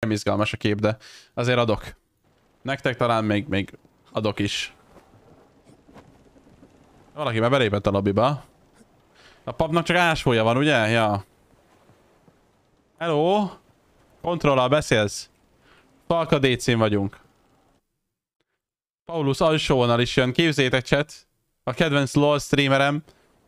nem izgalmas a kép, de azért adok. Nektek talán még adok is. Valaki már belépett a lobbyba. A papnak csak ásfója van, ugye? Ja. Hello? Kontrollal beszélsz? Falka DC-n vagyunk. Paulus alsóvonal is jön. Képzétek, chat. A kedvenc LOL streamerem.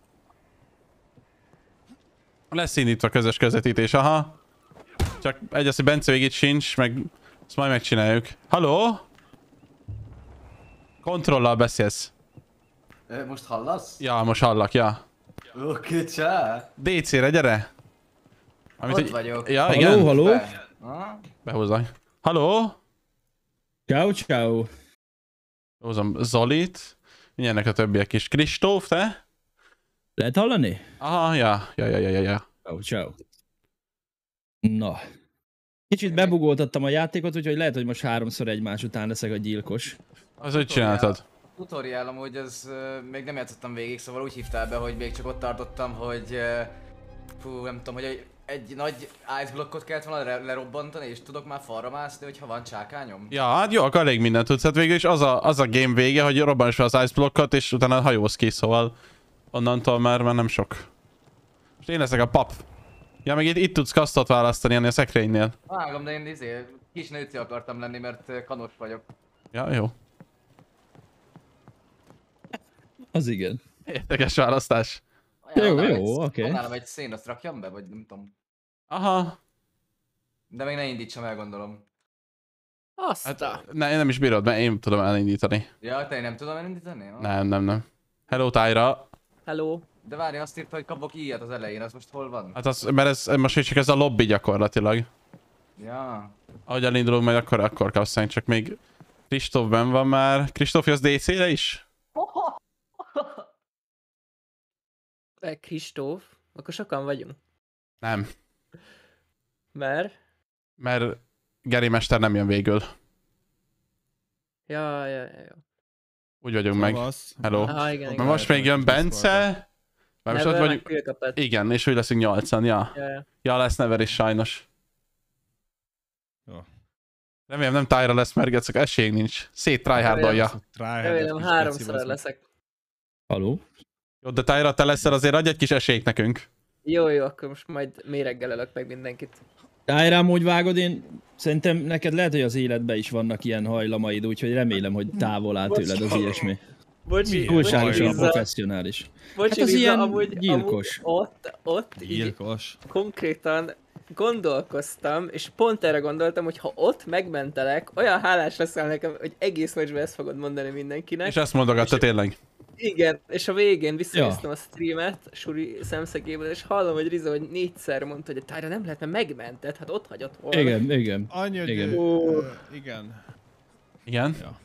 Lesz indítva közös közvetítés, aha. Csak egy az, hogy Bence végig sincs, meg ezt majd megcsináljuk. Halló? Kontrollal beszélsz. Most hallasz? Ja, most hallak, ja. Oké, csá. DC-re, gyere. Ott vagyok. Ja, Halló, igen. halló. Behúzzak. Halló? Ciao, ciao. Hozom Zolit. Milyennek a többiek is? Kristóf, te? Lehet hallani? Aha, ja. Ciao, ciao. Na. Kicsit bebugoltattam a játékot, úgyhogy lehet, hogy most 3-szor egymás után leszek a gyilkos. Az hogy csináltad? Tutorial amúgy az még nem játszottam végig, szóval úgy hívtál be, hogy még csak ott tartottam, hogy fú, nem tudom, hogy egy nagy ice blokkot kellett volna lerobbantani, és tudok már falra mászni, hogyha van csákányom? Ja, hát jó, akkor elég mindent tudsz. Hát végül is az a game vége, hogy robbanos fel az ice blokkot, és utána hajóz ki, szóval onnantól már nem sok. Most én leszek a pap. Ja, meg itt tudsz kasztot választani ennél a szekrénynél. Vágom, de én kis nőci akartam lenni, mert kanos vagyok. Ja, jó. Az igen. Érdekes választás. Jó, oké. Van nálam egy szén, azt rakjam be, vagy nem tudom. Aha. De még ne indítsam el, gondolom. Hát, nem is bírod, mert én tudom elindítani. Ja, te nem tudom elindítani? Nem. Hello, Tyra. Hello. De várj, azt írta, hogy kapok ilyet az elején, az most hol van? Hát az, mert ez most csak ez a lobby gyakorlatilag. Ja. Ahogy elindulunk majd, akkor kapsz, csak még Kristóf benn van már. Kristóf, jössz DC-re is? Kristóf? Akkor sokan vagyunk. Nem. Mert Geri mester nem jön végül. Ja. Úgy vagyunk meg. Hello. Ah, igen. Mert most még jön Bence. Most ott vagyunk. Igen, és úgy leszünk 8-an, ja. Ja, lesz Never is sajnos. Remélem nem Tyra lesz, mert Gecek esélyünk nincs. Szét tryhardolja. Remélem 3-szor leszek. Haló? Jó, de Tyra, te leszel, azért adj egy kis esélyt nekünk. Jó, akkor most majd méreggelelök meg mindenkit. Tájra amúgy vágod, én szerintem neked lehet, hogy az életben is vannak ilyen hajlamaid, úgyhogy remélem, hogy távol áll tőled az ilyesmi. Bocsi, túlságosan professzionális. Bocsi, hát az Liza, ilyen amúgy gyilkos. Ott gyilkos. Konkrétan gondolkoztam, és pont erre gondoltam, hogy ha ott megmentelek, olyan hálás leszel nekem, hogy egész meccsben ezt fogod mondani mindenkinek. És ezt mondogatta tényleg. Igen, és a végén visszanéztem a streamet Suri szemszögéből, és hallom, hogy Riza, hogy 4-szer mondta, hogy Tyra nem lehet, mert megmentett, hát ott hagyott volna. Igen. Annyi, hogy... Igen. Igen. Igen? Ja.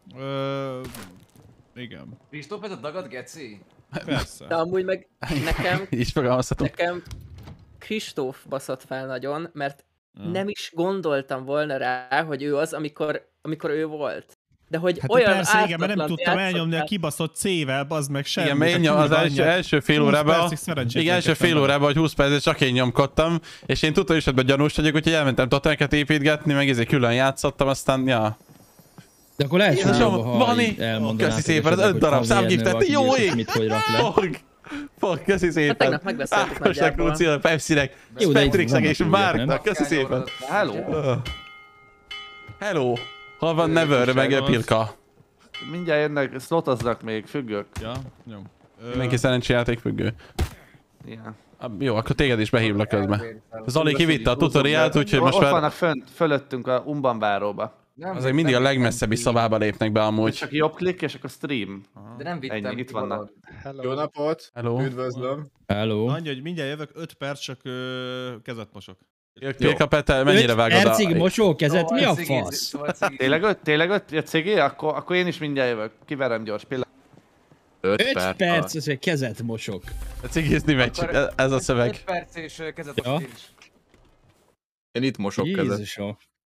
Igen. Kristóf, ez a dagad, geci? Persze. De amúgy meg nekem Kristóf baszott fel nagyon, mert nem is gondoltam volna rá, hogy ő az, amikor ő volt. De hogy hát olyan persze, igen, mert nem tudtam elnyomni a kibaszott C-vel, bazd meg semmi. Igen, mert én az első fél órában, hogy 20 percet csak én nyomkodtam, és én tudtam is, hogy gyanús vagyok, úgyhogy elmentem totemeket építgetni, meg ezért külön játszottam, aztán, ja. De akkor lehet, hogy Vani, köszi szépen, az 5 darab számgiftet, jó ég! Fog, köszi szépen. Tegnap megbeszéltük nagyjából. Ákosnak, Pepsi-nek, Spectrixnek és Márknak, köszi szépen. Hello. Hol van Never, meg Pilka? Mindjárt jönnek, slotoznak még, függök. Ja, jó. Mindenki szerencséjáték függő. Igen. Jó, akkor téged is behívlak közben. Zoli kivitte a tutoriált, úgyhogy most már... Ott vannak fönt, fölöttünk a Umbanváróba. Azért mindig a legmesszebbi szobába lépnek be amúgy. Csak jobb klikk és akkor stream. De nem vittem. Ennyi, itt vannak. Jó napot! Hello. Üdvözlöm! Hello. Annyi, hogy mindjárt jövök, 5 perc, csak kezet mosok. Pilka Pete, mennyire vágod a... 5 percig mosó kezet, mi a fasz? Tényleg 5? A cigi? Akkor én is mindjárt jövök. Kiverem gyors pillanat. 5 perc, ez egy kezet mosok. A cigizni megy, ez a szöveg. 5 perc és kezet mosok én is. Én itt mosok kezet. Jézusom.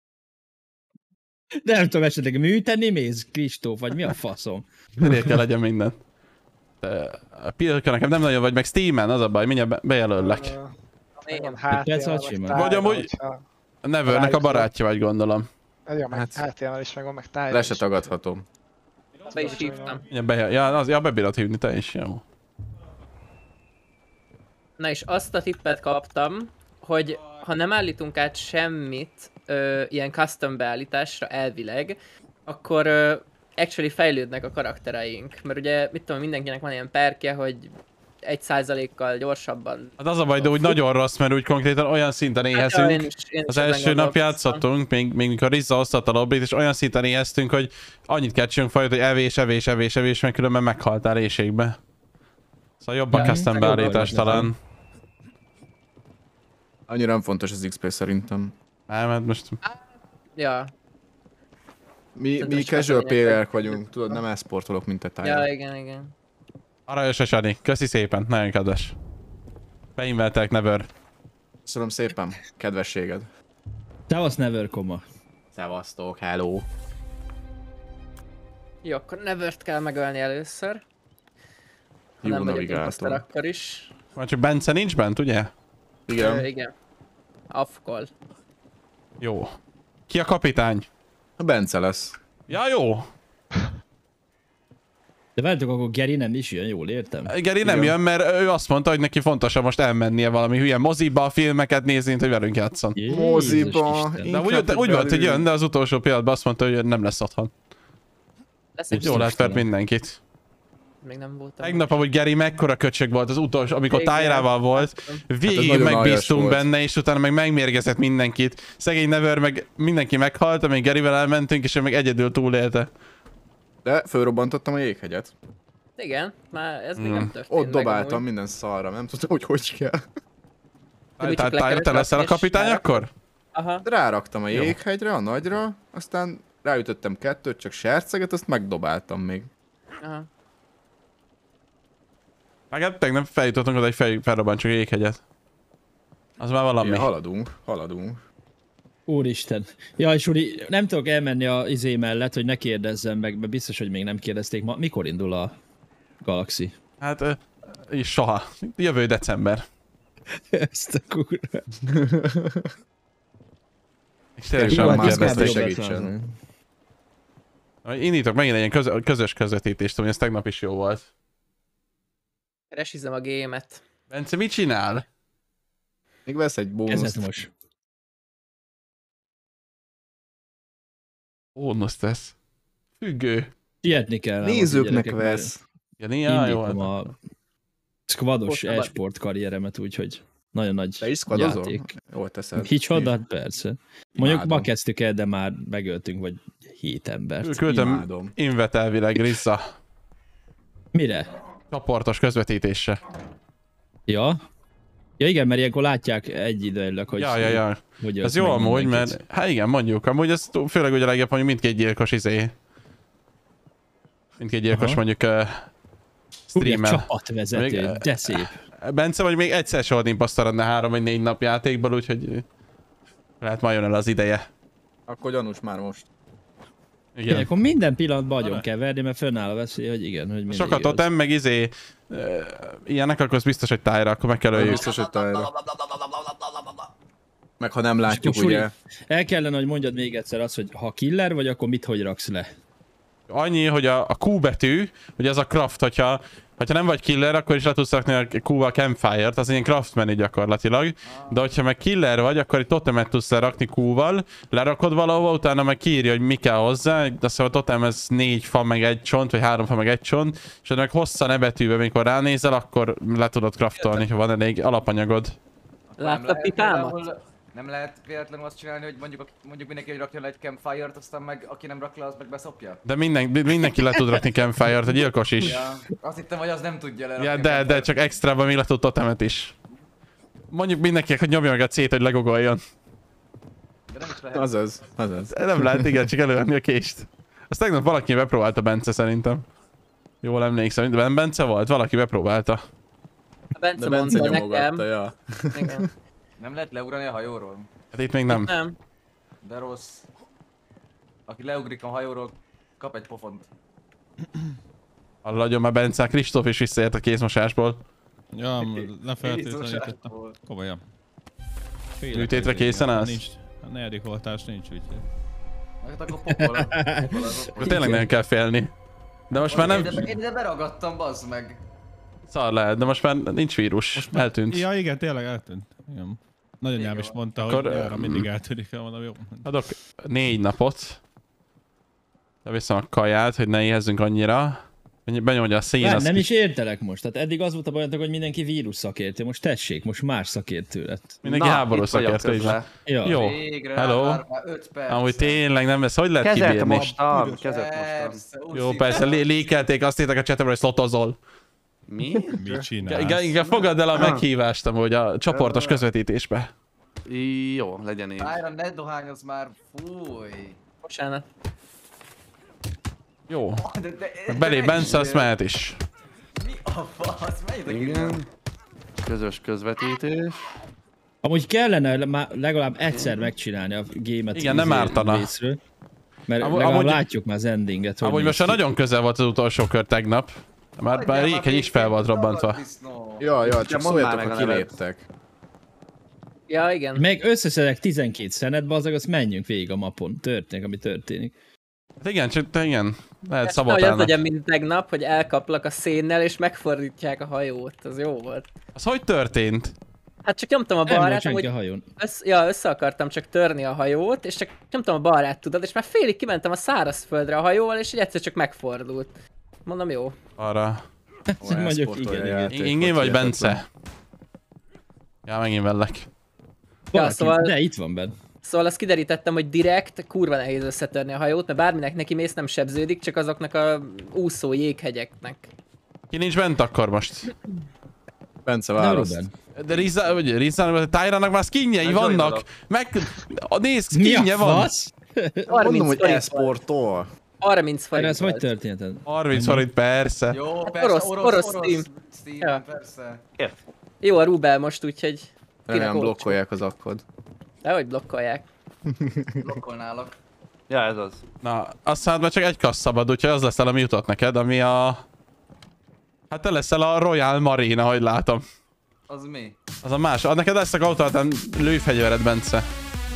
De nem tudom, esetleg műteni mész, Kristóf, vagy mi a faszom? Miért kell legyen minden. A Pilka nekem nem nagyon vagy, meg Steamen, az a baj, mindjárt bejelöllek. Vagy amúgy... A Nevernek a barátja vagy, gondolom. Jó, meg HTML is megvan, meg táj. Le se tagadhatom. Be is hívtam. Ja, bebírod hívni, te is, jó. Na és azt a tippet kaptam, hogy ha nem állítunk át semmit ilyen custom beállításra elvileg, akkor actually fejlődnek a karaktereink. Mert ugye, mit tudom, mindenkinek van ilyen perkje, hogy 1%-kal gyorsabban. Hát az a baj, de úgy nagyon rossz, mert úgy konkrétan olyan szinten éhezünk. Én Az első nap játszottunk, még mikor Rizza osztott a lobbit, és olyan szinten éheztünk, hogy annyit kell csinálunk fajta, hogy evés, mert különben meghaltál éhségbe. Szóval jobb a custom beállítás talán. Annyira nem fontos az XP szerintem. Nem, hát most... Ja. Mi casual player-ek vagyunk, tudod, nem elsportolok, mint te táján. Ja, igen. Aranyos Esani, köszi szépen, nagyon kedves. Beinveltek, Never. Köszönöm szépen, kedvességed. Szevasz, Never, koma. Szevasztok, hello. Jó, akkor Nevert kell megölni először. Ha Jó nem vagyok navigátor. imposzter, akkor is. Már csak Bence nincs bent, ugye? Igen. Igen. Afkol. Jó. Ki a kapitány? A Bence lesz. Ja, jó. De várjátok, akkor Geri nem is jön, jól értem? Geri nem jön, mert ő azt mondta, hogy neki fontosabb most elmennie valami hülye moziba, filmeket nézni, mint hogy velünk játszon. Moziba. De úgy volt, hogy jön, de az utolsó pillanatban azt mondta, hogy nem lesz otthon. Jó lehet vert mindenkit. Még nem voltam. Tegnap amúgy Geri mekkora köcsög volt az utolsó, amikor Igen. Tyrával volt. Végig nagyon megbíztunk aljas volt. benne, és utána meg megmérgezett mindenkit. Szegény Never meg mindenki meghalt, amíg Gerivel elmentünk, és ő meg egyedül túlélte. De fölrobbantottam a jéghegyet. Igen, már ez még nem történt Ott meg dobáltam amúgy. minden szarra, nem tudtam, hogy kell. mi csak Te leszel a és kapitány már- akkor? Aha. Ráraktam a jéghegyre, a nagyra, aztán ráütöttem kettőt, csak serceget, azt megdobáltam még. Aha. Meg hát tegnap feljutottunk oda, hogy felrobbantsuk a jéghegyet. Az már valami. Igen, haladunk. Úristen. Ja, és Uri, nem tudok elmenni a izé mellett, hogy ne kérdezzem meg, mert biztos, hogy még nem kérdezték ma. Mikor indul a Galaxy? Hát, és soha. Jövő december. Ezt a kurva. És tényleg Jó, sem hát kérdezték. ez segítsen. Indítok megint egy ilyen közös közvetítést, ami ez tegnap is jó volt. Keresizem a gémet. Bence, mit csinál? Még vesz egy bónuszt. Kezdett most. Bónusz tesz. Függő. Sietni kell. Nézőknek vesz. Ja, jó. Indítom a squados Most e-sport karrieremet, úgyhogy nagyon nagy Te is squadozol? játék. Jól teszed. Kicsoda? Persze. Mondjuk ma Imádom. kezdtük el, de már megöltünk vagy 7 embert. Küldtem Imádom. invet elvileg Rizza. Mire? Csoportos közvetítésre. Ja? Ja igen, mert ilyenkor látják egyidejűleg, hogy... Ja. hogy Ez ölsz jó meg amúgy, mindenkit. mert... Hát igen, mondjuk. Amúgy ez főleg ugye a legjobb, hogy mindkét gyilkos mindkét gyilkos Aha. mondjuk Uri, a streamel. csapatvezető, Még- de szép. Bence vagy még egyszer soha imposztor adna 3 vagy 4 nap játékból, úgyhogy lehet majd jön el az ideje. Akkor gyanús már most. Igen. Igen. Akkor minden pillanatban agyon kell verni, mert fönnáll a veszély, hogy igen, hogy mindig Sokat igaz. totem, meg ilyenek, akkor az biztos, hogy tájra, akkor meg kell öljük. Biztos, hogy tájra. Meg ha nem látjuk, Suri, ugye. El kellene, hogy mondjad még egyszer azt, hogy ha killer vagy, akkor mit hogy raksz le? Annyi, hogy a Q betű, hogy ez a craft, hogyha nem vagy killer, akkor is le tudsz rakni a Q-val campfire-t, az ilyen craft menü gyakorlatilag. De hogyha meg killer vagy, akkor egy totemet tudsz lerakni Q-val, lerakod valahova, utána meg kiírja, hogy mi kell hozzá, de szóval a totem ez 4 fa meg 1 csont, vagy 3 fa meg 1 csont, és meg hosszan ebetűbe, amikor ránézel, akkor le tudod craftolni, ha van elég alapanyagod. Láttad pipámat? Nem lehet véletlenül azt csinálni, hogy mondjuk mindenki, hogy rakjon le egy campfire-t, aztán meg aki nem rak le, az meg beszopja? De mindenki le tud rakni campfire-t, a gyilkos is. Ja, azt hittem, hogy az nem tudja lerakni. Ja, a de campfire-t. csak extrában még le tud totemet is. Mondjuk mindenkinek, hogy nyomja meg a C-t, hogy legogoljon. De nem is lehet. Azaz. Nem lehet, igen, csak elővenni a kést. Azt tegnap valaki bepróbálta, Bence szerintem. Jól emlékszem, de nem Bence volt? Valaki bepróbálta. A Bence De Bence mondta nyomogatta, nekem. ja. Igen. Nem lehet leugrani a hajóról? Hát itt még nem. Nem. De rossz. Aki leugrik a hajóról, kap egy pofont. Hallodjon már Bence, Kristóf is visszaért a kézmosásból. Ja, lefertőtlenítettem. Komolyan. Műtétre készen állsz? Nincs. A negyedik oltás nincs, úgyhogy. Hát akkor pokola. Akkor tényleg nem kell félni. De most már nem... Én ide beragadtam, bazd meg. Szar lehet, de most már nincs vírus. Eltűnt. Ja igen, tényleg eltűnt. Igen. Nagyanyám is mondta, hogy Akkor, arra mindig eltűnik, mondom, jó. Adok 4 napot. De viszem a kaját, hogy ne éhezzünk annyira. Benyomja a szén. Már nem is értelek most. Tehát eddig az volt a bajatok, hogy mindenki vírus szakértő. Most tessék, most más szakértő lett. Mindenki háború szakértő, így van. Ja. Jó. Végre, Hello. már 5 perc. Amúgy tényleg nem lesz. Hogy lehet Kezelt kibírni? mostam, kezelt mostam. Persze, Jó, úgy persze, lékelték, azt írtak a chatemre, hogy szlotozol. Mi? Mit csinálsz? Igen, fogadd el a meghívást amúgy a csoportos közvetítésbe. Jó, legyen így. Tyron, ne dohányoz már, fúj. Bocsánat. Jó. De Belé Bence, azt mehet is. Mi a fasz? Menjetek innen. Igen. Közös közvetítés. Amúgy kellene már legalább egyszer megcsinálni a gémet. Igen, nem ártana. Részről, mert Amúgy- legalább amúgy- látjuk már az endinget. hogy Amúgy néz most már ki. nagyon közel volt az utolsó kör tegnap. Már Réghely is fel volt robbantva. Ja, csak mondd szóljatok, már meg ha a nevet. kiléptek. Ja, igen. Meg összeszedek 12 szenet, bazzag, azt menjünk végig a mapon. Történik, ami történik. Hát igen, csak igen. Lehet Hogy az szabotálnak. legyen, mint tegnap, hogy elkaplak a szénnel és megfordítják a hajót. Az jó volt. Az hogy történt? Hát csak nyomtam a Nem volt balrát, senki amúgy a hajón. össze akartam csak törni a hajót, és csak nyomtam a balrát, tudod, és már félig kimentem a szárazföldre a hajóval, és így egyszer csak megfordult. Mondom, jó. Arra. Mondjuk igen. Ingén vagy Bence? Ja, megint vellek. Valaki, szóval- De itt van benn. Szóval azt kiderítettem, hogy direkt kurva nehéz összetörni a hajót, mert bárminek neki mész nem sebződik, csak azoknak a úszó jéghegyeknek. Ki nincs bent akkor most? Bence Na, választ. Ruben. De Rizzának, Tyrának már skinjei Hát vannak. joinolok. Nézd, Mi skinje a van. fasz? 30 Mondom, hogy forint volt. e-sportol. 30 Erre forint ez hogy volt. történt? 30 forint, persze. Jó, persze, orosz Steam. Steam, Ja. persze. Jó a Rubel most, úgyhogy Remélem olcsó. blokkolják az akkod. Dehogy blokkolják. Blokkolnálok. Ja, ez az. Na, aztán már csak egy kassz szabad, úgyhogy az leszel, ami jutott neked, ami a... Hát te leszel a Royal Marine, ahogy látom. Az mi? Az a más. Neked lesz a automatán lőfegyvered, Bence.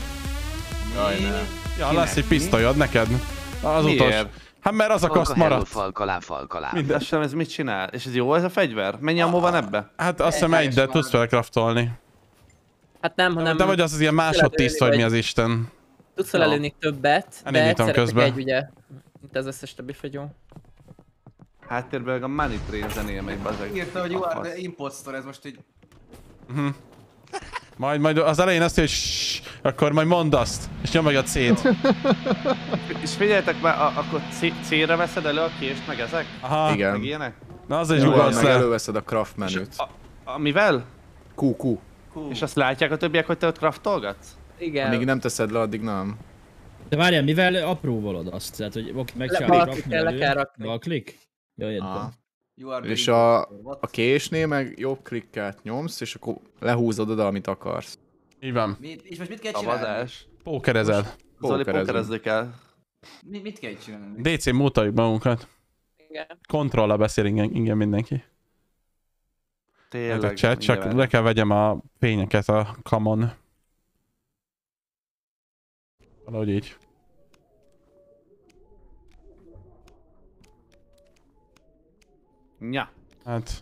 Jaj, ne. Ja, lesz egy pisztolyod neked. Az Miért? utolsó. Hát mert az a kaszt maradt. De sem ez mit csinál? És ez jó ez a fegyver? Mennyi ammo van ebbe? Hát azt hiszem egy, de tudsz vele craftolni. Hát nem, hanem Te vagy az ilyen másodtiszt, vagy mi az Isten. tudsz lelőni többet, Én de nyitom egyszerre csak közben. egy ugye, mint az összes többi fegyó. Háttérben a Money Train zenéje megy bazeg. Írta, hogy you A are fasz. the impostor, ez most így... Majd az elején azt, hogy akkor majd mondd azt, és nyomj meg a C-t. És figyeljetek már, akkor C-re veszed elő a kést, meg ezek? Aha, Meg Igen. ilyenek? na az is Jó, ugalsz meg le. előveszed a craft menüt. Amivel? QQ. És azt látják a többiek, hogy te ott craftolgatsz? Igen. Amíg nem teszed le, addig nem. De várjál, mivel apróvolod azt? Tehát, hogy oké, megcsinálod balklik kell, le kell rakni. Balklik? Ja, értem. Ah. You are the És impostor. What? a késnél meg jobb klikket nyomsz, és akkor lehúzod oda, amit akarsz. Így van. És most mit kell csinálni? Szavazás. Pókerezel. Zoli Pókerezem. pókerezni kell. Mit kell csinálni? DC-n mutatjuk magunkat. Igen. Kontrollal beszél igen mindenki. Tényleg. Chat, csak mindjárt. le kell vegyem a fényeket a kamon. Valahogy így. Nya. Hát...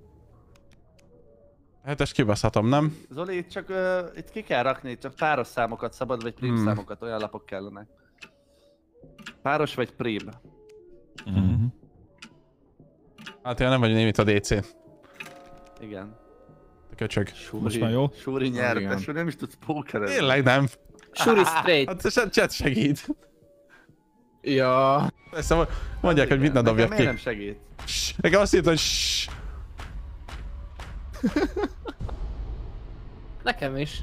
Hát ezt kibaszhatom, nem? Zoli, itt csak itt ki kell rakni, csak páros számokat szabad, vagy prim számokat, olyan lapok kellenek. Páros vagy prim. Hát én nem vagy némit a DC. Igen. Köcsög. Súri, Most már jó? Súri igen. nyert, Súri nem is tudsz pókerezni. Tényleg nem. Shuri straight. Hát chat segít. Ja. Persze mondják, hogy mit ne Nekem dobjak miért ki. nem segít? Nekem azt írta, hogy ssss. Nekem is.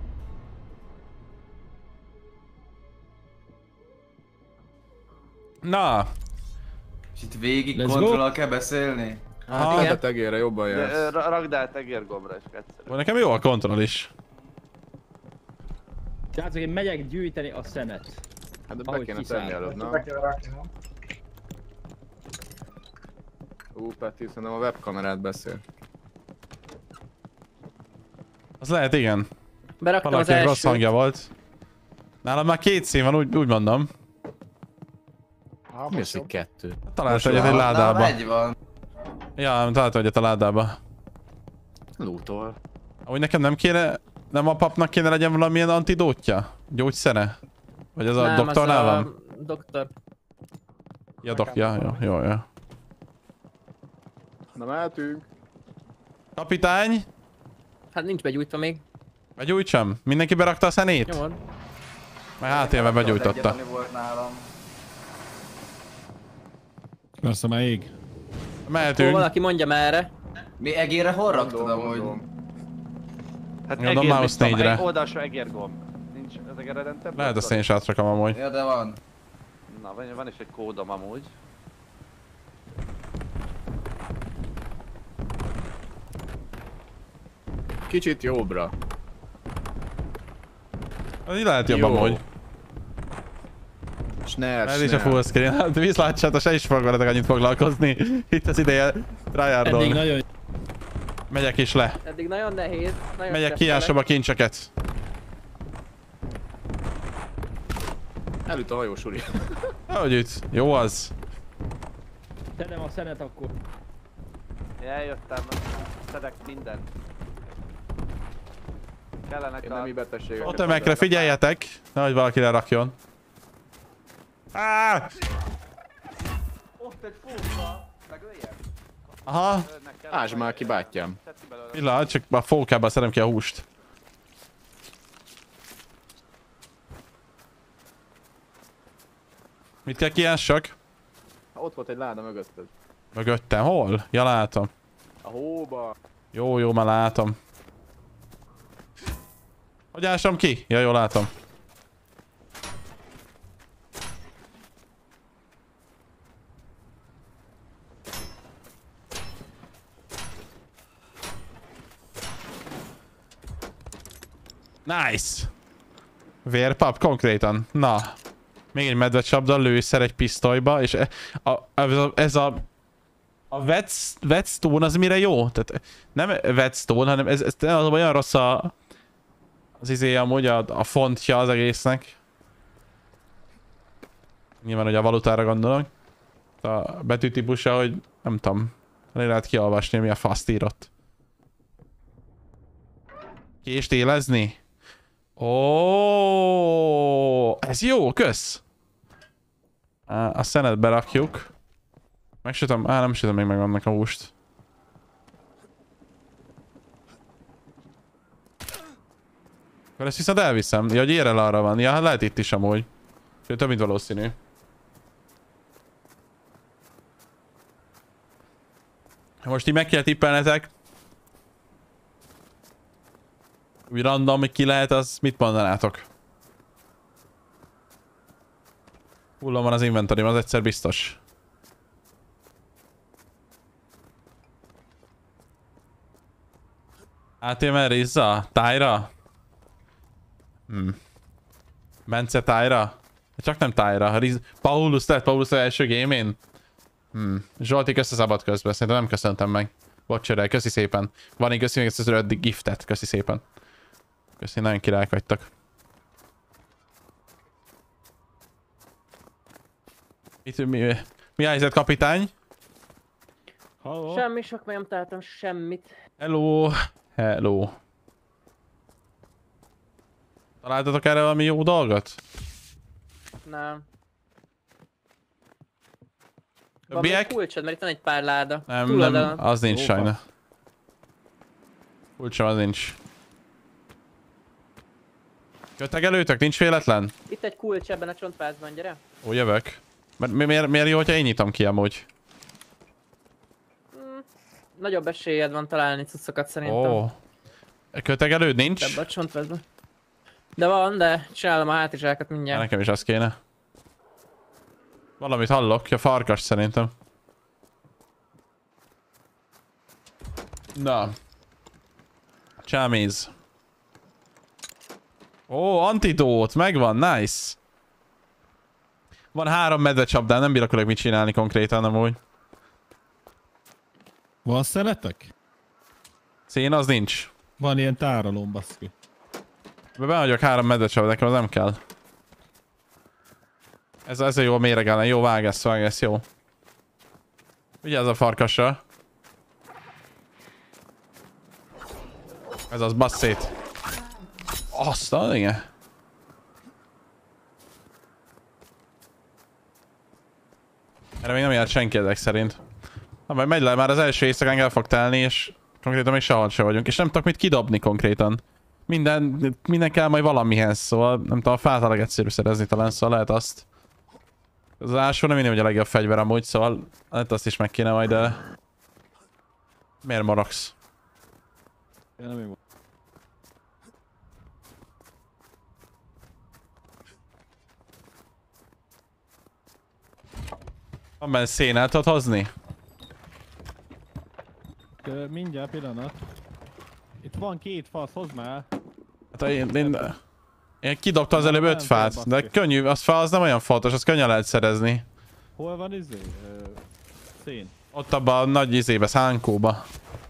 Na. És itt végig Let's go. kontrollal kell beszélni? Aha. Hát a tegére jobban De, jársz. rakd át tegérgombra, és egyszerűen. Nekem jó a kontroll is. Tehát én megyek gyűjteni a szenet. Hát de be ahogy kéne kiszáll. tenni előbb, nem? kell rakni, nem? Peti, szerintem a webkamerát beszél. Az lehet, igen. Beraktam az Valakinek rossz első. hangja volt. Nálam már 2 szín van, úgy mondom. Mi az, hogy 2? Találta egyet egy ládába. Egy van. Ja, találta egyet a ládába. Lútol. Ahogy nekem nem kéne, nem a papnak kéne legyen valamilyen antidótja? Gyógyszere? Vagy az a Nem, doktornál az van? a doktor. Ja, jó. Na mehetünk. Kapitány? Hát nincs begyújtva még. Begyújtsam? Mindenki berakta a szenét? Nyomod. Majd hátélve begyújtotta. Egyet, ami volt nálam. Persze már ég. Hol Mehetünk. valaki mondja merre. Mi egérre hol raktad amúgy? Hát Nyomom egér mouse biztos, 4-re. egy oldalsó egérgomb. Nincs az egeren több? Lehet azt én is átrakom amúgy. Ja, de van. Na, van is egy kódom amúgy. Kicsit jobbra. Az így lehet jobb Jó. amúgy. Snare, Ez is a full screen. Hát viszlátsátok, se is fog veletek annyit foglalkozni. Itt az ideje Eddig tryhardolni. nagyon Megyek is le. Eddig nagyon nehéz. Nagyon Megyek, stresszelek. kiásom a kincseket. Elüt a hajós uri. Ahogy üt. Jó az. szedem a szenet akkor. Eljöttem, szedek mindent. Kellenek Én a... nem betegségek. A tömegre figyeljetek, nehogy valaki lerakjon. Ott egy fóka! Megöljem? Aha. Ásd már ki, bátyám. Pillanat, csak a fókában szedem ki a húst. Mit kell kiássak? Ott volt egy láda mögötted. Mögöttem, hol? Ja, látom. A hóba. Jó, már látom. Hogy ássam ki? Ja, jól látom. Nice! Vérpap konkrétan. Na. Még egy medvecsapda, lőszer egy pisztolyba, és ez a whetstone az mire jó? Tehát nem whetstone, hanem ez az olyan rossz az izé amúgy a fontja az egésznek. Nyilván, hogy a valutára gondolok. A betűtípusa, hogy nem tudom. Lehet kiolvasni, mi a faszt írott. Kést élezni? Ó, ez jó, kösz! A szenet berakjuk. Megsütöm, nem sütöm még meg annak a húst. Akkor ezt viszont elviszem. Ja, hogy érrel arra van. Ja, hát lehet itt is amúgy. Több mint valószínű. Most így meg kell tippelnetek. Úgy random, hogy ki lehet, az mit mondanátok? Hullom van az inventorim, az egyszer biztos. ATM Rizza? Tyra? Bence Tyra? Csak nem Tyra. Paulus lett, Paulus az első game-én? Zsolti, kösz a szabad közben, szerintem nem köszöntem meg. Bocsörel, köszi szépen. Van így, köszi még ezt az 5. giftet, köszi szépen. Köszi, nagyon királyok vagytok. Mi a helyzet, kapitány? Semmi, sok nem találtam semmit. Hello. Hello. Találtatok erre valami jó dolgot? Nem. Van még Többiek? kulcsod, mert itt van egy pár láda. Nem, az nincs sajna. Kulcsom az nincs. Kötegelőtök? Nincs véletlen? Itt egy kulcs ebben a csontpászban, gyere. Ó, jövök. Miért jó, hogyha én nyitom ki amúgy? Nagyobb esélyed van találni cuccokat szerintem. Ó. Kötegelőd nincs? Ebben a csontpászban. De van, de csinálom a hátizsákat mindjárt. Nekem is az kéne. Valamit hallok, a farkas szerintem. Na. Csáméz. Ó, antidót, megvan, nice. Van 3 medvecsapdán, nem bírok mit csinálni konkrétan amúgy. Van szeletek? Szén az nincs. Van ilyen tárolóm, baszki. Be vagyok 3 medvecsapda, nekem az nem kell. Ez a jó méreg ellen. Jó, vágesz, jó. Vigyázz a farkasra. Ez az, bassz szét. Aztán, igen. Erre még nem járt senki ezek szerint. Na, majd megy le, már az első éjszakán el fog telni, és konkrétan még sehol se vagyunk. És nem tudok mit kidobni konkrétan. Minden kell majd valamihez, szóval nem tudom, a fát a legegyszerűbb szerezni talán, szóval lehet azt. Az ásó nem mindig, hogy a legjobb fegyver amúgy, szóval lehet azt is meg kéne majd, de... Miért maragsz? Én nem jó. Van benne szén, el tudod hozni? Mindjárt pillanat. Itt van 2 fasz, hozd már. Hát én kidobtam az előbb 5 fát, de könnyű, az fa az nem olyan fontos, az könnyen lehet szerezni. Hol van izé? Szén. Ott abban a nagy izébe, szánkóba.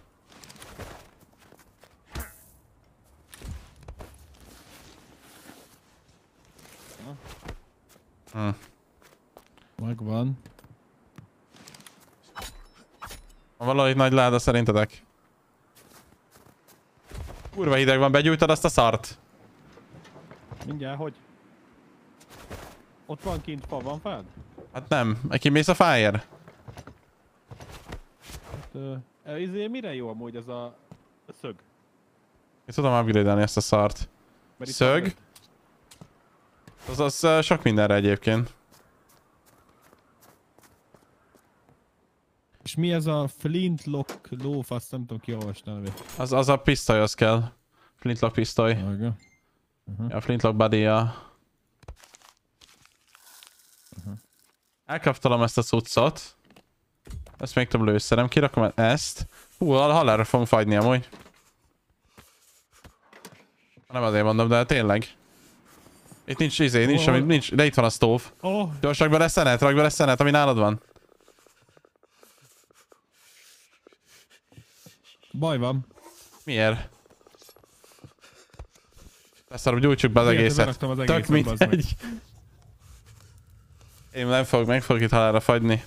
Megvan. Valahogy nagy láda szerintetek? Kurva hideg van, begyújtad azt a szart? Mindjárt, hogy? Ott van kint fa, van fád? Hát nem, kimész a fáért? Hát, izé mire jó amúgy ez a szög? Én tudom upgrade-elni ezt a szart. Szög? Az sok mindenre egyébként. És mi ez a flintlock lóf, azt nem tudom kiolvasni a nevét. Az a pisztolyhoz kell. Flintlock pisztoly. A flintlock buddy-ja. Elkaptalom ezt a cuccot. Ezt még több lőszerem, kirakom ezt. Hú, halálra fogunk fagyni amúgy. Nem azért mondom, de tényleg. Itt nincs izé, nincs, de itt van a stove. Gyors, rakd bele szenet, ami nálad van. Baj van. Miért? Leszarom, gyújtsuk be az egészet. Tök mindegy. Én nem fogok itt halálra fagyni.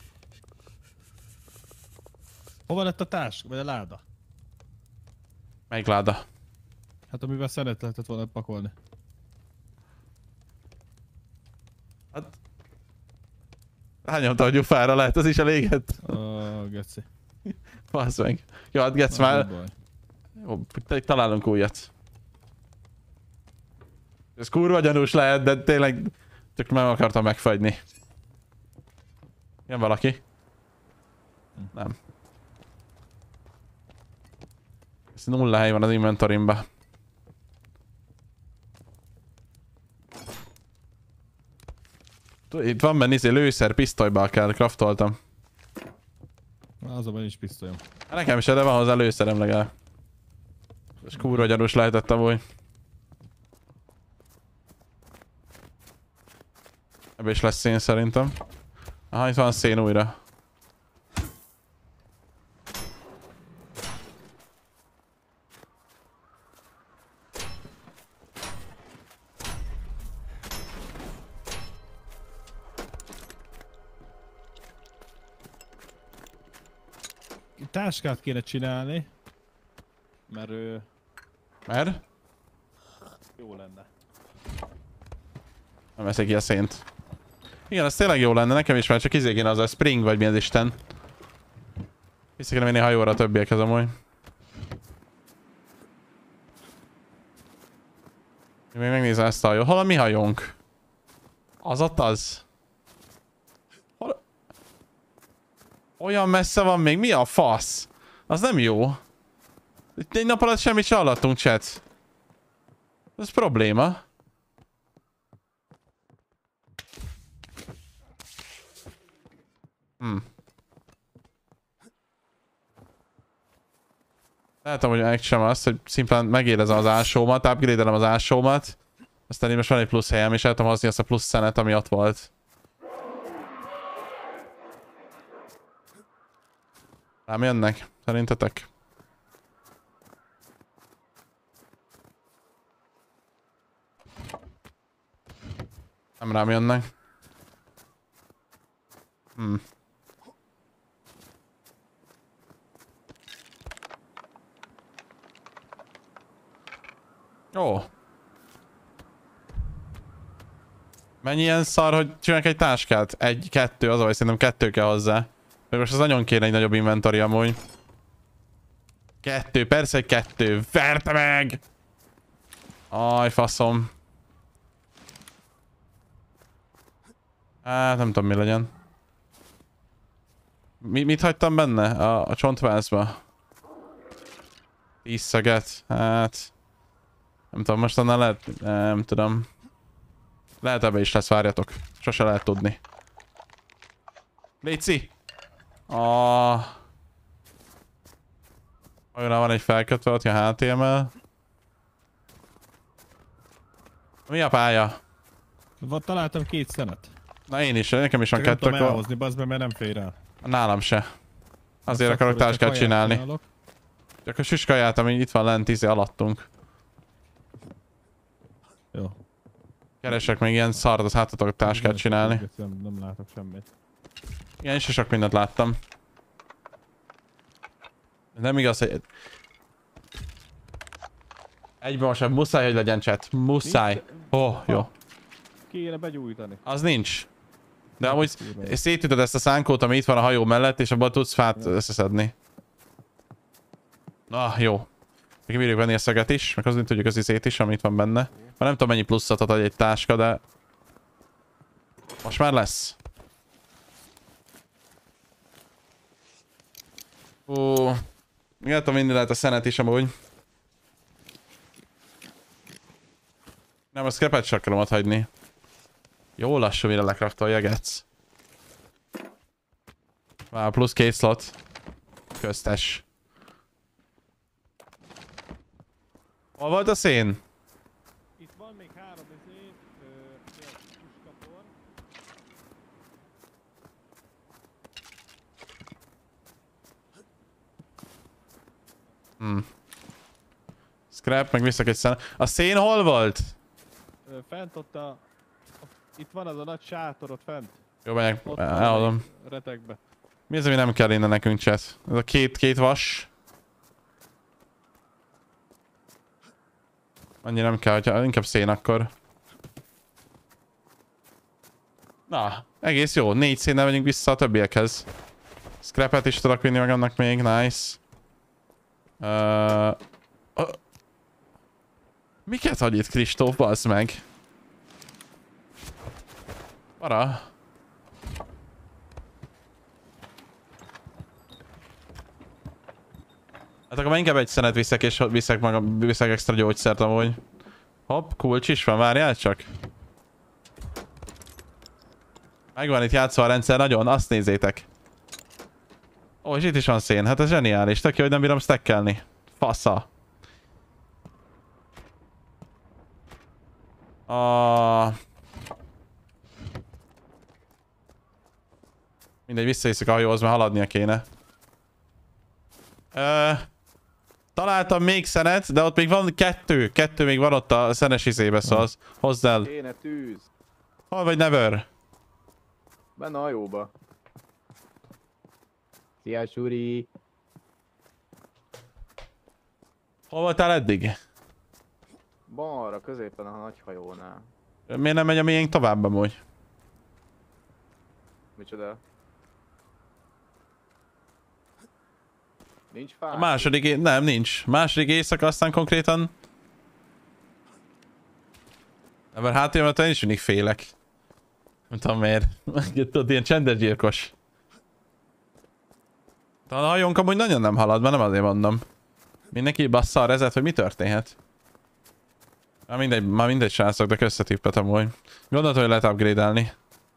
Hova lett a táska, vagy a láda? Melyik láda? Hát amivel szeret lehetett volna pakolni. Hát... Rányomta a gyufára, lehet, az is elégett. Geci. Bassz meg. Jó, hát Gec már... Jó, találunk újat. Ez kurva gyanús lehet, de tényleg... Csak nem akartam megfagyni. Jön valaki? Nem. Ez 0 hely van az inventorimba. Itt van benne lőszer, pisztolyba kell, craftoltam. Azonban nincs pisztolyom. Nekem se, de van hozzá lőszerem legalább. És kurva gyanús lehetett amúgy. Ebben is lesz szén szerintem. Aha, itt van szén újra. Táskát kéne csinálni. Mert Mert? jó lenne. Nem veszek ki a szént. Igen, ez tényleg jó lenne, nekem is már csak izé kéne az a spring, vagy mi az Isten. Vissza kéne vinni hajóra a többiekhez amúgy. Én még megnézem ezt a hajót. Hol a mi hajónk? Az ott az? Hol... Olyan messze van még, mi a fasz? Az nem jó. Itt egy nap alatt semmit se hallottunk, chat. Ez probléma. Látom, hogy megcsinálom azt, hogy szimplán megérezem az ásómat, upgrade-elem az ásómat. Aztán én most van egy plusz helyem, és el tudom hozni azt a plusz szenet, ami ott volt. Rám jönnek? Szerintetek? Nem rám jönnek. Ó. Mennyi ilyen szar, hogy csinálják egy táskát? Egy, kettő, az, vagy szerintem 2 kell hozzá. Meg most az nagyon kéne egy nagyobb inventory amúgy. 2, persze egy 2. Verte meg! Aj, faszom. Hát nem tudom mi legyen. Mit hagytam benne? A csontvászba? 10 szöget. Hát... Nem tudom, most annál lehet... Nem tudom. Lehet ebbe is lesz, várjatok. Sose lehet tudni. Léci! Olyan van egy felkötve, ott a HTML. Mi a pálya? Találtam 2 szenet. Na én is, nekem is van 2. Nem tudom elhozni, bazd be, mert nem fér el. Nálam se. Azért akarok táskát csinálni. Csak a süskaját, ami itt van lent alattunk. Jó. Keresek még ilyen szart, az hátatok táskát csinálni. Nem látok semmit. Igen, is sok mindent láttam. Nem igaz, hogy... Egyben most muszáj, hogy legyen chat. Muszáj. Jó. Kéne begyújtani. Az nincs. De amúgy szétütöd ezt a szánkót, ami itt van a hajó mellett, és abban tudsz fát összeszedni. Na, jó. Még bírjuk venni a szöget is, meg azért tudjuk az izét is, amit van benne. Már nem tudom mennyi pluszat ad egy táska, de... Most már lesz. Nem tudom, mindig lehet a szenet is amúgy. Nem, a scrapet csak akarom ott hagyni. Jó lassú, mire lekraftolja, getsz. Wow, plusz 2 slot. Köztes. Hol volt a szén? Itt van még 3 puskapor. Scrap, meg visszak egy szén. A szén hol volt? Fent ott itt van az a nagy sátor ott fent. Jó, megyek, elhozom. Retekbe. Mi az, ami nem kell innen nekünk, chat? Ez a két vas. Annyi nem kell, hogyha inkább szén akkor. Na, egész jó. 4 szénnel megyünk vissza a többiekhez. Scrapet is tudok vinni magamnak még, nice. Miket hagy itt Kristóf, bazd meg? Para. Hát akkor inkább egy szenet viszek, és viszek extra gyógyszert amúgy. Hopp, kulcs is van, várjál csak. Megvan itt játszva a rendszer nagyon, azt nézzétek. Ó, és itt is van szén, hát ez zseniális, tök jó, hogy nem bírom stackelni. Fasza. Mindegy, visszahiszek a hajóhoz, mert haladnia kéne. Találtam még szenet, de ott még van 2. 2 még van ott a szenes izébe, szóval hozd el. Kéne tűz. Hol vagy, Never? Benne a hajóba. Szia, Suri. Hol voltál eddig? Balra, középen a nagy hajónál. Miért nem megy a miénk tovább amúgy? Micsoda? Nincs fá? A második, nem, nincs. Második éjszaka aztán konkrétan... Mert háttérben én is mindig félek. Nem tudom miért. Tudod, ilyen csendes gyilkos. Talán a hajónk amúgy nagyon nem halad, mert nem azért mondom. Mindenki bassza a rezet, hogy mi történhet. Már mindegy srácok, de összetippet amúgy. Gondoltam, hogy lehet upgrade-elni.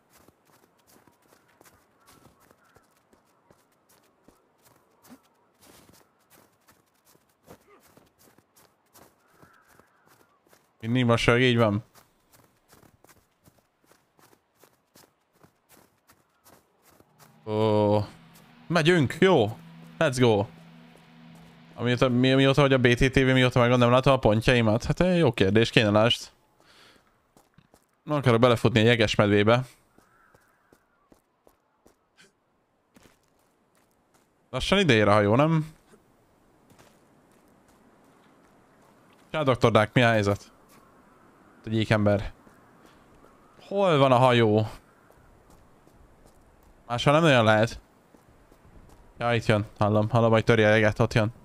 Mindig mosolyog, így van. Ó, megyünk, jó. Let's go. Mióta hogy a BTTV, mióta meg nem látom a pontjaimat? Hát jó kérdés, kéne lásd. Nem akarok belefutni egy jeges medvébe. Lassan ide ér a hajó, nem? Csá, Dr. Dark, mi a helyzet? Egy gyíkember. Hol van a hajó? Máshol nem nagyon lehet. Ja, itt jön. Hallom, hogy töri a jeget, ott jön.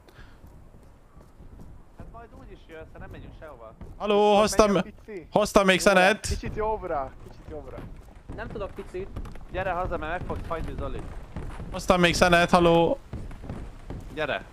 Hát majd úgy is jössz, nem megyünk sehova. Haló, hoztam még szenet. Kicsit jobbra, kicsit jobbra. Nem tudok picit. Gyere haza, mert meg fogsz hagyni, Zoli. Hoztam még szenet, haló. Gyere.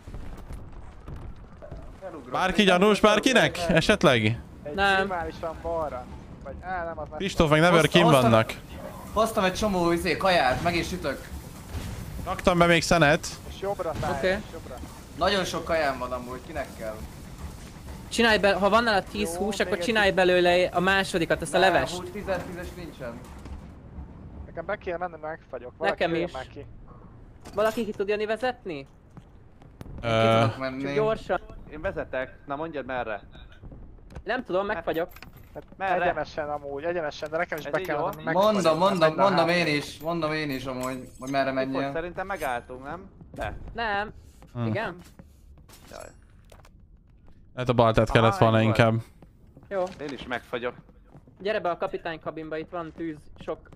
Bárki gyanús bárkinek? Esetleg? Egy Nem. minimálisan balra. Vagy nem, az már... Kristóf meg Never kim vannak. Hoztam egy csomó kaját, meg is sütök. Raktam be még szenet. És jobbra táj, Oké. és jobbra. Nagyon sok kajám van amúgy, kinek kell? Csinálj be, ha van nála 10 Jó, hús, még akkor egy csinálj belőle a másodikat, ezt a levest. Hús 10-10-es nincsen. Nekem be kéne menni, megfagyok. Nekem jöjjön is. már ki. Valaki ki tud jönni vezetni? Ki tudok Csak menni. gyorsan. Én vezetek. Na mondjad merre. Nem tudom, megfagyok. Hát Merre? egyenesen amúgy, egyenesen, de nekem is Ez be így kell jó? menni, megfagyok. Mondom én is amúgy, hogy merre Hogy menjél. szerintem megálltunk, nem? De. Nem. Igen? Jaj. Hát a baltát kellett volna jó. inkább. Jó. Én is megfagyok. Gyere be a kapitány kabinba, itt van tűz, sok.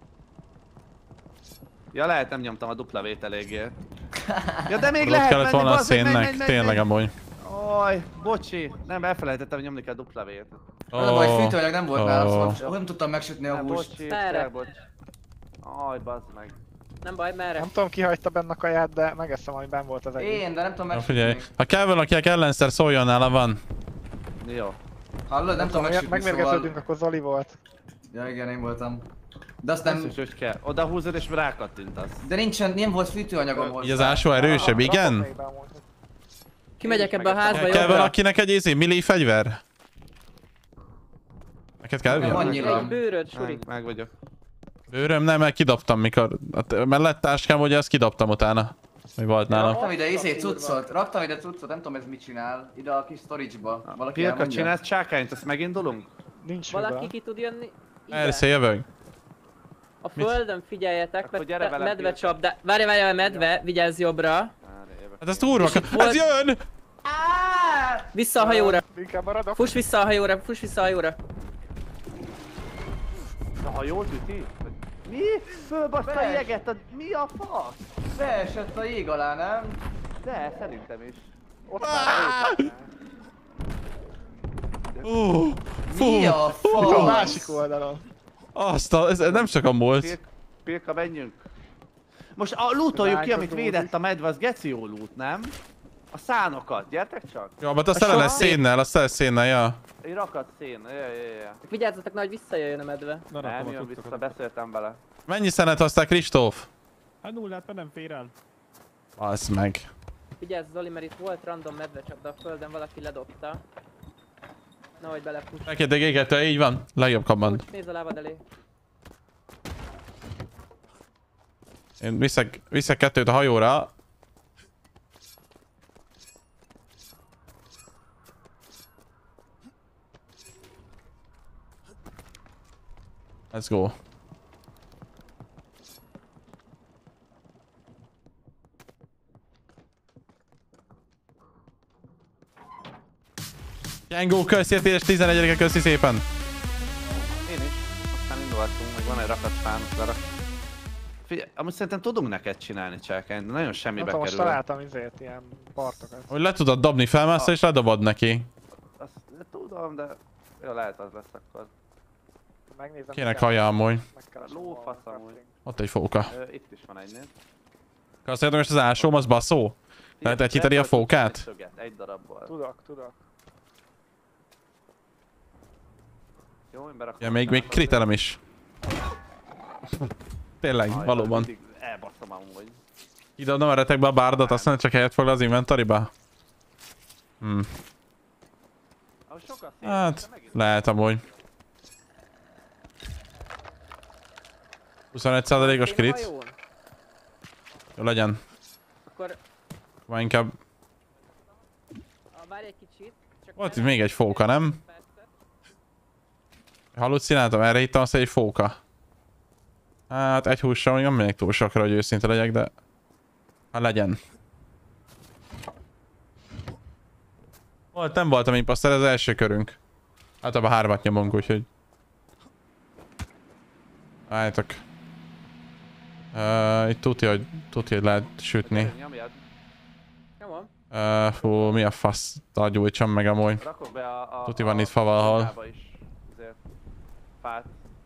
Ja, lehet nem nyomtam a W-t eléggé. Ja, de még Ott lehet kellett menni, volna a bazd meg, szénnek, tényleg amúgy. Oj, bocsi. Nem, elfelejtettem nyomni kell W-t. Az a baj, hogy fűtőanyag nem volt nálam, szóval Oh. nem tudtam megsütni a Nem, húst. bocsi, Merre? bocs. Aj, bazd meg. Nem baj, merre? Nem tudom ki hagyta benne a kaját, de megeszem, ami benn volt az egyik. Én, de nem tudom Na figyelj, megsütni. ha kell valakinek ellenszer, szóljon, nála van. Jó. Hallod? Nem tudom megsütni, Megmérgeződünk, szóval... akkor Zoli volt. Ja igen, én voltam. De azt Nem nem... is, hogy kell. Oda húzod és rákattintasz. De nincsen, nem volt fűtőanyagom hozzá. Így az ásó erősebb, igen? Kimegyek ebbe a házba Kell jobbra. valakinek egy milli fegyver? Neked kell? Nekem Van? annyira. Egy bőröd, Suri. Meg vagyok. Bőröm nem, mert kidobtam mikor. A mellett táskám, ugye azt kidobtam utána. Mi volt nálam. Raktam ide cuccot, nem tudom ez mit csinál. Ide a kis storage-ba. Valaki Pirka, elmondja? csinálsz csákányt, azt megindulunk? Nincs Valaki mivel. ki tud jönni? Ide. Persze, jövök. A földön figyeljetek, Akkor mert gyere velem, medve Pirka. csap, de... Várj, a medve, vigyázz jobbra. Hát ez durva, volt- ez jön! Vissza a hajóra. Inkább maradok. Fuss vissza a hajóra, fuss vissza a hajóra. Na, ha jól üti? Mi? Fölbaszta a Persze. jeget, mi a fasz? Beesett a jég alá, nem? De, szerintem is. Ott már Mi a a fasz? másik oldalon. Azt a, ez nem csak a múlt. Pirka, menjünk. Most lootoljuk ki, amit Rájátszódik. védett a medve, az geci jó loot, nem? A szánokat, gyertek csak! Jó, mert azt tele lesz szénnel, azt tele szénnel, ja. Egy rakat szén, ja. Csak vigyázzatok, nehogy visszajöjjön a medve. Na, Nem rakom a jön cuccokat. vissza, beszéltem vele. Mennyi szenet hoztál, Kristóf? Hát nullát, mert nem fér el. Az meg. Vigyázz Zoli, mert itt volt random medvecsapda a földön, valaki ledobta. Nehogy belefuss. Neked égető, így van. Legjobb command. Fuss, nézz a lábad elé. Én viszek kettőt a hajóra. Let's go. Django, köszértés 11-re, köszi szépen. Én is. Aztán indulhatunk, meg van egy rakat fának lerak. Figyelj, amúgy szerintem tudunk neked csinálni csákányt, de nagyon semmibe Nem tudom, most kerül. találtam izét, ilyen partokat. Hogy le tudod dobni, felmászol és ledobod neki. Azt tudom, de... Jó, lehet az lesz akkor. Megnézem. Kinek hallja amúgy. Lófasz amúgy. Ott egy fóka. Itt is van egynél. Azt mondom, most az ásóm, az baszó? Lehet egyhiteni a fókát? Egy szöget, egy darabból. Tudok. Jó, én berakom. Ja, még kritelem is. Tényleg, Aj, valóban. mindig elbaszom amúgy. Ide adom a retekbe a bárdot, azt mondja, csak helyet foglal az inventoryba. Ahogy sokat szép, Hát, de megint- lehet amúgy. 25%-os Én a crit. hajón. Jó legyen. Akkor Vagy inkább... várj egy kicsit. Csak Volt itt nem- még egy fóka, nem? Persze. Halucináltam, erre hittem azt, hogy egy fóka. Hát egy hússal még nem megyek túl sokra, hogy őszinte legyek, de... Ha legyen. Nem voltam imposzter, ez az első körünk. Általában 3-at nyomunk, úgyhogy... Álljátok. Itt tuti, hogy lehet sütni. Nyomjad. Nyomom. Fú, mi a fasz? Gyújtsam meg amúgy. Rakok be a Tuti van itt fa valahol. zónába is. Ezért fát.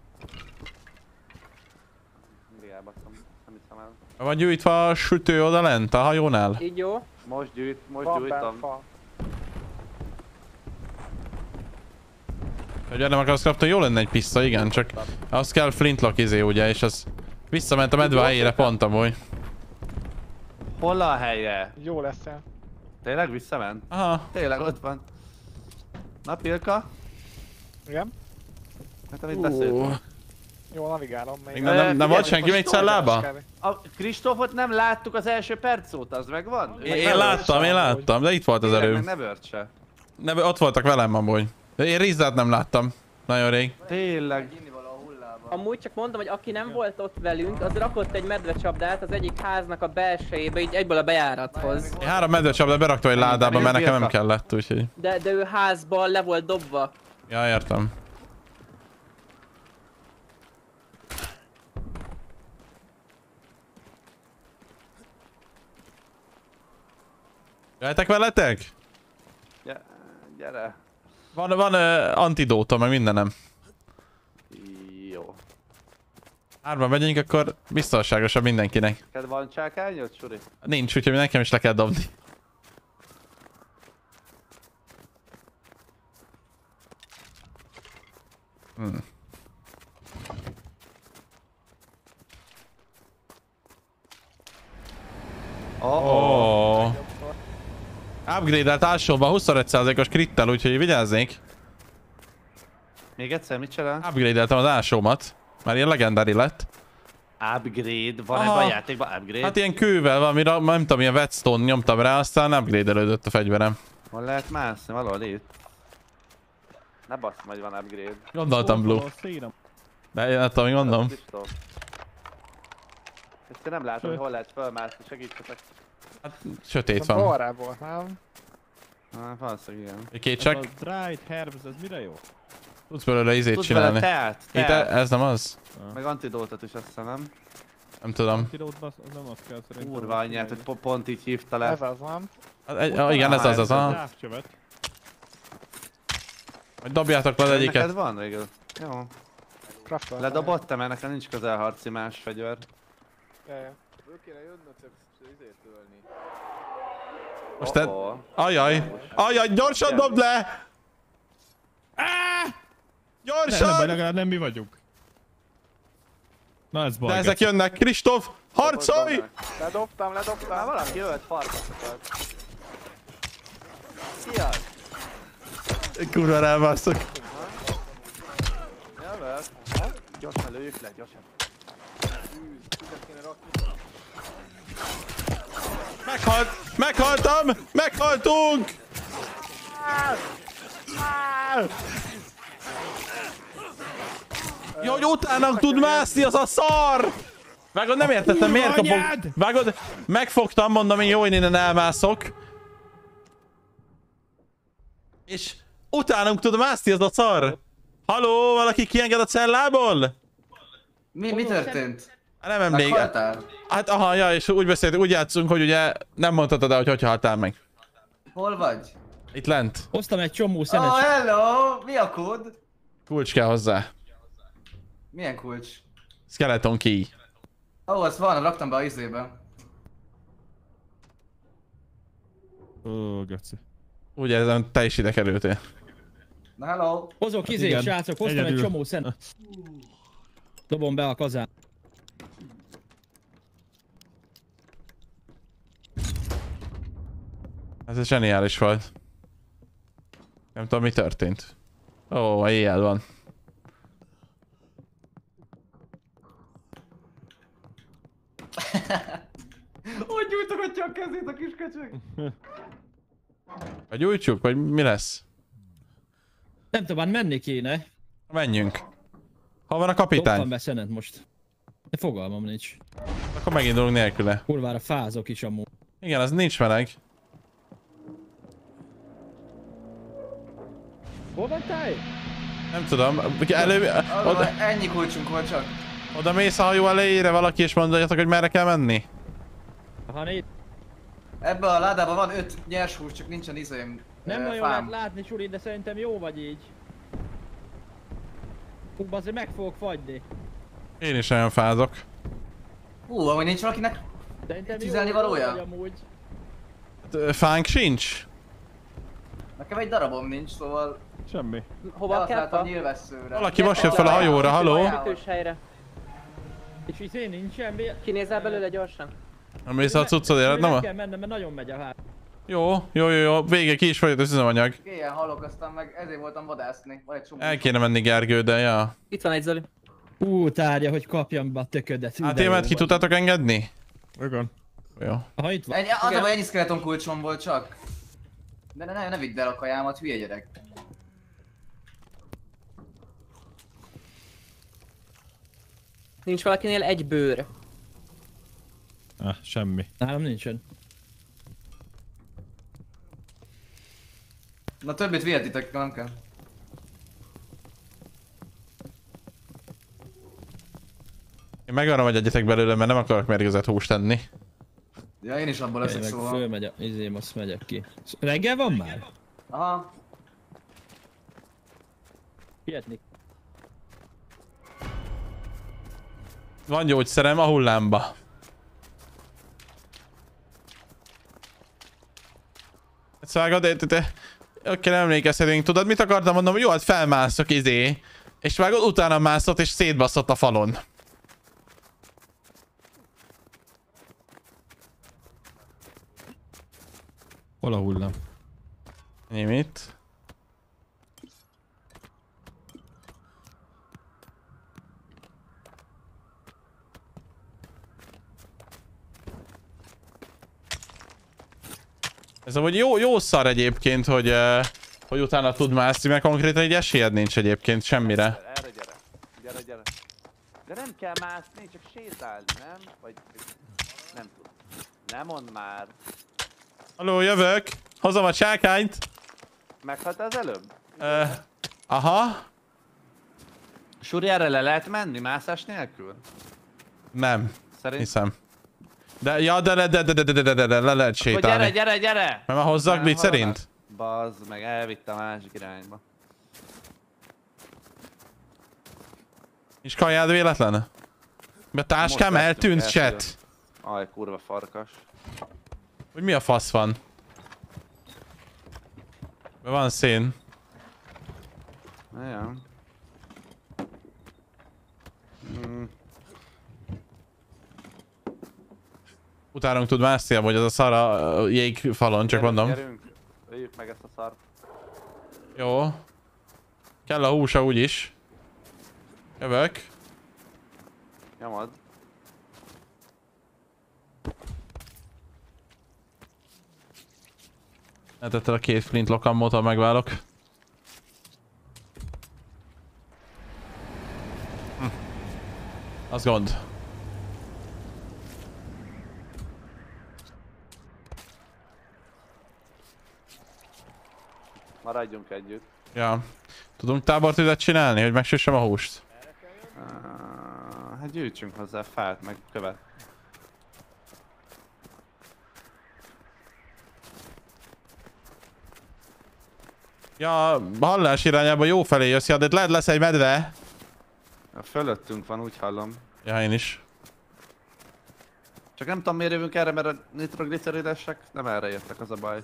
Mindig elbaszom. Nem hiszem el. Van gyújtva a sütő oda lent, a hajónál? Így jó. Most Van bent gyújtom. fa. Hogy nem akarsz kapni, jó lenne egy piszta, igen, csak az kell flintlock izé ugye, és az visszament a medve helyére pont amúgy. Hol a helye? Jó lesz el. Tényleg visszament? Aha. Tényleg ott van. Na Pilka? Igen? Hát amit beszéltünk. Jó, navigálom még. Még nem volt senki még cellába? A Kristófot nem láttuk az első perc óta, az megvan? Én láttam, de itt volt az Meg erő. ne börtse. Ott voltak velem amúgy. De én Rizzát nem láttam. Nagyon rég. Tényleg. Amúgy csak mondom, hogy aki nem volt ott velünk, az rakott egy medvecsapdát az egyik háznak a belsejébe, így egyből a bejárathoz. Én 3 medvecsapdát beraktam egy ládába, mert nekem nem kellett, úgyhogy... De ő házban le volt dobva. Ja, értem. Jöhetek veletek? Gyere. Van antidóta, meg mindenem. Jó. 3-ban megyünk, akkor biztonságosabb mindenkinek. Neked van csákányod, Suri? Nincs, úgyhogy nekem is le kell dobni. Oh. Upgrade-elt alsóban 25%-os krittel, úgyhogy vigyáznék. Még egyszer, mit csinál? Upgrade-eltem az alsómat. Már ilyen legendary lett. Upgrade? Van Aha. ebben a játékban upgrade? Hát ilyen kővel valamire, nem tudom, ilyen whetstone nyomtam rá, aztán upgrade-elődött a fegyverem. Hol lehet mászni? Valahol itt. Ne basz, hogy van upgrade. Gondoltam, Blue. De én nem tudom, mi mondom. Ezt én nem látom, hogy hol lehet fölmászni, segítsetek. Hát sötét Van. van. Balrább volt, nem? Valószínűleg igen. Egy két csak. A dried herbs, ez mire jó? Tudsz belőle izét Tudsz csinálni. vele teát, Itt ez nem az? Meg antidótot is azt hiszem, nem? Nem tudom. Antidótba az nem azt kell szerintem. Kurva anyját, hogy pont így hívta le. Ez az, nem? Hát, igen, ez az. Távcsövet. Hogy dobjátok le az egyiket. Neked van végül? Jó. Craftoltam. Ledobott-e, mert nekem nincs közelharci más fegyver. Jaj. Most te... Ajaj, gyorsan dobd le! Nem Gyorsan! baj, legalább nem mi vagyunk. Na ez baj. De ezek jönnek, Kristóf! Harcolj! Ledobtam. Már valaki jöhet farkasokat. Ki az? Kurva rábászok. Jövök. Gyorsan lőjük le, gyorsan. Meghaltam! Meghaltunk! Jó, hogy utánam tud mászni az a szar! Vágod, nem értettem, miért kapok... Vágod, megfogtam, mondom én, jó, én innen elmászok. És utánunk tud mászni az a szar! Haló, valaki kienged a cellából? Mi történt? Nem emlékszem. Meghaltál? Hát aha, ja, és úgy beszéltünk, úgy játszunk, hogy ugye nem mondhatod el, hogy haltál meg. Hol vagy? Itt lent. Hoztam egy csomó szenet. Oh, hello! Mi a kód? Kulcs kell hozzá. Milyen kulcs? Skeleton key. Ó, az van, raktam be a izébe. Ó, Göci. Úgy érzem, te is ide kerültél. Na hello! Hozok Igen. srácok, hoztam egy Egyedül. csomó szenet. Dobom be a kazán. Ez zseniális volt. Nem tudom, mi történt. Ó, éjjel van. Hogy nyújtogatja a kezét a kis köcsög? Vagy gyújtsuk, vagy mi lesz? Nem tudom, már menni kéne. Menjünk. Hol van a Dobtam kapitány? be szenet most. De fogalmam nincs. Akkor megindulunk nélküle. Kurvára fázok is amúgy. Igen, az nincs meleg. Hol van táj? Nem tudom. Ennyi kulcsunk volt csak. Oda mész a hajó elejére valaki és mondjátok, hogy merre kell menni? Ha négy. Ebben a ládában van 5 nyers hús, csak nincsen izém. Nem nagyon lehet látni, Csuri, de szerintem jó vagy így. Hú, azért meg fogok fagyni. Én is olyan fázok. Amúgy nincs valakinek Szerintem tüzelni jó valója? vagy amúgy. Fánk sincs? Nekem egy darabom nincs, szóval... Semmi. Hova kell fa? nyilvesszőre. Valaki most jött fel a hajóra, haló? Ütős helyre. És izén nincs semmi. Kinézel belőle gyorsan? Nem mész a cuccodért, nem? Meg kell mennem, mert nagyon megy a hár. Jó. Végig ki is fogyott az üzemanyag. Ilyen halok, aztán meg ezért voltam vadászni. Van egy csomó. El kéne menni Gergő, de ja. Itt van egy Zoli. Tárja, hogy kapjam be a töködet. ATM-et ki tudtátok engedni? Igen. Jó. Ha itt van. Az a baj, ennyi skeleton kulcsom volt csak. De ne vidd el a kajámat, hülye gyerek. Nincs valakinél egy bőr. Semmi. Nálam nincsen. Na többit vihetitek, nem kell. Én megvarom, hogy egyetek belőle, mert nem akarok mérgezett húst tenni. Ja, én is abból leszek, Meg szóval. fölmegy a izém, azt megyek ki. Reggel van már? Aha. Hihetni. Van gyógyszerem a hullámba. Szóval, de oké, nem emlékezhetünk, tudod mit akartam mondom, hogy jó, hát felmászok és vágod, utána mászott és szétbaszott a falon. Hol a hullám? Enyém itt. Ez amúgy jó szar egyébként, hogy utána tud mászni, mert konkrétan egy esélyed nincs egyébként semmire. Erre gyere. De nem kell mászni, csak sétálni, nem? Vagy... Nem tudom. Nem mondd már. Haló, jövök! Hozom a csákányt! Meghalt az előbb? Aha. Suri, erre le lehet menni mászás nélkül? Nem, Szerint... hiszem. De, ja, de le lehet sétálni. Gyere! Mert már hozzak mit szerint? Bazd meg, elvitte a másik irányba. És kajád véletlen? Mert táskám Most eltűnt, vettük, chat. Aj, kurva farkas. Hogy mi a fasz van? Be van szén. Ja. Utánunk tud mászni, hogy az a szar a jégfalon, csak mondom. Gyerünk, öljük meg ezt a szart. Jó. Kell a húsa úgyis. Jövök. Nyomod. Letetted a két flint lokammot, ha megválok. Az gond. Maradjunk együtt. Ja. Tudunk tábortüzet csinálni, hogy megsüssem a húst? Hát gyűjtsünk hozzá fát, meg követ. Ja, hallás irányába jó felé jössz, ja, de lehet lesz egy medve. A fölöttünk van, úgy hallom. Ja, én is. Csak nem tudom miért jövünk erre, mert a nitrogliceridesek nem erre jöttek, az a baj.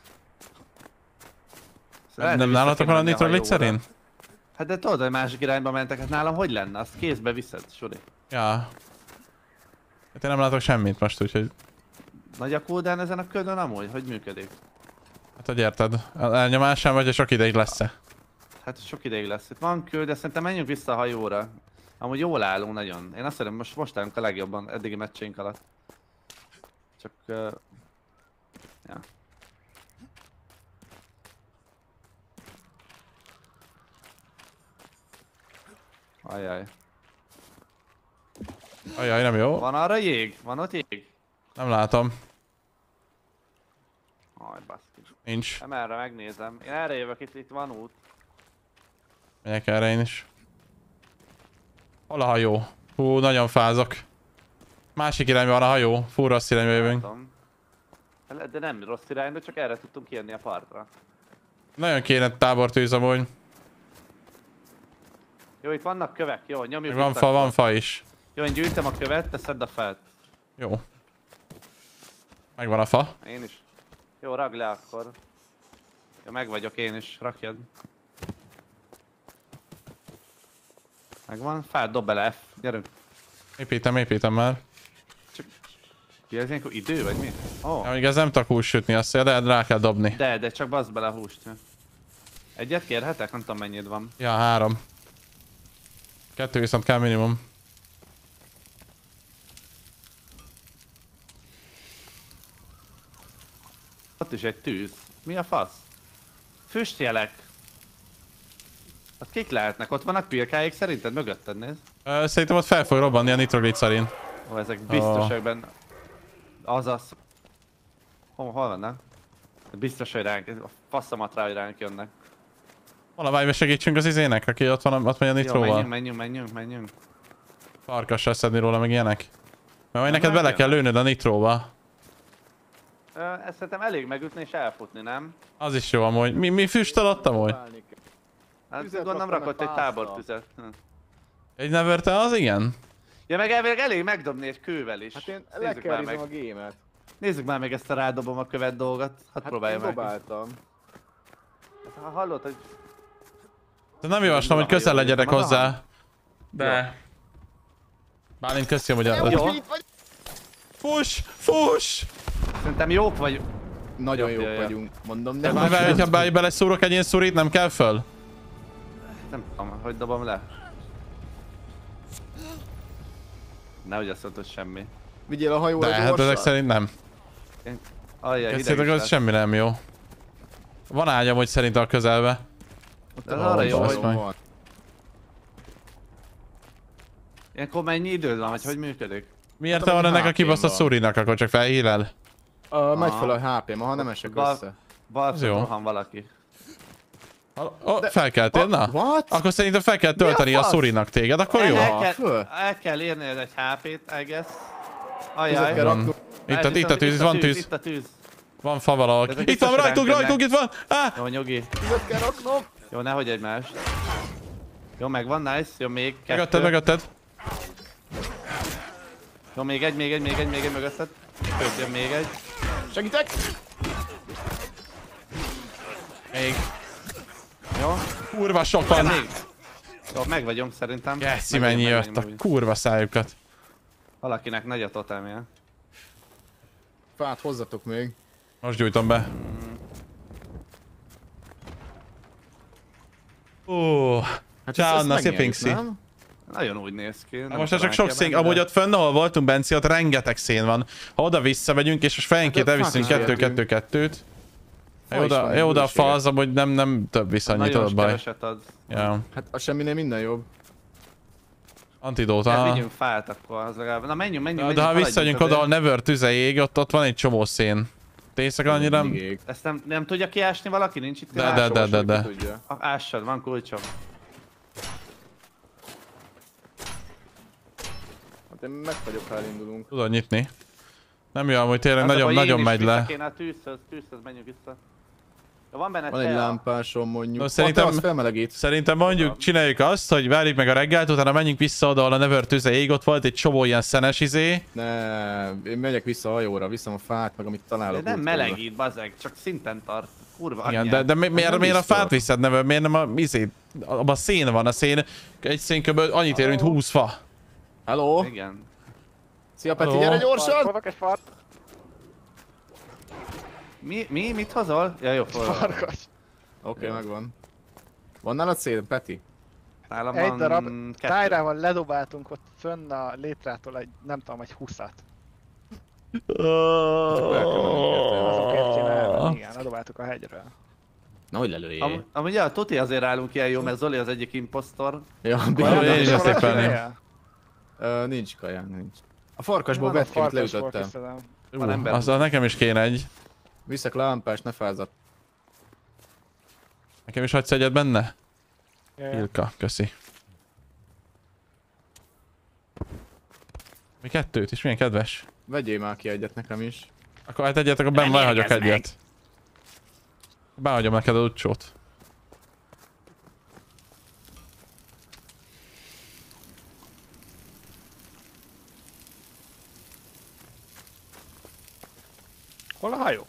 Nem nálatok van a nitroglicerin? Hát de tudod, hogy másik irányba mentek, hát nálam hogy lenne? Azt kézbe viszed, Suri. Ja. Hát én nem látok semmit most, úgyhogy... Nagy a cooldown ezen a ködön amúgy? Hogy működik? Hát, hogy érted? Elnyomásán vagy, hogy sok ideig lesz-e? Hát sok ideig lesz. Itt van kő, de szerintem menjünk vissza a hajóra. Amúgy jól állunk nagyon. Én azt szerintem most állunk a legjobban eddigi meccseink alatt. Csak... ja. Ajaj. Ajaj, nem jó. Van arra jég? Van ott jég? Nem látom. Aj, baszki. Nincs. Nem erre megnézem. Én erre jövök, itt van út. Megyek erre én is. Hol a hajó? Hú, nagyon fázok. Másik irányban van a hajó. Fú, rossz irányba jövünk. Látom. De nem rossz irányba, csak erre tudtunk kijönni a partra. Nagyon kéne tábortűz amúgy. Jó, itt vannak kövek, jó, nyomjuk. Meg van fa is. Jó, én gyűjtem a követ, te szedd a fát. Jó. Megvan a fa. Én is. Jó, ragd le akkor. Jó, meg vagyok én is, rakjad. Megvan, fát dob bele F, gyerünk. Építem már. Mi ez ilyenkor idő, vagy mi? Oh. Ja, még ez nem tudok húst sütni, azt de rá kell dobni. De csak baszd bele a húst. Egyet kérhetek? Nem tudom mennyit van. Ja, 3. 2 viszont kell minimum. Ott is egy tűz. Mi a fasz? Füstjelek. Az kik lehetnek? Ott vannak pilkáik szerinted? Mögötted néz? Szerintem ott fel fog robbanni a nitroglicerin. Ó, ezek biztosak benne. Azaz. Hol vannak? Biztos, hogy ránk, a faszomat rá, hogy ránk jönnek. Valahogy segítsünk az izének, aki ott van, ott megy a nitróval. Jó, menjünk. Farkasra szedni róla, meg ilyenek. Mert majd neked bele lehet kell lőnöd a nitróba. Ezt szerintem elég megütni és elfutni, nem? Az is jó amúgy. Mi füstöl ott amúgy? Hát Tüzet gondolom raktam, rakott meg egy pálca. tábortüzet. Egy neverte az igen? Ja, meg elvileg elég megdobni egy kővel is. Hát én Nézzük már lekerizom a meg. gémet. Nézzük már meg ezt a rádobom a követ dolgot. Hát Hát próbálja én meg. dobáltam. Hát, ha hallod, hogy... De nem javaslom, hogy közel legyenek Az a hozzá. De... Bálint köszönöm, hogy a... Jó, Fuss! szerintem jók vagy. Nagyon Ja. jók vagyunk, mondom, De de mivel, hogyha bele szúrok egy ilyen szurit, nem kell föl? Nem tudom, hogy dobom le. Nehogy azt mondod, semmi. vigyél a hajóra De hát ezek gyorsan. szerint nem. Ajjaj, hideg Kezdjétek, is az lesz. semmi nem jó. Van ágyam, hogy szerint a közelbe. De az arra jó, Basz hogy... meg. Ilyenkor mennyi időd van, vagy hogy működik? Miért Hát, van ami ennek a HP-n kibaszott van. szurinak, akkor csak felhílel? Megy fel a HP-m, ha nem esek Bal- össze. jó. Balszon rohan valaki. Felkeltél, na? What? Akkor szerintem fel kell tölteni a fasz? szurinak téged, akkor jó? föl. El kell érned egy HP-t, I guess. Tüzet Ajjaj. kell Van. raknunk. Itt a tűz, itt van tűz. Itt a tűz. Van fa valahol. Ezek Itt van, biztos rajtunk, ránk rajtunk, itt van! Ah! Jó, nyugi. Tüzet kell raknom. Jó, nehogy egymást. Jó, megvan, nice. Jó, még kettő. Megötted. Jó, még egy mögötted. Jön még egy. Segítek! Még. Jó. Kurva sokan. Még. Jó, meg vagyunk szerintem. Geci, Meg mennyi vagyunk, jött meg a vagyunk. kurva szájukat. Valakinek nagy a totemje. Fát hozzatok még. Most gyújtom be. Hát Ciao, ezt Anna, szia megnyerjük, Pinksy. nem? Nagyon úgy néz ki. Nem Most csak talán sok ki szén, benne, amúgy de- ott fönn, ahol voltunk, Benci, ott rengeteg szén van. Ha oda visszamegyünk, és most fejenként Hát, elviszünk fát is 2-2-2-t. Fa is van, Jó, de a bősége. fa az amúgy nem több vissza annyit, Nagyon tudod baj. keveset ad. Ja. Hát a semminél minden jobb. Antidóta. Hát vigyünk fát akkor, az legalább. Na menjünk. De ha haladjunk visszamegyünk oda, ahol azért. Never tüze ég, ott van egy csomó szén. Tészek annyira... Mindig ég. Ezt nem tudja kiásni valaki? Nincs itt De. irányos? Ki tudja. Ássad, van kulcsom. Hát én meg vagyok, ha elindulunk. Tudod nyitni. Nem jó, amúgy tényleg Az a baj, nagyon én is megy vissza le. kéne a tűzhöz menjünk vissza. Ja, van benne Van egy tea. lámpásom mondjuk. No, szerintem- Az felmelegít. Szerintem mondjuk csináljuk azt, hogy várjuk meg a reggelt, utána menjünk vissza oda, ahol a Never tüze ég, ott volt egy csomó ilyen szenes izé. Ne, én megyek vissza a hajóra, viszem a fát, meg amit De találok. nem útközben. melegít, bazeg, csak szinten tart. Kurva Igen, anyját. de miért a biztos. fát viszed, Never? Miért nem a izé? Abban a szén van, a szén. Egy szén kb. Annyit ér, mint 20 fa. Hello? Igen. Szia Peti, Hello? gyere gyorsan! Farkolok egy Mit hozol? Ja, jó, forró. farkas. Oké, megvan. Van nálad szél, Peti? Nálam Egy van darab kettő. tájrával ledobáltunk ott fönn a létrától egy, nem tudom, egy 20-at. Azokért kéne elmenni, igen, ledobáltuk a hegyről. Na, hogy lelőjél? Amúgy ja, tuti azért állunk ilyen jó, mert Zoli az egyik impostor. Ja, Olyan bizony. én is azt Valaki tippelném. él? Nincs kaján, nincs. A farkasból vetkét leütöttem. Azzal nekem is kéne egy. Viszek lámpás, ne fázat. Nekem is hagysz egyet benne? Ilka, köszi. Mi kettőt is, milyen kedves. Vegyél már ki egyet nekem is. Akkor hát egyet, akkor benn hagyok egyet. Behagyom neked a utcsót. Hol a hajó?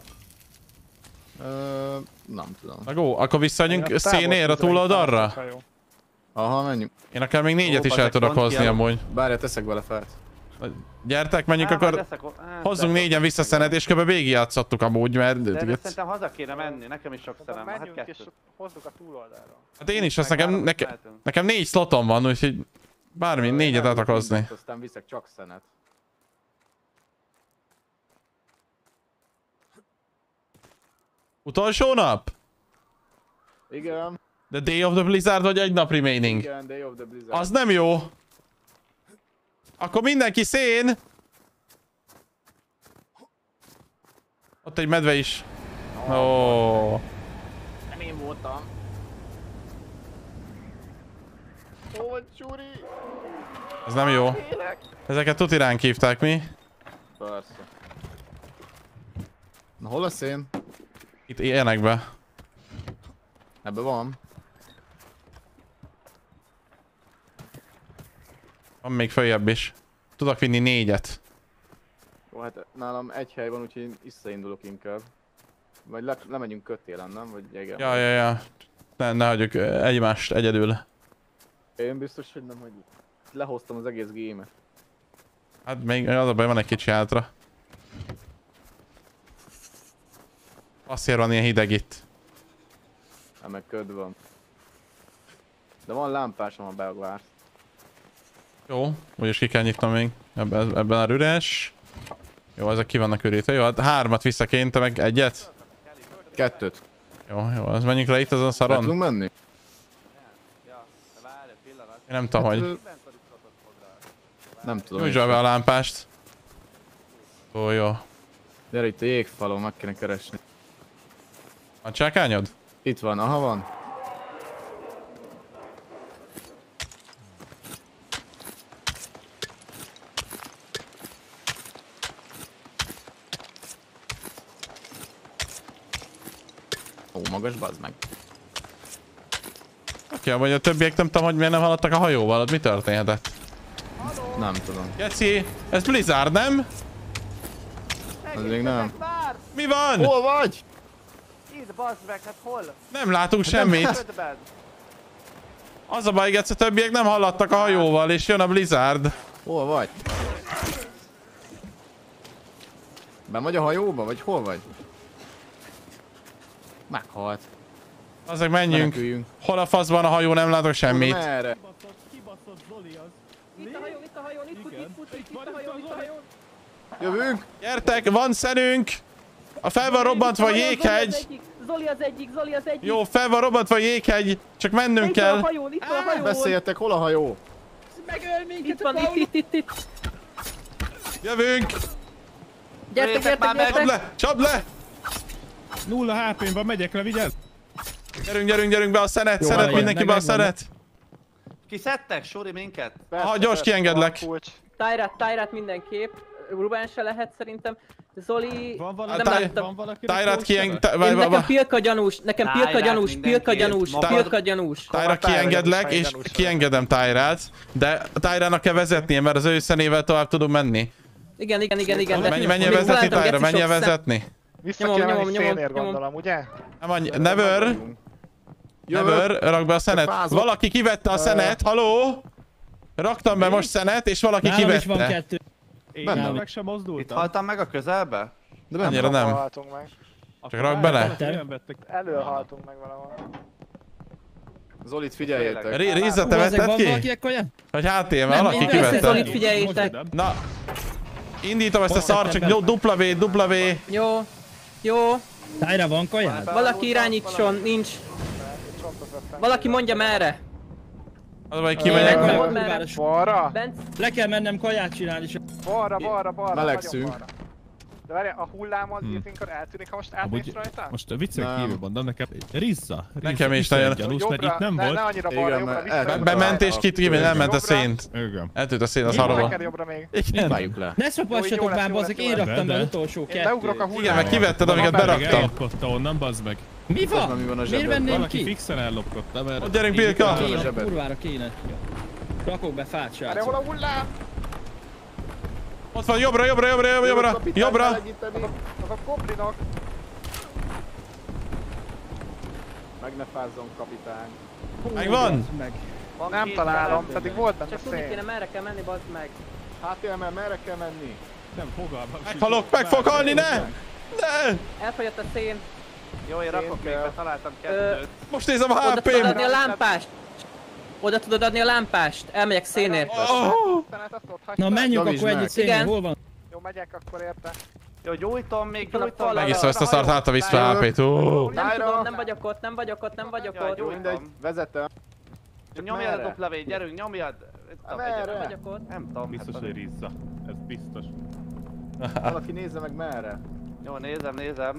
Nem tudom. Na go, akkor visszaadjunk szénér a túloldalra? Aha, menjünk. Én akár még 4-et is el tudok hozni amúgy. Bárja, teszek vele felt. Gyertek, menjünk akkor. Hozzunk 4-en vissza szenet, és kb. végigjátszottuk amúgy, mert... De szerintem haza kéne menni, nekem is sok szenem van, hát Menjünk és kettőt. hozzuk a túloldalra. Hát én is, azt nekem 4 slotom van, úgyhogy bármi 4-et el tudok hozni. Aztán viszek csak szenet. Utolsó nap? Igen. The Day of the Blizzard vagy egy nap remaining? Igen, Day of the Blizzard. Az nem jó. Akkor mindenki szén. Ott egy medve is. Ó. Nem én voltam. Ó, Csuri! Ez nem jó. Ezeket tuti ránk hívták, mi? Persze. Na hol a szén? Itt ilyenekbe. Ebben van. Van még följebb is. Tudok vinni 4-et. Jó, hát nálam egy hely van, úgyhogy én visszaindulok inkább. Vagy lemegyünk kötélen, nem? Vagy igen. Ja. Ne hagyjuk egymást egyedül. Én biztos, hogy nem hagyjuk. Lehoztam az egész gémet. Hát még az a baj, van egy kicsi hátra. Azért van ilyen hideg itt. Hát meg köd van. De van lámpásom, ha beagvársz. Jó, úgyis ki kell nyitnom még. Ebben a üres. Jó, ezek ki vannak ürítve. Jó, hát 3-at visszaként, te meg 1-et? 2-t. Jó, az menjünk le itt azon Be szaron. tudunk menni? Én nem tudom, hogy. Nem tudom. Nyújtsd be a lámpást. Ó, jó. Gyere, itt a jégfalon meg kéne keresni. Van csákányod? Itt van, aha van. Ó, magas, bazd meg. Oké, vagy a többiek nem tudom, hogy miért nem haladtak a hajóval, ott mi történhetett? Nem tudom. Geci, ez Blizzard, nem? Az még nem. Mi van? Hol vagy? Itt, bazd meg, hát hol? Nem látunk semmit. Ködben. Az a baj, Geci, a többiek nem haladtak a hajóval, és jön a Blizzard. Hol vagy? Ben vagy a hajóba, vagy hol vagy? Meghalt. Azok menjünk. Meneküljünk. Hol a faszban a hajó, nem látok semmit. Merre? Kibaszott Zoli az. Itt a hajón, itt a hajón. Jövünk? Gyertek, van szenünk. A fel van robbantva a jéghegy. Zoli az egyik. Jó, fel van robbantva a jéghegy. Csak mennünk kell. Itt van a hajón. Beszéljetek, hol a hajó? Megöl minket. Itt van, itt. Jövünk. Gyertek. Csapd le. 0 HP-n van, megyek le, vigyázz! Gyerünk be a szenet, Jó, szenet, van, mindenki be a megvan. szenet. Kiszedtek, Suri, minket? Aha, gyors kiengedlek. Tájrát mindenképp. Rubán se lehet szerintem. Zoli... Van nem valaki? láttam. Van valaki? Tájrát Nekem Pilka gyanús. Tájra kiengedlek, és kiengedem Tájrát. De Tájrának kell vezetnie, mert az ő szenével tovább tudunk menni. Igen. de Menjél még vezetni, találtam Tájra, Geci menjél sok szem. vezetni. Vissza kell menni nyomom, szénér, gondolom, ugye? Nem annyi, never, rak be a szenet. Fázok. Valaki kivette a szenet, haló? Raktam be most szenet, és valaki Nálam is van kivette. 2. Én Bennem. meg sem Itt mozdultam. haltam meg a közelbe? De benne Annyira nem. Haltunk meg. Csak rak bele. Olyan vettek. Elől haltunk meg valahol. Zolit figyeljétek. Rizza, te vetted Van ki? valakinek olyan? Vagy HTM, Nem, valaki én Zolit kivette. figyeljétek. Na, indítom ezt a szart, csak W. Jó. Tájra van kajád? Valaki irányítson, nincs. Valaki mondja merre. Az vagy kimegyek. Balra? Le kell mennem kaját csinálni. Balra. Melegszünk. nagyon balra. De várj, a hullám az ilyenkor eltűnik, ha most átmész rajta? Most a viccek kívül mondom, nekem Rizza. Nekem is nagyon. Gyanús, mert itt nem ne volt. annyira balra, jobbra, vissza. Bement és elment a szént. Igen. Eltűnt a szén az haraba. Neked jobbra még. Igen. Várjuk le. Ne szopassatok már, bazzak, én raktam be De. utolsó Én beugrok a kettőt. Igen, meg hullámra. kivetted, amiket beraktam. Ellopkodta onnan, bazd meg. Mi van? Mi van a Miért zsebedben? venném Valaki ki? fixen ellopkodta, mert... Ott gyerünk, Bilka! Kéne, kurvára kéne. Rakok be fát, Várj, hol a srácok. hullám? Ott van, jobbra! Jobbra! Az a goblinak. Meg ne fázzon, kapitány. Megvan? Meg. Nem találom, pedig volt benne Csak tudni kéne, szén. merre kell menni, bazd meg. HTML, merre kell menni? Nem, fogalmam. Meghalok, meg fog halni, ne! Ne! Elfogyott a szén. Jó, én rakok még, mert találtam Ö, kettőt. Most nézem a Oda tudod HP-m! adni a lámpást. Oda tudod adni a lámpást. Elmegyek szénért. Oh! Na menjünk Javítsd akkor meg. együtt szélni, Igen. hol van? Jó, megyek akkor érte. Jó, gyújtom még, Van a gyújtom. fal meg. Megiszom ezt a szart, hátra vissza a HP-t. Nem Tájra. tudom, nem vagyok ott, nem vagyok ott. Jó, Mindegy, vezetem. Nyomjad a merre? doplevét, gyerünk, nyomjad. Merre? Nem vagyok ott. Nem tudom. Biztos, hát- hogy Rizza. Ez biztos. Valaki nézze meg merre. Jó, nézem.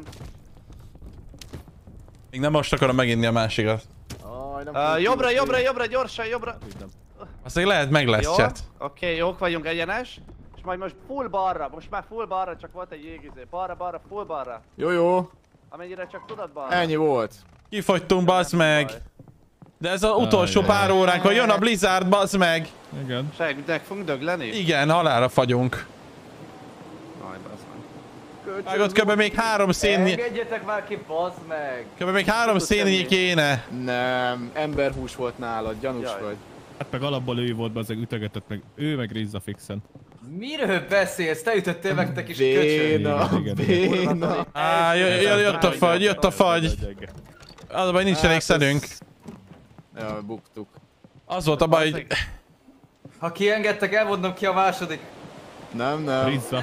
Még nem most akarom meginni a másikat. Aj, nem fogjuk Jobbra, gyorsan, jobbra. Azt még lehet meg lesz, Jó, chat. oké, jók vagyunk, egyenes. És majd most full balra, most már full balra, csak volt egy jégizé. Balra, full balra. Jó. Amennyire csak tudod balra. Ennyi volt. Kifogytunk, bazd meg! De ez az utolsó pár óránk, hogy jön a Blizzard, bazd meg! Igen. Segítek, fogunk dögleni? Igen, halálra fagyunk. Aj, bazd meg. Vágott kb. Még 3 szénnyi... Engedjetek már ki, bazd meg! Kb. Még 3 szénnyi kéne. Nem, emberhús volt nálad, gyanús Jaj. vagy. Hát meg alapból ő volt, bazd meg ütögetett meg. Ő meg Rizza fixen. Miről beszélsz? Te ütöttél meg, te kis köcsög! Béna. Á, jött a fagy. Az a baj, nincs elég szenünk. Ja, buktuk. Az volt a baj, hogy... Ha kiengedtek, elmondom ki a második. Nem. Rizza.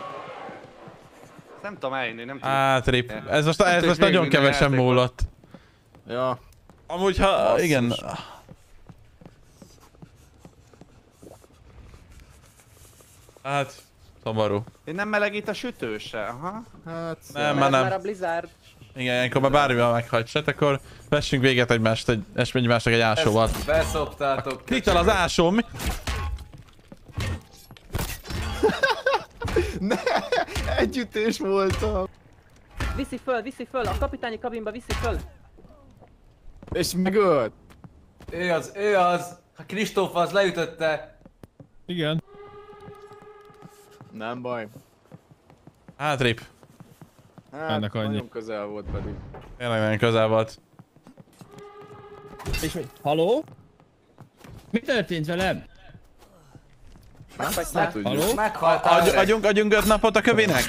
Nem tudom eljönni, nem tudom. Átrip. Ez most nagyon végül kevesen minden múlott. Ja. Amúgy ha... igen. Hát... Szomorú. Én nem melegít a sütő se, aha. Hát... Nem, már Már a nem. Blizzard. Igen, ilyenkor már bármivel meghagysz, akkor vessünk véget egymásnak egy ásóval. Beszoptátok. Kital az ásó, mi? Ne! Együttés voltam. Viszi föl, a kapitányi kabinba viszi föl. És megölt. Ő az. Ha Kristóf az leütötte. Igen. Nem baj. Hátrip. Hát, Ennek annyi. nagyon közel volt pedig. Tényleg nagyon közel volt. És hogy... Haló? Mi történt velem? Nem tudjuk. Haló? Meghaltál. Adjunk 5 napot a kövének?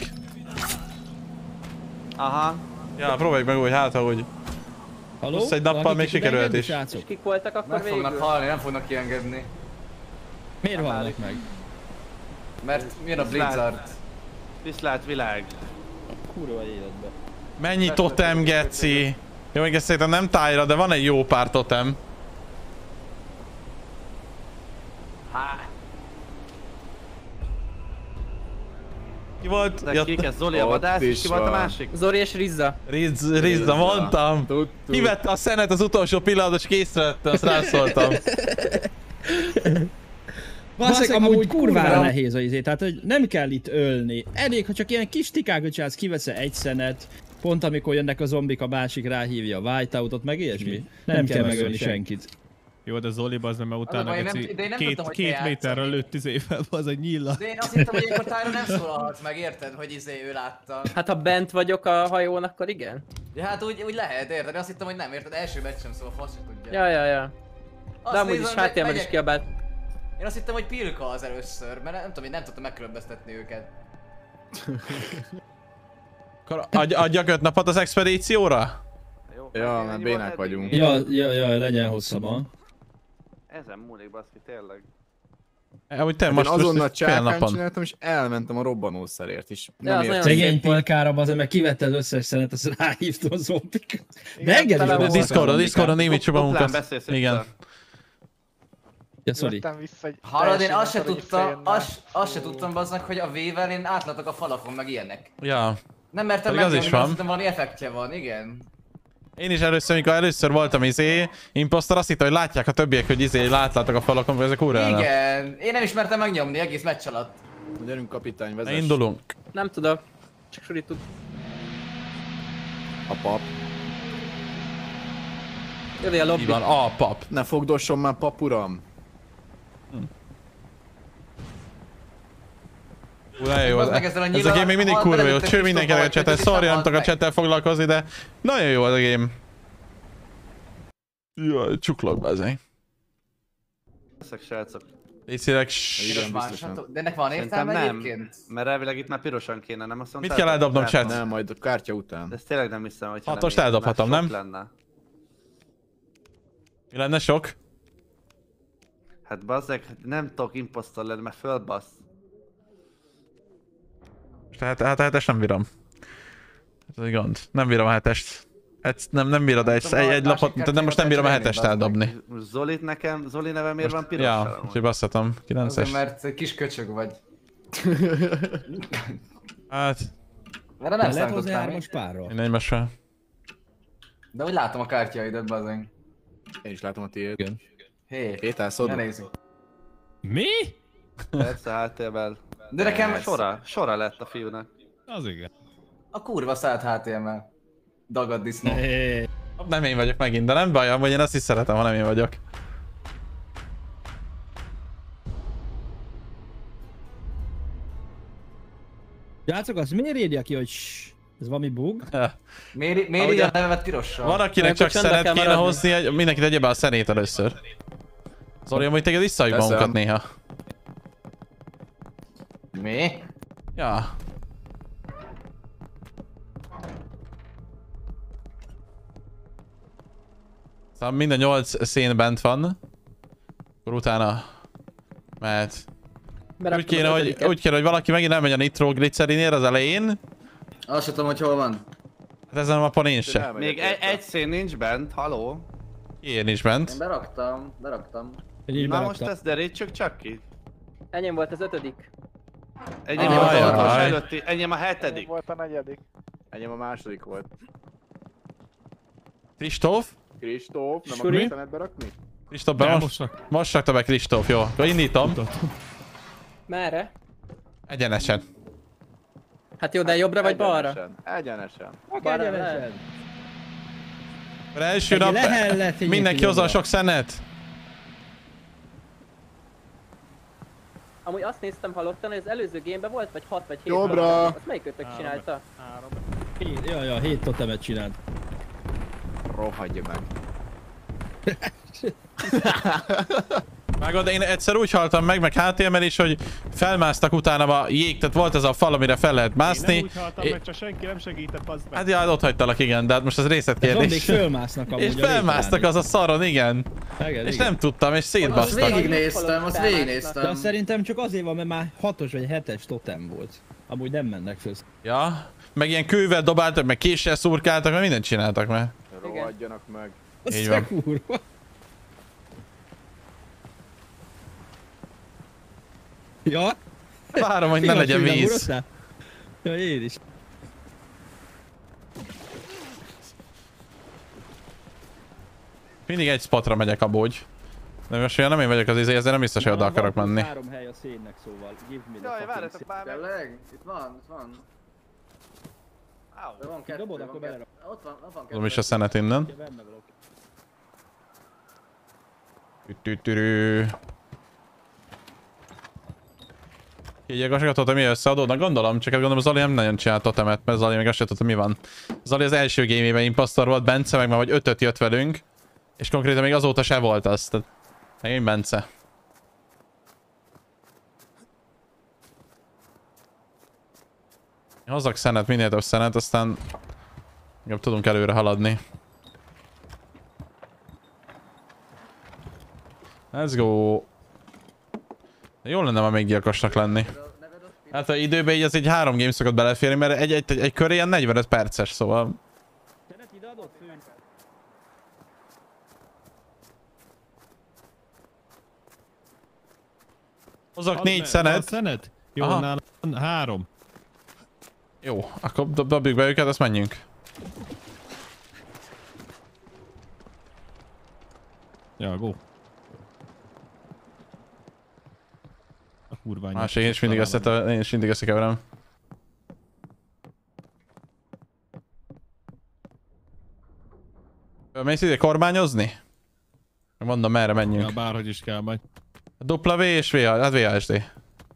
Aha. Ja, próbáljuk meg úgy, hát ha úgy. Haló? Plusz egy nappal Valaki még ki tud sikerült engedni, is. srácok? És kik voltak akkor Meg fognak végül? halni, nem fognak kiengedni. Miért halnak meg? Mert jön a Blizzard. Viszlát világ. Kurva életbe. Mennyi totem, geci? Jó, még ezt szerintem nem tájra, de van egy jó pár totem. Ki volt? Kik ez Zoli a Ott vadász, és is ki volt a van. másik? Zori és Rizza. Rizza, mondtam! Tudtuk. Kivette a szenet az utolsó pillanatban, és készrevette, azt rászóltam. Valószínűleg amúgy kurvára nehéz a izé, tehát hogy nem kell itt ölni. Elég, ha csak ilyen kis tikákat csinálsz, kivesz egy szenet, pont amikor jönnek a zombik, a másik ráhívja a whiteoutot, meg ilyesmi. Nem kell megölni senkit. Jó, de Zoli bazd meg, mert utána baj, geci de én nem tudtam, hogy két kell méterre játszani. lőtt izével, az egy nyíllal. De én azt hittem, hogy ilyenkor Tyron nem szólalhatsz meg, érted? Hogy ő látta. Hát ha bent vagyok a hajón, akkor igen. Ja, hát úgy lehet, érted? Én azt hittem, hogy nem, érted? Első meccs sem szól, fasz se tudja. Ja. Azt De amúgy is nézem, HTML is megyek- kiabált. Én azt hittem, hogy Pilka az először, mert nem tudom, én nem tudtam megkülönböztetni őket. Akkor adjak 5 napot az expedícióra? Jó, Ja, ennyi mert volt bénák eddig. vagyunk. Ja, legyen hosszabban. Ezen múlik baszki, tényleg. Amúgy te Hát most én azonnal fél csákán napon. csináltam, és elmentem a robbanószerért is. Ja, Nem az értem. nagyon Szegény szép volt. pilkára, azért meg kivette az összes szenet, azt ráhívta a zombikat. De Igen, engedj tele meg volt. a Discordon némítsuk Duplán magunkat. beszélsz Igen. vissza. Ja, sorry. Jöttem vissza egy Hallod, én teljesen azt se motoros tudtam, fejemmel. azt se tudtam bazdnak, hogy a V-vel én átlátok a falakon, meg ilyenek. Ja. Nem mertem Pedig az megnyomni, is mert van. azt hittem valami effektje van, igen. Én is először, amikor először voltam impostor, azt hittem, hogy látják a többiek, hogy látlátok a falakon, hogy ezek úrra. Igen, én nem is mertem megnyomni egész meccs alatt. Gyerünk kapitány, Na, vezess. indulunk. Nem tudok. Csak Suri tud. A pap. Jövi a lobby. Így van, a pap. Ne fogdosson már, pap uram. Nagyon jó, Bazd meg ezzel a ez a game még mindig nyilván- kurva jó, belelőttek cső mindenkinek a Krisztófal, chattel, sorry, nem tudok a meg. chattel foglalkozni, de nagyon jó az a game. Jaj, csuklok bezeg. Ezek srácok. Légy Piros mását, de ennek van Szerintem értelme nem, egyébként? mert elvileg itt már pirosan kéne, nem? Azt Mit mondtad? kell eldobnom, Hát, chat? Nem, majd a kártya után. De ezt tényleg nem hiszem, hogy Hatost eldobhatom, nem? Lenne. Mi lenne sok? Hát bazzeg, nem tudok impostor lenni, mert fölbasz. Tehát a hetest nem bírom. Ez egy gond. Nem bírom a hetest. Nem bírod egy lapot, de most nem bírom a hetest eldobni. Zolit nekem, Zoli neve miért van piros? Ja, úgyhogy basszatom. 9-es. Azért, mert egy kis köcsög vagy. Hát, Erre nem Lehet hozni számítottam 3-as párról. én egymással. De úgy látom a kártyaidat, bazeng. Én is látom a tiéd. Igen. Hé, Hétászod? ne nézzük. Mi? Persze, háttérben. De nekem Sora lett a fiúnak. Az igen. a kurva szállt HTML. Dagad disznó. Nem én vagyok megint, de nem baj, amúgy én azt is szeretem, ha nem én vagyok. Játszok, azt miért írja ki, hogy ez valami bug? Miért így a nevemet pirossal? Van, akinek Akkor csak csendben szenet kell kéne maradni. hozni, mindenki tegye be a szenét először. Zoli, amúgy téged visszahagyjuk Teszem. magunkat néha. Mi? Ja. Szóval minden 8 szén bent van. Akkor utána mehet. Úgy kéne, hogy valaki megint elmegy a nitro glicerinér az elején. Azt sem tudom, hogy hol van. Hát ezen a mapon én se. Még egy szén nincs bent, haló? Én is bent. Én beraktam. Hogy így Na most berakta. ezt derítsük csak ki. Enyém volt az 5. Enyém volt a Ajaj. hatos előtti, enyém a Én hetedik. volt a negyedik. Enyém a második volt. Kristóf? Kristóf, nem Suri? akarsz szemet berakni? Kristóf, Nem, be most most rakta be Kristóf, jó. Akkor indítom. Merre? Egyenesen. Hát jó, de jobbra vagy balra? Egyenesen. Balra Egyenesen. Az első Egy nap lehellet, így mindenki jobbra. hozza a sok szenet. Amúgy azt néztem halottan, hogy az előző gameben volt vagy 6 vagy 7 Jobbra. totem. Azt melyik ötök csinálta? 7 totemet csinált. Rohadja meg. Vágod, én egyszer úgy haltam meg HTML is, hogy felmásztak utána a jég, tehát volt ez a fal, amire fel lehet Én mászni. nem úgy haltam meg, csak senki nem segített, az meg. Hát ja, ott hagytalak, igen, de hát most az De zombik részletkérdés. fölmásznak amúgy És a felmásztak az a szaron, igen. Igen, És igen. nem tudtam, és Azt szétbasztak. végignéztem, azt De végignéztem. azt szerintem csak azért van, mert már 6-os vagy 7-es totem volt. Amúgy nem mennek föl. Ja, meg ilyen kővel dobáltak, meg késsel szurkáltak, meg mindent csináltak már. Rohadjanak meg. Így van. Kurva. Ja? Várom, hogy ne legyen Pillanatnyilag víz. ugrottál? Ja, én is. Mindig egy spotra megyek amúgy. De most olyan nem én vagyok az ezért nem biztos, hogy oda akarok menni. 3 hely a szénnek, szóval. Give me the Jaj, fucking várjatok már meg. Tényleg? Itt van. De van kettő, Dobod, van akkor kettő. belerak. Ott van kettő. Tudom is a szenet innen. szépen. Benne vagyok. Tütütürű. Így igazgatott, mi összeadódnak, gondolom, csak gondolom Zoli nem nagyon csinált totemet, mert Zoli meg azt sem tudta, mi van. Zoli az első game-ében impostor volt, Bence meg már vagy 5-öt jött velünk, és konkrétan még azóta se volt az, tehát megint Bence. Én hozzak szenet, minél több szenet, aztán jobb tudunk előre haladni. Let's go! Jó lenne már még gyilkosnak lenni. Hát a időben így az egy 3 game szokott beleférni, mert egy kör ilyen 45 perces, szóval... Tenet ide adott főn. Hozok 4 szenet. Szenet? Jó, Aha. nálam 3. Jó, akkor dobjuk be őket, azt menjünk. Ja, go. A kurva anyja. Másik, én is mindig összekeverem. Mész ide kormányozni? Mondom, merre menjünk. Ja, bárhogy is kell majd. Dupla V és hát VHSD.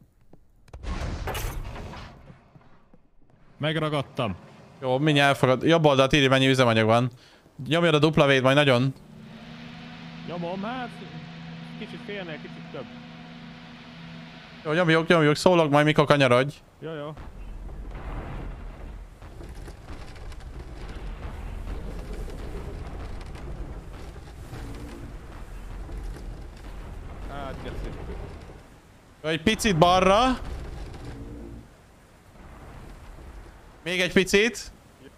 Megragadtam. Jó, mindjárt elfogad. Jobb oldalt írj, mennyi üzemanyag van. Nyomjad a dupla V-t majd nagyon. Nyomom, hát kicsit félnél, kicsit több. Jó, nyomjuk, szólok majd mikor kanyarodj. Jó, jó. Hát, geci. Egy picit balra. Még egy picit.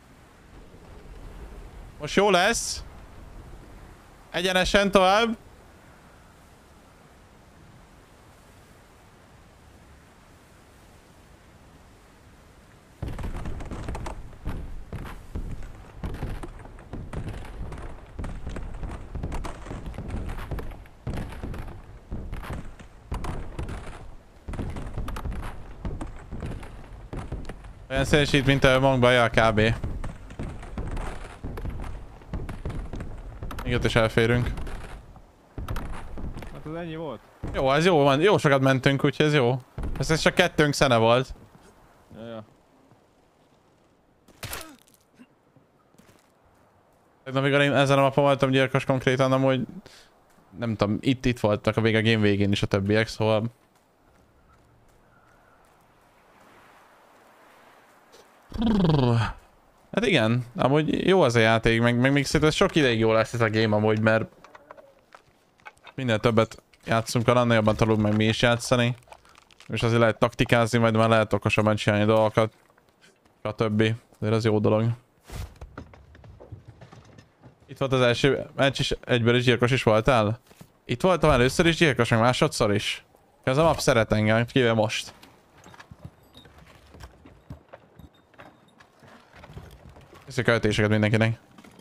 Most jó lesz. Egyenesen tovább. Olyan szélesít, mint a mankba, ja, kb. Még ott is elférünk. Hát az ennyi volt. Jó, ez jó van. Jó sokat mentünk, úgyhogy ez jó. Ez csak 2 szene volt. Ja, ja. Amikor én ezen a mapon voltam gyilkos konkrétan, amúgy nem tudom, itt voltak a game végén is a többiek, szóval... Hát igen, amúgy jó az a játék, meg még szerintem sok ideig jó lesz ez a game amúgy, mert minél többet játszunk, annál jobban tanulunk meg mi is játszani. És azért lehet taktikázni, majd már lehet okosabban csinálni dolgokat, stb. Azért az jó dolog. Itt volt az első meccs is, egyből is gyilkos is voltál? Itt voltam először is gyilkos, meg másodszor is. Ez a map szeret engem, kivéve most. Köszönjük a követéseket mindenkinek.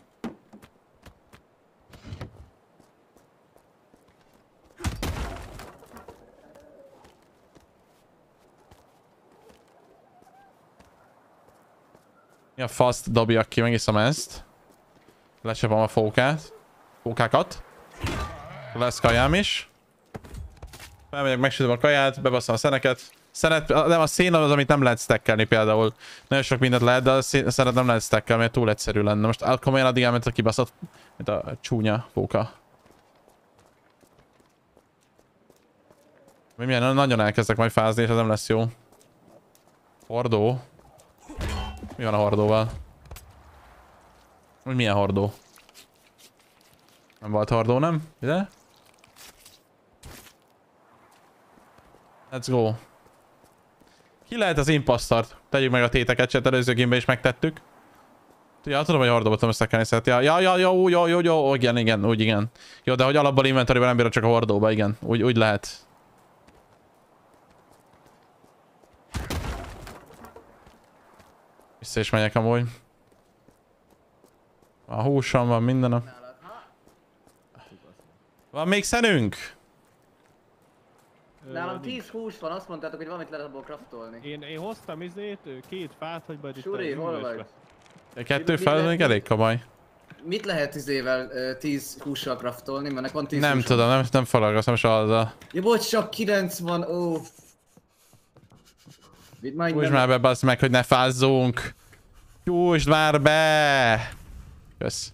Mi a faszt dobjak ki, megiszom ezt. Lecsapom a fókákat. Lesz kajám is. Felmegyek, megsütöm a kaját, bebaszom a szeneket. Nem, a szén az, amit nem lehet stackelni például. Nagyon sok mindent lehet, de a szenet nem lehet stackelni, mert túl egyszerű lenne. Most komolyan addig elment a kibaszott, mint a csúnya fóka. Milyen, nagyon elkezdek majd fázni, és ez nem lesz jó. Hordó. Mi van a hordóval? Milyen hordó? Nem volt hordó, nem? Ide? Let's go. Ki lehet az impostort? Tegyük meg a téteket, csak előző gameben is megtettük. Ja, tudom, hogy a hordóba tudom összekelni szeret. Jó, igen, úgy igen. Jó, de hogy alapból inventoryban nem bírod csak a hordóba, igen. Úgy lehet. Vissza is megyek amúgy. A húsom van, mindenem. Van még szenünk? Nálam 10 hús van, azt mondtátok, hogy valamit lehet abból craftolni. Én hoztam izét, 2 fát, hogy majd itt Suri, hol vagy? 2 fel, még elég komoly. Mit lehet 10 hússal craftolni? Mert nekem van 10 Nem húsom. tudom, nem falagasztom se azzal. Ja bocs, csak 9 van, ó. Húzd már be, bassz meg, hogy ne fázzunk. Húzd már be! Kösz.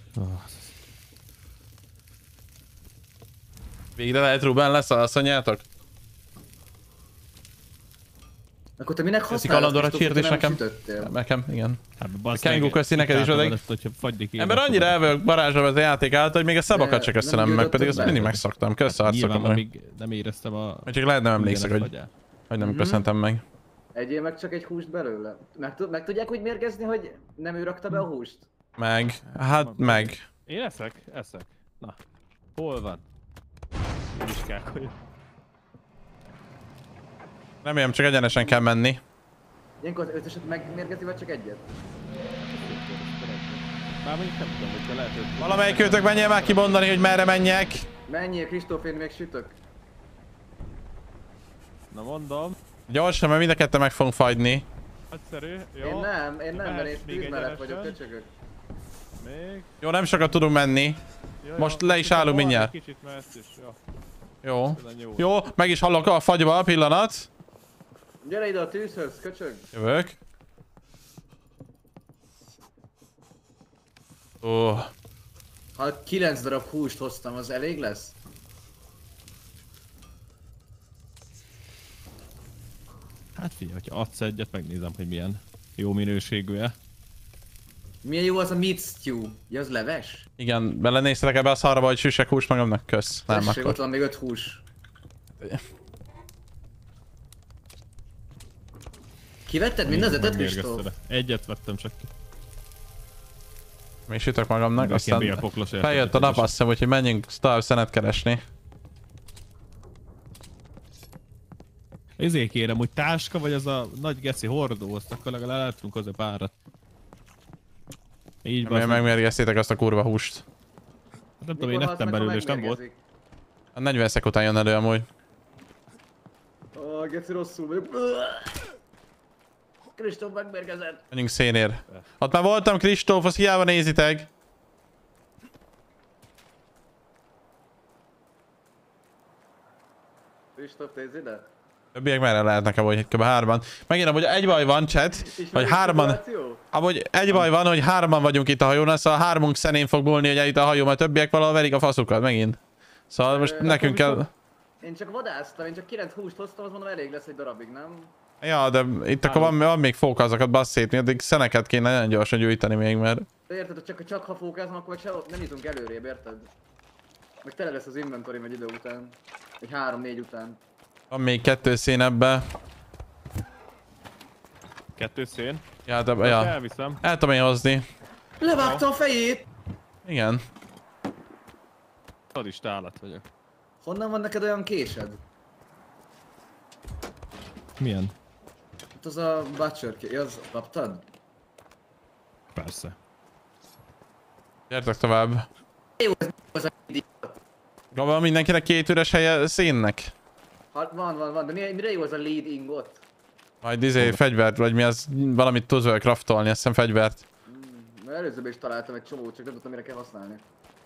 Végre lehet Ruben lesz, azt mondjátok? Akkor te minek Köszi használod? kalandorra csírt is nekem. Sütöttél? Nekem, igen. Hát, Kengu, köszi neked is odaig. Ember annyira el vagyok varázsolva az a játék által, hogy még a szabokat se köszönöm meg, pedig azt mindig megszoktam. Kösz, Nyilván, még nem éreztem a... Csak lehet nem emlékszek, hogy nem köszöntem meg. Egyél meg csak egy húst belőle. Meg tudják úgy mérgezni, hogy nem ő rakta be a húst? Meg. Hát meg. Én eszek. Na. Hol van? Vizsgálkolja. Remélem, csak egyenesen kell menni. Ilyenkor az összeset megmérgezi, vagy csak egyet? Már mondjuk nem tudom, hogy lehet, hogy... Valamelyik őtök menjen már kimondani, hogy merre menjek. Menjél, Kristóf, én még sütök. Na mondom. Gyorsan, mert mind a ketten meg fogunk fagyni. Egyszerű, jó. Én nem, mert én Még tűz mellett egyenesen. vagyok, köcsögök. Még. Jó, nem sokat tudunk menni. Jó, Most jó. le is állunk mindjárt. Kicsit messz is, jó. Jó. Jó. Jó, meg is hallok a fagyba, pillanat. Gyere ide a tűzhöz, köcsög. Jövök. Ó, Ha 9 darab húst hoztam, az elég lesz? Hát figyelj, hogyha adsz egyet, megnézem, hogy milyen jó minőségű-e. Milyen jó az a meat stew? Ja, az leves? igen, belenéztetek ebbe a szarba, hogy süssek húst magamnak? Kösz. Nem, Tessék, ott akkor. van még 5 hús. Kivetted mindazetet, Kristóf? Egyet vettem csak ki. Még sütök magamnak, Nekem aztán bélpoklos feljött a nap, azt hiszem, úgyhogy menjünk tovább szenet keresni. Ezért kérem, hogy táska vagy az a nagy geci hordó, azt akkor legalább el tudunk hozzá párat. Így Miért van. megmérgeztétek azt a kurva húst? Nem tudom, én ettem belőle és nem volt. A 40 szek után jön elő amúgy. Ó, geci rosszul vagyok. Kristóf megmérgezett. Menjünk szénér. Ott már voltam, Kristóf, azt hiába nézitek. Kristóf, nézd ide. Többiek merre lehetnek amúgy, kb. 3-an. Megint amúgy egy baj van, chat, hogy 3-an... Amúgy egy baj van, hogy 3-an vagyunk itt a hajón, szóval 3-unk szenén fog múlni, hogy eljut a hajó, mert többiek valahol verik a faszukat megint. Szóval most nekünk kell... Én csak vadásztam, én csak 9 húst hoztam, azt mondom elég lesz egy darabig, nem? Ja, de itt akkor van még fókazokat basszét, addig szeneket kéne nagyon gyorsan gyűjteni még, mert... De érted, hogy csak ha fókázom, akkor nem jutunk előrébb, érted? Meg tele lesz az inventory egy idő után. Egy 3-4 után. Van még 2 szén ebbe. 2 szén. Ja, de... Ja. Elviszem. El tudom én hozni. Levágta a fejét! Igen. Szadista állat vagyok. Honnan van neked olyan késed? Milyen? Hát az a butcher kés, az kaptad? Persze. Gyertek tovább. Jó, az a Van mindenkinek 2 üres helye szénnek? van, de mire jó az a lead ingot? Majd fegyvert, vagy mi az, valamit tudsz vele craftolni, azt hiszem fegyvert. Mert előzőben is találtam egy csomót, csak nem tudtam mire kell használni.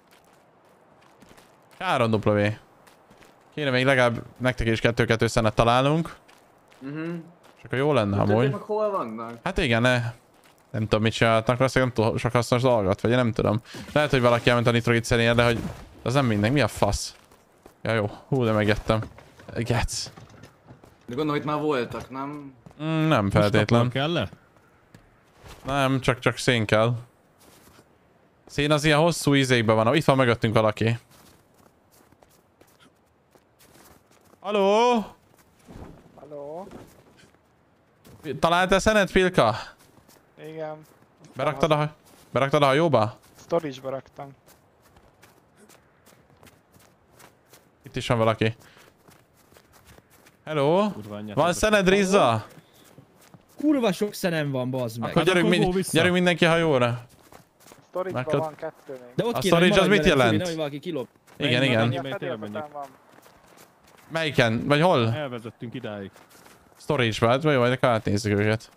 Káron W. Kéne még legalább nektek is 2-2 szenet találnunk. És akkor jó lenne amúgy. Meg hol vannak? Hát igen, nem tudom mit csinálhatnak, azt nem túl sok hasznos dolgot, vagy én nem tudom. Lehet, hogy valaki elment a nitrogit szerér, de hogy az nem minden. Mi a fasz? Ja jó, hú, de megettem. Gec. De gondolom, itt már voltak, nem? Nem feltétlen. Kell le? Nem, csak szén kell. Szén az ilyen hosszú izékben van. Itt van mögöttünk valaki. Halló? Halló? Találtál szenet, Pilka? Igen. Beraktad a hajóba? Storage-ba raktam. Itt is van valaki. Hello? Kurva Van szened, Rizza? Kurva sok szenem van, bazd meg. Akkor gyerünk mindenki a hajóra. Storage-ba Akkor- van 2 még. De ott A kéne, storage hogy az maradj mit vele, jelent? Tibi, nehogy valaki kilop. Igen, Menj, igen. menj, A menj, fedélzetben van. Melyiken? Vagy hol? Elvezettünk idáig. Storage-ba, hát vagy jó, majd átnézzük őket.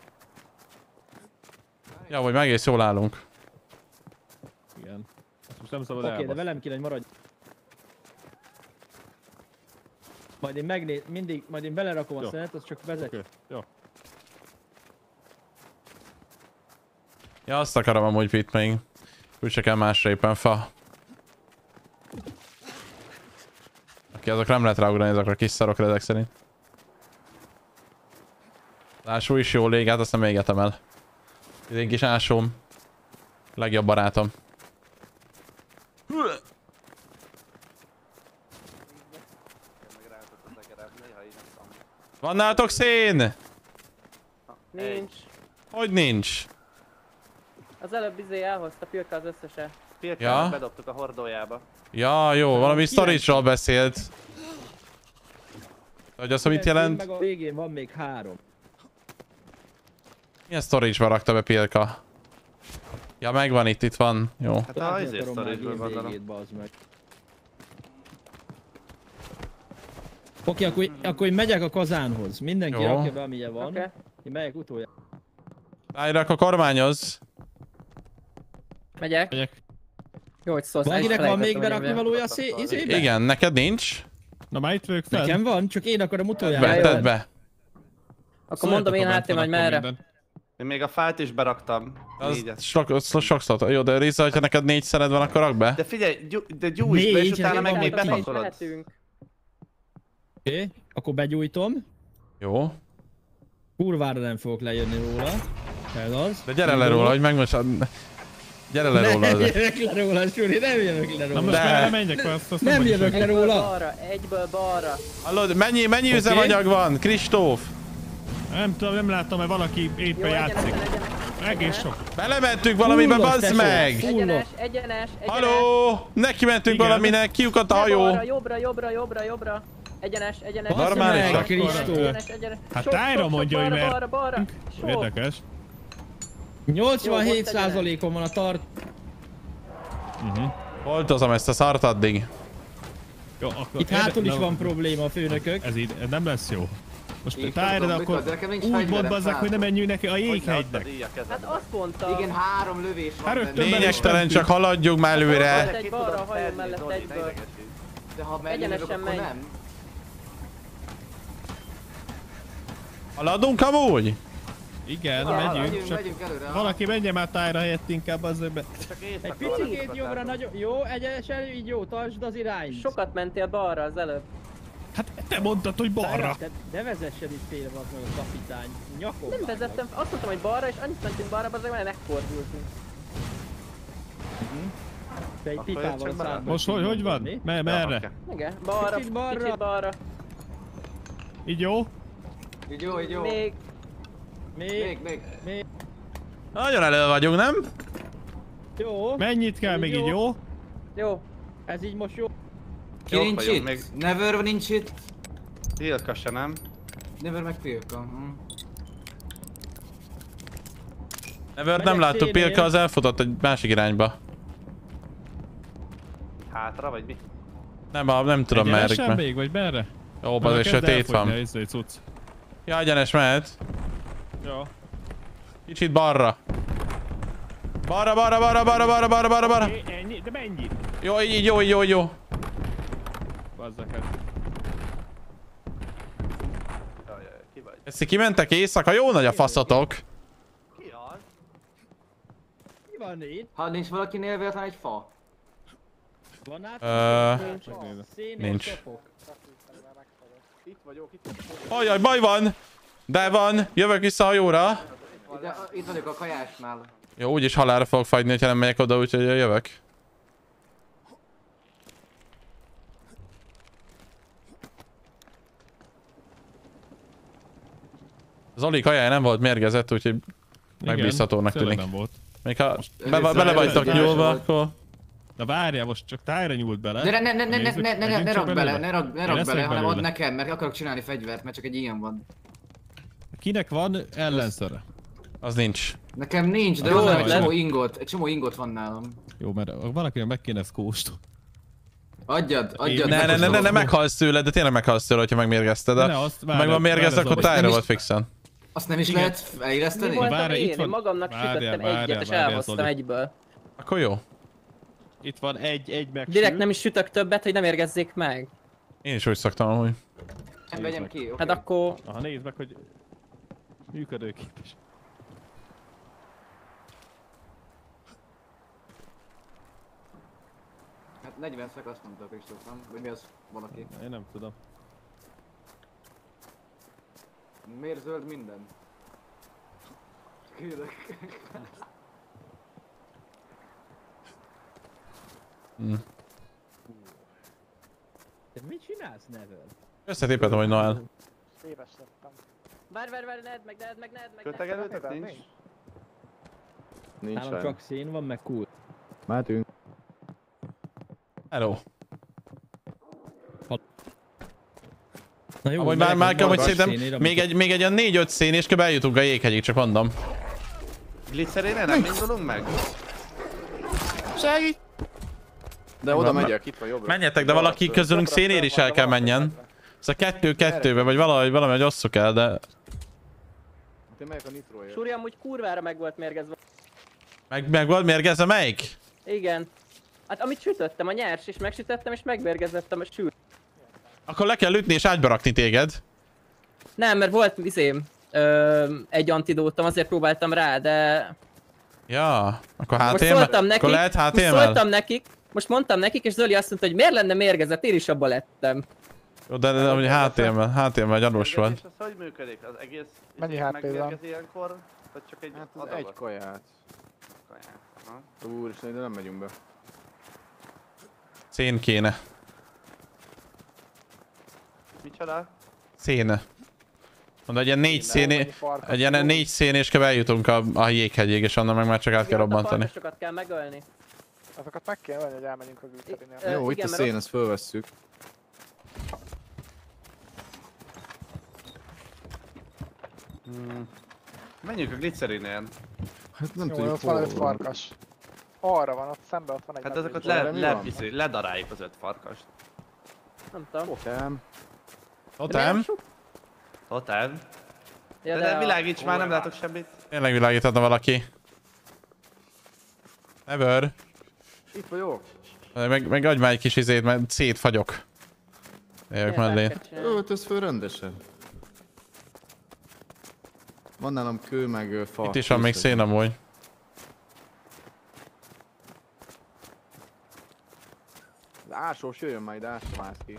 Ja, vagy meg egész jól állunk. Igen. Ezt most nem szabad Oké, de elbaszni. velem kéne, hogy maradj. Majd én majd én belerakom a Jó. szenet, az csak vezet. Oké, jó. Ja, azt akarom amúgy Pit még. Úgyse kell másra éppen fa. Oké, azok nem lehet ráugrani, azokra kis szarokra ezek szerint. Ásó is jó lég, hát azt nem égetem el. Idén kis ásóm. Legjobb barátom. Van nálatok szén? Nincs. Hogy nincs? Az előbb elhozta Pilka az összeset. Ja? Bedobtuk a hordójába. Ja, jó, valami storage-ról beszélt. Hogy azt, mit jelent? Meg a végén van még 3. Milyen storage-ba rakta be Pilka? Ja, megvan itt van. Jó. Hát a izé storage-ből gondolom. Oké, akkor én megyek a kazánhoz. Mindenki Jó. rakja be, amilyen van. Oké. Én megyek utoljára. Állj, akkor kormányoz. Megyek. Jó, hogy szólsz. Valakinek van még berakni valója izébe? Igen, neked nincs? Na már itt vagyok fel. Nekem van, csak én akarom utoljára. Be, tedd be. Akkor mondom én hátém, hogy merre. Én még a fájlt is beraktam. Az Négyet. sok szat. Jó, de Riza, hogyha neked 4 szened van, akkor rak be. De figyelj, de gyújts be, és utána meg még bepakolod. Oké, akkor begyújtom. Jó. Kurvára nem fogok lejönni róla. Ez az. De gyere le róla, hogy megmondjad. Gyere le róla. Nem jönök le róla, Suri, nem jönök le Na róla. most már menjek, azt Nem jönök le róla. Balra, egyből balra. Hallod, mennyi üzemanyag van, Kristóf? Nem tudom, nem láttam, mert valaki éppen játszik. Egész sok. Belementünk valamibe, bazd meg! Egyenes. Halló! Neki mentünk valaminek, kiukadt a hajó. Jobbra. Egyenes. Normálisak. Hát tájra mondja, hogy mert... Balra. Érdekes. 87%-on van a tart. Holtozom ezt a szart addig. Jó, akkor Itt hátul is van probléma, főnökök. Ez nem lesz jó. Most tájra, de akkor úgy mondd bazzak, hogy ne menjünk neki a jéghegynek. Hát azt mondta. Igen, 3 lövés van. Hát rögtön Lényegtelen, csak haladjunk már előre. Egy balra a hajó mellett egyből. De ha mellélövök, akkor megy. nem. Haladunk amúgy? Igen, megyünk, csak Megyünk előre. valaki menjen már tájra helyett inkább azért be. Egy picit jobbra, nagyon... Jó, egyenesen, így jó, tartsd az irányt. Sokat mentél balra az előbb. Hát te mondtad, hogy balra. Ne vezessen itt félre meg a kapitány. Nyakom. Nem vezettem, azt mondtam, hogy balra, és annyit mentünk balra, azért már megfordultunk. Te egy pipával a szádba. Most hogy van? Merre? Igen, balra, Kicsit balra. kicsit balra. Így jó? Így jó. Még. Nagyon elő vagyunk, nem? Jó. Mennyit kell még így, jó? Jó. Ez így most jó. Ki nincs itt? Még Never nincs itt. Pilka se nem. Never meg Pilka. Never nem láttuk, Pilka az elfutott egy másik irányba. Hátra vagy mi? Nem tudom merre. Egyenesen még, vagy merre? Jó, bazd, sötét van. Ja, egyenes mehet. Jó. Kicsit balra. Balra. Ennyi, de mennyi? Jó, így jó. Bazzak el. Ki vagy? Ezt kimentek éjszaka, jó nagy a faszotok. Ki az? Mi van itt? Ha nincs valakinél véletlen egy fa. Van át? Nincs. Itt vagyok. Ajaj, baj van! De van, jövök vissza a hajóra. Itt vagyok a kajásnál. Jó, úgyis halálra fogok fagyni, ha nem megyek oda, úgyhogy jövök. Zoli kajája nem volt mérgezett, úgyhogy megbízhatónak tűnik. Nem volt. Még ha bele vagytok nyúlva, akkor... Na várjál, most csak tájra nyúlt bele. De ne rakd bele, belőle? hanem add nekem, mert akarok csinálni fegyvert, mert csak egy ilyen van. Kinek van ellenszere? Az nincs. Nekem nincs, de Jó, van nálam ötlet. egy csomó ingot van nálam. Jó, mert valakinek meg kéne ezt kóstolni. Adjad. Ne meghalsz tőle, de tényleg meghalsz tőle, hogyha megmérgezted. Meg van mérgezve, akkor tájra volt fixen. Azt nem is lehet eléreszteni? Mi voltam Várj, itt én? van. Magamnak sütöttem egyet, és elhoztam Zoli. egyből. Akkor jó. Itt van egy megsült. Direkt nem is sütök többet, hogy nem érgezzék meg. Én is úgy szoktam amúgy. Vegyem ki, oké. Hát akkor... Aha, nézd meg, hogy működőképes. Hát 40 szek azt mondta Kristóf, nem? Vagy mi az valaki? Én nem tudom. Miért zöld minden? Küldök. Te mit csinálsz, Never? Összetépedem, hogy Noel. Éves lettem. Várj, nedd meg. Kötegelőtek nincs? Nálam Nincs csak szén van, meg cool. Mehetünk. Hello. Na jó, Amúgy megyek már a kell, hogy magas szerintem színére, még egy olyan 4-5 szén és kb. Eljutunk a jéghegyig, csak mondom. Glitzerére nem indulunk meg? Segít! De oda megyek, itt van jobbra. Menjetek, de valaki közülünk szénér is el kell menjen. Szóval 2-2-be, vagy valahogy osszuk el, de... Én megyek a nitróért. Suri amúgy kurvára meg volt mérgezve. Meg volt mérgezve melyik? Igen. Hát amit sütöttem, a nyers, és megsütöttem, és megmérgezettem a sült. Akkor le kell ütni és ágyba rakni téged. Nem, mert volt egy antidótom, azért próbáltam rá, de... Ja, akkor Most HTML? szóltam nekik, Akkor lehet most HTML? szóltam nekik, most mondtam nekik, és Zoli azt mondta, hogy miért lenne mérgezett, én is abba lettem. Jó, de amúgy HTML gyanús volt. És az hogy működik? Az egész... Mennyi HP van? megmérgez ilyenkor? Vagy csak egy Hát az adagot? egy kaját. Kaját. Aha. Úristen, de nem megyünk be. Szén kéne. Micsoda? Szén. Mondom, egy ilyen 4 szén és kb. Eljutunk a jéghegyig, és onnan meg már csak át kell robbantani. Sokat kell megölni. Azokat meg kell venni, hogy elmenjünk a Glitzerinél. Jó, itt igen, a mert szén, ezt fölvesszük. Menjünk a glitzerinél. Hát nem Jó, tudjuk ott van hol 5 farkas. Arra van, ott szembe ott van egy Hát nagy azokat víz. ledaráljuk az 5 farkast. Nem tudom. Totem. Totem? Totem. Ja, De a- világíts már, nem látok semmit. Tényleg világíthatna valaki. Never. Itt vagyok. Meg adj már egy kis izét, mert szétfagyok. Jövök Tényleg mellé. kell csinálni. Öltöz föl rendesen. Van nálam kő, meg fa. Itt is van még szén amúgy. Az ásós jöjjön majd, ásom ki.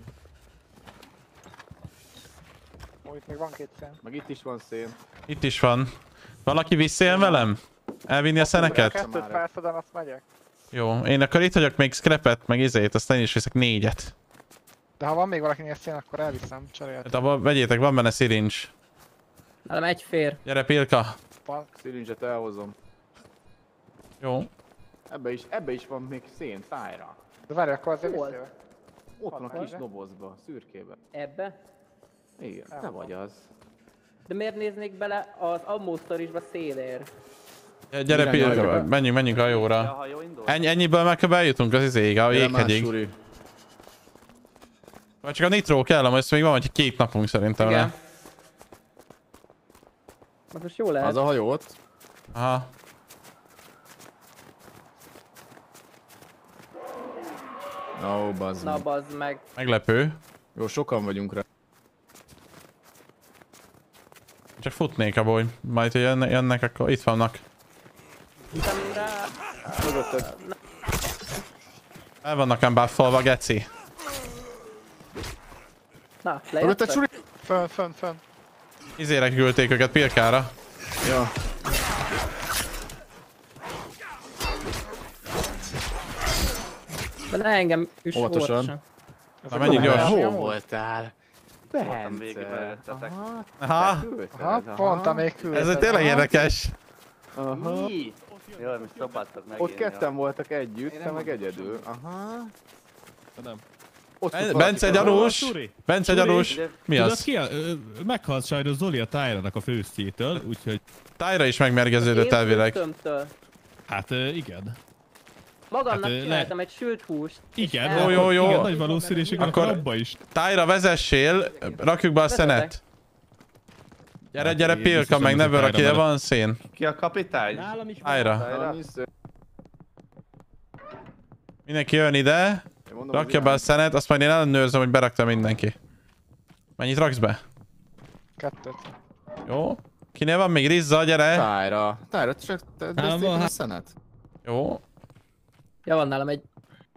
Ó, itt még van 2 szén. Meg itt is van szén. Itt is van. Valaki visszajön velem? Elvinni a Ha szeneket? 2-t felszedem, azt megyek. Jó, én akkor itt vagyok még scrapet, meg izét, aztán én is viszek 4-et. De ha van még valakinél szén, akkor elviszem, cserélt. Hát abba vegyétek, van benne szirincs. Nálam egy fér. Gyere Pilka. Szilincset elhozom. Jó. Ebbe is van még szén, tájra. De várj, akkor azért Hol? visszajövök. Ott van a Van, kis de? dobozba, szürkébe. Ebbe? Igen, te vagy az. De miért néznék bele az Ammo Stories-ba szélér? Gyere Pilka, menjünk a A hajóra. hajó indul? Ennyiből meg kell eljutunk az izéig, a jéghegyig. Vagy csak a nitró kell, amúgy ezt még van, hogy 2 napunk szerintem Igen. rá. Az most jó lehet. Az a hajó ott. Aha. Ó, bazd Na meg. bazd meg. Meglepő. Jó, sokan vagyunk rá. Csak futnék abból, majd hogy jönnek, akkor itt vannak. Utána rá... Mögötted. El vannak ám buffolva, geci. Na, Mögötted, Suri! lejöttek? Fönn. Izére küldték őket Pilkára. Ja. De ne engem üss Óvatosan. óvatosan. Na menjünk gyors. Hol voltál? Voltam végig Bence. mellettetek. Aha, Aha, pont amelyik küldött. ez tényleg érdekes. Aha. Jaj, most szopattak meg. Ott ketten voltak együtt, te meg egyedül. Aha. Nem. Ott fut valaki Bence fel. gyanús. Suri, Bence gyanús. Mi tudod az? ki? Meghalt sajnos Zoli a Tyra-nak a főztjétől, úgyhogy Tyra is megmérgeződött elvileg. főztömtől. hát igen. Magamnak Hát, csináltam egy sült húst. Igen, Jó. Igen, nagy valószínűség van, Akkor- akkor abba is. Tyra vezessél, rakjuk be a szenet. Gyere Én Pilka, biztos meg nem Never, vagyok akire Tyra van szén. Ki a kapitány? Nálam is Tyra. Valami sző- Mindenki jön ide, Én mondom, rakja hogy be a szenet, azt majd én ellenőrzöm, hogy berakta mindenki. Mennyit raksz be? 2-t. Jó. Kinél van még Rizza, gyere. Tájra, csak te Nálam beszélj van a szenet. Jó. Ja, van nálam egy...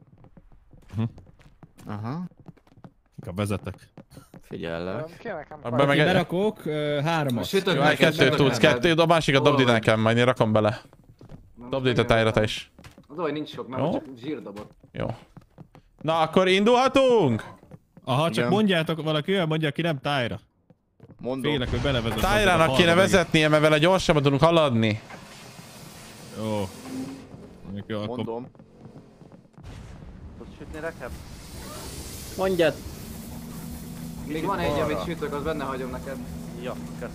Aha. Inkább vezetek. Figyellek. Kéne nekem Abba meg Én egy... berakok 3-at. Jó, egy 2-t tudsz, 2, a másikat dobd ide nekem, majd én rakom bele. Dobd itt a Tyra te is. Az olyan nincs sok, Jó. mert csak zsírdobot. Jó. Na, akkor indulhatunk? Aha, csak Igen. mondjátok, valaki olyan mondja, aki nem Tyra. Mondom. Félek, hogy belevezet. Tyrának kéne vezetnie, mert vele gyorsabban tudunk haladni. Jó. Mondjuk jó, akkor Mondom. Tudsz sütni nekem? Mondjad. Még van egy, amit sütök, az benne hagyom neked. Jó, kösz.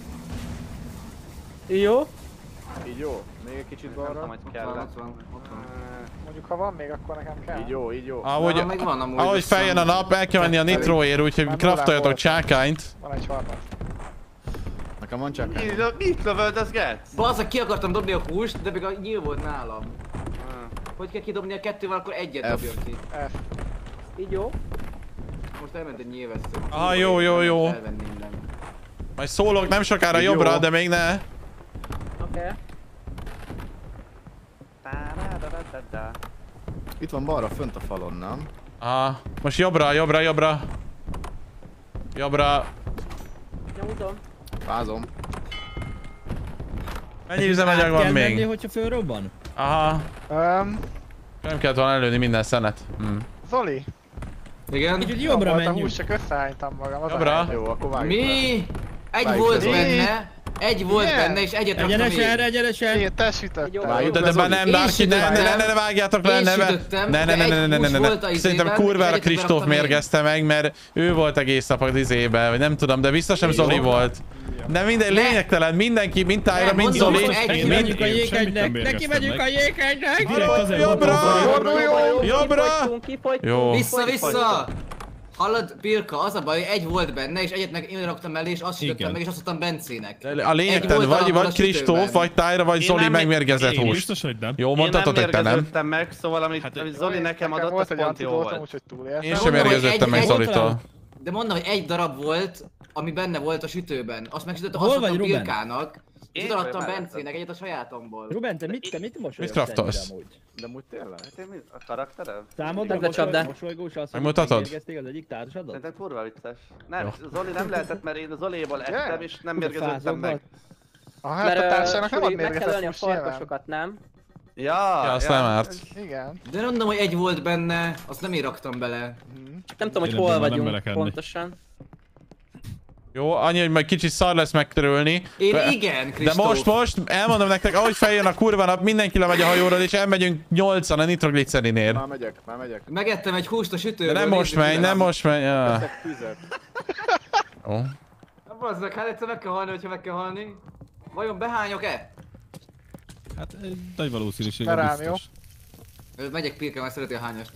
Jó. Így jó. Még egy kicsit Nem tudom, balra. hogy Ott kell. van. Mondjuk ha van még, akkor nekem kell. Így jó, így jó. Ahogy, Még van amúgy. ahogy vissza. feljön a nap, el kell menni a nitroért, úgyhogy Már craftoljatok volt. csákányt. Van egy harmad. Nekem van csak. Mit lövöldözgetsz? Bazzak, ki akartam dobni a húst, de még a nyíl volt nálam. Hogy kell kidobni a kettővel, akkor egyet F. dobjon ki. F. Így jó. Most elment egy nyilvessző. Aha, jó. Elvenni innen. Majd szólok nem sokára Jó. jobbra, de még ne. Oké. Itt van balra, fönt a falon, nem? Aha, most jobbra. Jobbra. Nyomudom. Fázom. Mennyi üzemanyag van Kell menni, még? hogyha fölrobban? Aha, nem kellett volna előni minden szenet. Zoli, Igen? Kicsit jobb jobbra volt a menjünk. hús, csak összeállítam magam. az Jobbra. a- Jó, akkor vágjuk le. Mi? Egy Vágjuk volt le. benne. Egy volt Igen. benne, és egyet raktam Egyenesen, még. egyenesen. Én te sütöttem. Vágjuk De le, már Zoli. nem, Én bárki, sütöttem. ne vágjátok le, Én ne. sütöttem, de egy hús volt a Szerintem izében, kurvára egyet Kristóf beraktam én. mérgezte meg, mert ő volt egész nap az izébe, vagy nem tudom, de biztos nem Zoli volt. De minden lényegtelen, mindenki, mint Tyra, Nem, mint mondom, Zoli. hogy egy- Neki Mind- megyünk a jéghegynek, neki megyünk a jéghegynek! Jobbra! Jobbra! Jó. Vissza! Hallod, Pirka, az a baj, hogy egy volt benne, és egyet meg én raktam elé, és azt sütöttem meg, és azt adtam Bencének. A lényegtelen, Egy volt vagy abban a Kristóf, sütőben. vagy Tyra, vagy Én Zoli nem- megmérgezett Én húst. biztos, hogy nem. Jó, mondhatod, hogy te nem. mérgeződtem meg, szóval amit Zoli nekem adott, az volt egy pont jó antidótom, volt. úgyhogy túléltem. Én sem Mondom, hogy mérgeződtem meg egy- Zolitól. De mondom, hogy egy darab volt, ami benne volt a sütőben. Azt megsütöttem, Hol azt vagy, adtam Ruben? Pirkának. És Én oda adtam vagyok Bencének, egyet a sajátomból. Ruben, te mit mosolyogsz Mit craftolsz? ennyire amúgy? De amúgy tényleg? Hát én a karakterem? Számodra Ez a csapda. mosolygós az, hogy Megmutatod? megmérgezték az egyik társadat? Szerintem kurva vicces. Nem, Zoli nem lehetett, mert én Zoliéból ettem, és nem Hú, de mérgeződtem fázom meg. volt. A háttatársának nem ad meg kell ölni mérgezett a hús nyilván. farkasokat, nem? Ja, azt nem árt. Igen. De mondom, hogy egy volt benne, azt nem én raktam bele. Csak nem tudom, hogy Én hol ebben már nem vagyunk merek enni. pontosan. Jó, annyi, hogy majd kicsit szar lesz megtörölni. Én De- igen, De Kristóf. most elmondom nektek, ahogy feljön a kurva nap, mindenki lemegy a hajóról, és elmegyünk 8-an a nitroglicerinér. Már megyek. Megettem egy húst a De sütőből. nem most nézzük, megy, mi nem lesz. most megy. Ja. Teszek tüzet. Jó. Bazzak, hát egyszer meg kell halni, hogyha meg kell halni. Vajon behányok-e? Hát nagy valószínűség Berám, biztos. Megyek Pirka, mert szereti a hányast.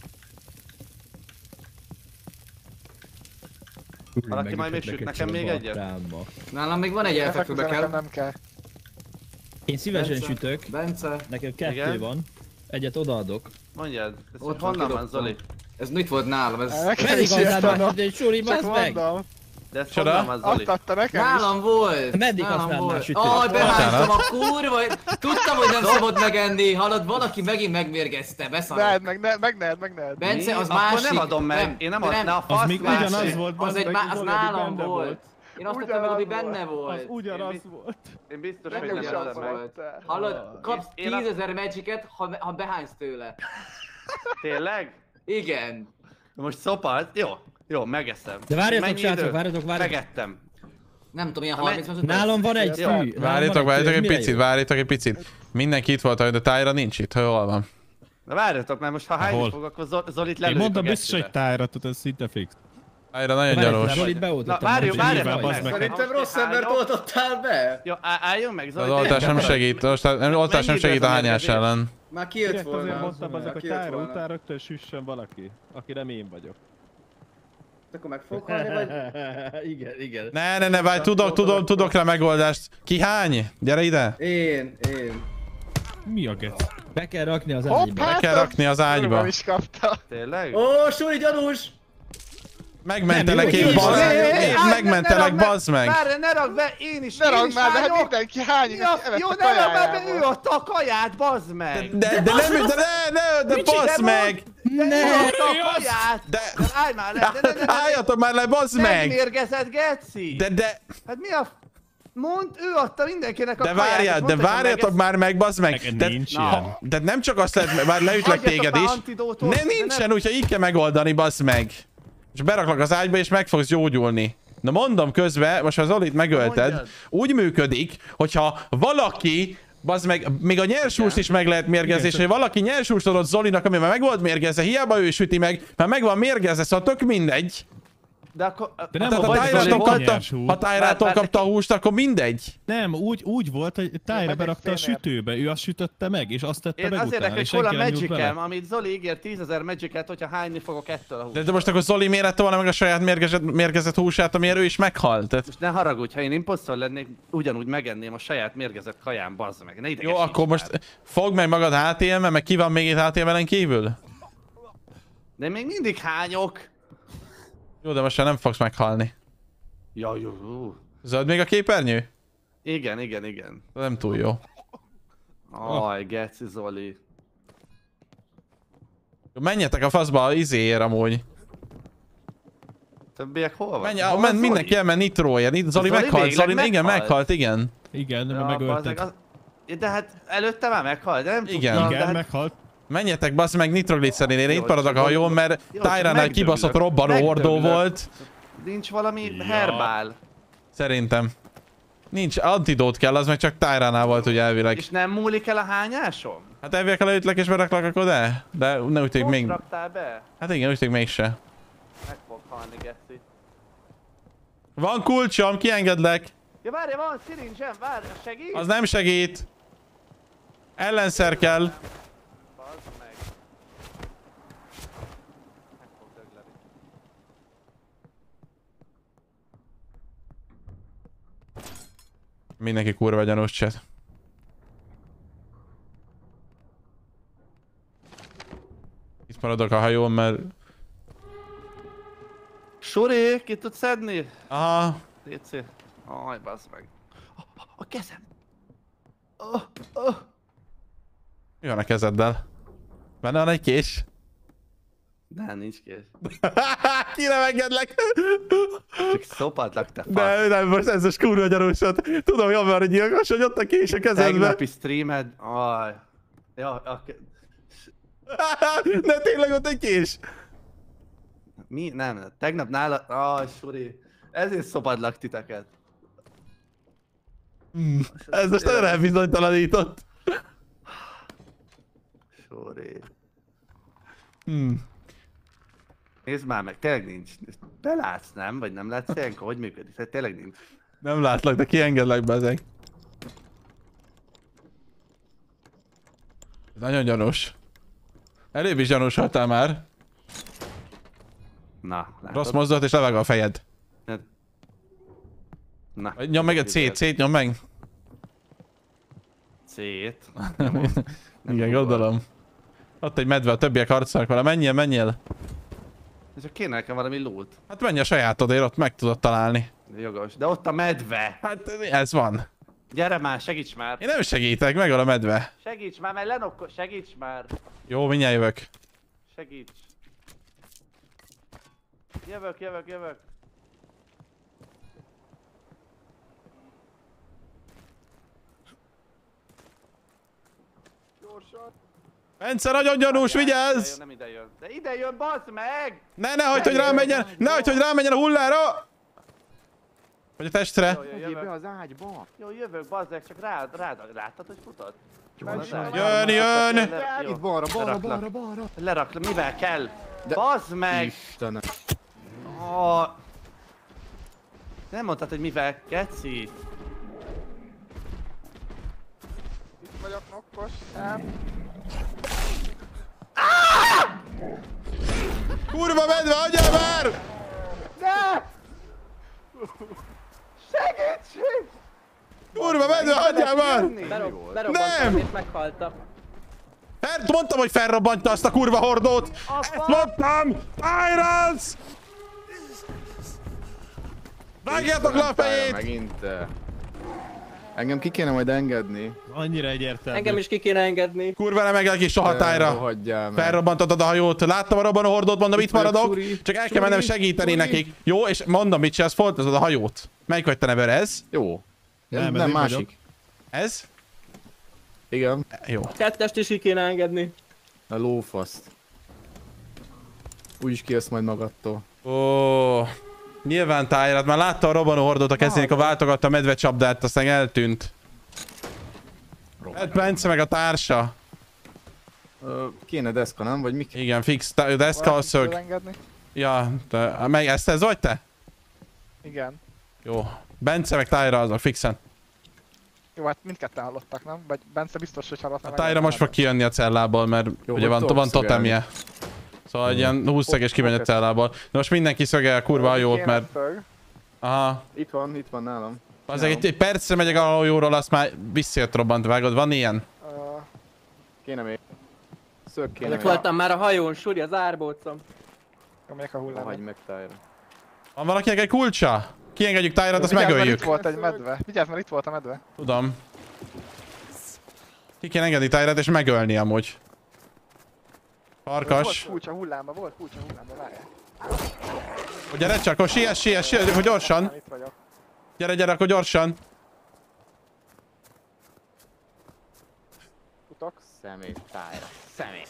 Valaki majd még süt nekem még egyet? Nálam még van egy elfekvőbe Nekem kell. nem kell. Én szívesen Bence. sütök, Bence, nekem 2 Igen? van. Egyet odaadok. Mondjad, ez ott van, honnan van kidobtam. Zoli? Ez mit volt nálam? Ez... Nekem Pedig is hozzám írtam. már egy suli, Csak bazd meg! mondom. De ez Csoda? honnan van Zoli? Azt adta nekem is. Nálam volt! Meddig nálam használnál volt. sütőt? Aj, behánytam Bocsánat. a kurva! Tudtam, hogy nem szabad megenni. Hallod, valaki megint megmérgezte, beszarok. Nerd, megnerd. Bence, az Akkor másik. nem adom meg, én nem adom, ne a Az fasz még másik. ugyanaz volt, Az, bazd egy meg, az Zoli, nálam benne volt. Én azt tettem meg, ami benne Az volt. ugyanaz volt. Én biztos, hogy Nekem nem is adom az meg. volt. Hallod, kapsz Én 10 000 magicet, ha behánysz tőle. Tényleg? Igen. Most szopalt? Jó, megeszem. De várjatok, Mennyi srácok, idő? várjatok. Megettem. Nem tudom, ilyen Ha 30 másodperc. Nálam van egy Jó. fű. Várjatok egy picit. Mindenki itt volt, de Tyra nincs itt, hol van? Na várjatok, mert most ha hányni Hol? fog, akkor Zolit Én lelőjük a mondtam biztos, hogy gecibe. tájra, tehát ez szinte fix. Tyra nagyon gyanús. Zolit Na beoltottam. várjuk, Nyilván, várjatok bazd meg. meg. Szerintem Most rossz én embert hányok? oltottál be. Jó, álljon meg, Zoli. Az oltás nem segít, oltás nem segít a hányás ellen. Már kijött Direkt azért volna. mondtam azok, hogy Kijött tájra volna. után rögtön süssen valaki, aki nem én vagyok. Akkor meg fog halni, vagy? Igen. Ne, várj, tudok rá megoldást. Ki hány? Gyere ide. Én. Mi a gec? Be kell rakni az Hopp, ágyba. Be kell rakni az ágyba. Nem is kapta. Tényleg? Ó, Suli gyanús! Megmentelek Nem, én, jó, bazd jó, meg. Megmentelek, bazd meg. Várj, ne rakd be, én is Ne rakd is már, de hát hányok. mindenki hányik, Ja, evett jó, a ne rakd már be, ő kajájából. adta a kaját, bazd meg! De bazd meg. Ő adta a kaját! De Állj már le, ne, álljatok már le, bazd meg. megmérgezett, geci! De Hát mi a... Mondd, ő adta mindenkinek a De kaját! és várjál, de mondta, hogy várjatok már meg, bazd meg! Neked De, nincs ilyen. de nem csak azt lehet, már leütlek Adjatok téged már is. antidótot, de Nincsen, úgyhogy így kell megoldani, bazd meg. És beraklak az ágyba, és meg fogsz gyógyulni. Na mondom közben, most ha Zolit megölted, Mondjad. úgy működik, hogyha valaki, bazd meg, még a nyersúst is meg lehet mérgezni, és ha valaki nyersúst adott Zolinak, ami már meg volt mérgezve, hiába ő süti meg, már meg van mérgezve, szóval tök mindegy. De akkor... De nem Tehát a a Tyra-tól vagy kapta, nyers hú. ha Tyra-tól kapta a húst, akkor mindegy. Nem, úgy volt, hogy Tyra meg berakta a egy szénér. sütőbe, ő azt sütötte meg, és azt tette Én meg azért utána, nekem, és hogy hol a senki nem nyúlt Magicem, bele. amit Zoli ígért 10 000 Magicet, hogyha hányni fogok ettől a húst. De most akkor Zoli mérette volna meg a saját mérgezett húsát, amiért ő is meghalt. Tehát... Most ne haragudj, ha én imposztor lennék, ugyanúgy megenném a saját mérgezett kaján, bazd meg. Ne Jó, idegesíts akkor már. most fogd meg magad HTML, meg ki van még itt HTML-en kívül? De még mindig hányok. Jó, de most már nem fogsz meghalni. Ja, jó. Zöld még a képernyő? Igen. Nem túl jó. Aj, geci Zoli. Menjetek a faszba a izéért amúgy. Többiek hol van? Menj, Hol van mindenki Zoli? elmen Nitróért. Zoli Zoli meghalt, végleg Zoli, igen, meghalt? meghalt, igen. Igen, Ja, mert bazd meg, megölted. De hát előtte már meghalt, de nem Igen. tudtam. de Igen, hát... meghalt. Menjetek, bassz meg nitroglicerén, én Jó, itt maradok a csak hajón, mert jó, csak Tyrannál megdöglök. kibaszott robbanó hordó Megdöglök. volt. Nincs valami herbál. Szerintem. Nincs, antidót kell, az meg csak Tyrannál volt ugye elvileg. És nem múlik el a hányásom? Hát elvileg, ha leütlek és beraklak, akkor de ne úgy tűnik Most még... raktál be? Hát igen, úgy tűnik mégse. Meg fog halni, geci. Van kulcsom, kiengedlek. Ja várj, van szirincsem, várj, segít? Az nem segít. Ellenszer kell. Bazd meg. Meg fog dögleni. Mindenki kurva gyanús chat. Itt maradok a hajón, mert... Suri, ki tudsz szedni? Aha. Léci. Aj, bazd meg. A kezem. Mi van a kezeddel? Benne van egy kés? De nincs kés. Ki nem engedlek? Csak szopadlak, te fasz. De nem, most ez a kurva gyanúsat. Tudom, hogy van egy gyilkos, hogy ott a kés a kezedbe. Tegnapi streamed. Aj. Ja, De tényleg ott egy kés. mi? Nem, tegnap nála... Aj, Suri. Ezért szopadlak titeket. Ez most nagyon elbizonytalanított. Suri. Hmm. Nézd már meg, tényleg nincs. Belátsz, nem? Vagy nem látsz ilyenkor? Hogy működik? Tehát tényleg nincs. Nem látlak, de kiengedlek be ezek. Nagyon gyanús. Előbb is gyanús voltál már. Na, látod? Rossz mozdulat és levág a fejed. Na. Nyom meg egy C-t, nyom meg. C-t. Igen, gondolom. Ott egy medve, a többiek harcolnak vele. Menjél. Csak kéne nekem valami loot. Hát menj a sajátodért, ott meg tudod találni. Jogos. De ott a medve. Hát ez van. Gyere már, segíts már. Én nem segítek, megvan a medve. Segíts már, mert segíts már. Jó, mindjárt jövök. Segíts. Jövök. Gyorsan. Bence, nagyon gyanús, vigyázz! Nem ide jön. De ide jön, bazd meg! Ne hagyd, hogy rámenjen! Ne hagyd, hogy rámenjen a hullára! Vagy a testre. Jó, Vegyél be jövök. az ágyba. Jó, jövök, bazd meg, csak rád, láttad, hogy futott? Jön! Itt balra. Lerak, mivel kell? Bazd meg! Istenem. Oh. Nem mondtad, hogy mivel, geci? Itt vagyok, nokkos. Nem. Kurva medve, hagyjál már! Ne! Segítség! Kurva medve, hagyjál már! Berobbantam és meghaltam. Mondtam, hogy felrobbantja azt a kurva hordót! Ezt mondtam! Tyrants! Vágjátok le a fejét! Megint. Engem ki kéne majd engedni. Annyira egyértelmű. Engem is ki kéne engedni. Kurva nem engedek is soha tájra. Hagyjál meg. Felrobbantod a hajót, láttam a robbanó hordót, mondom, itt vagyok, maradok. Suri. Csak el kell mennem segíteni nekik. Jó, és mondom, mit csinálsz, foltozod a hajót. Melyik vagy te neve, ez? Jó. Nem, Nem én másik. vagyok. Ez? Igen. Jó. Kettest is ki kéne engedni. A lófaszt. Úgyis kijössz majd magadtól. Ó, nyilván tájrát, már látta a robbanó hordót a kezén, amikor váltogatta a medvecsapdát, aztán eltűnt. Hát Bence meg a társa. Kéne deszka, nem? Vagy mi? Igen, fix, deszka a szög. Engedni. Ja, te, meg ez vagy te? Igen. Jó. Bence meg Tyra azok fixen. Jó, hát mindketten hallottak, nem? Vagy Bence biztos, hogy hallott. A Tyra most fog kijönni a cellából, mert Jó, ugye hogy van tudok totemje. Szóval egy ilyen 20 szegés kimegy a cellából. De most mindenki szögel kurva hajót, mert... Aha. Itt van nálam. Azért egy percre megyek a hajóról, azt már visszajött robbant, vágod? Van ilyen? Kéne még. Szög kéne Ezek még. voltam már a hajón, Suri, az árbócom. Megyek a hullámba. Hagyj meg Tyra. Van valakinek egy kulcsa? Kiengedjük Tyra-t, azt Vigyázz, mert megöljük. itt volt egy medve. Vigyázz, mert itt volt a medve. Tudom. Ki kéne engedni Tyra-t és megölni amúgy. Volt Farkas. kulcsa hullámba, várjál. Gyere csak, akkor siess, hogy gyorsan. Itt vagyok. Gyere, akkor gyorsan. Utak. Szemét, Tyra. Szemét.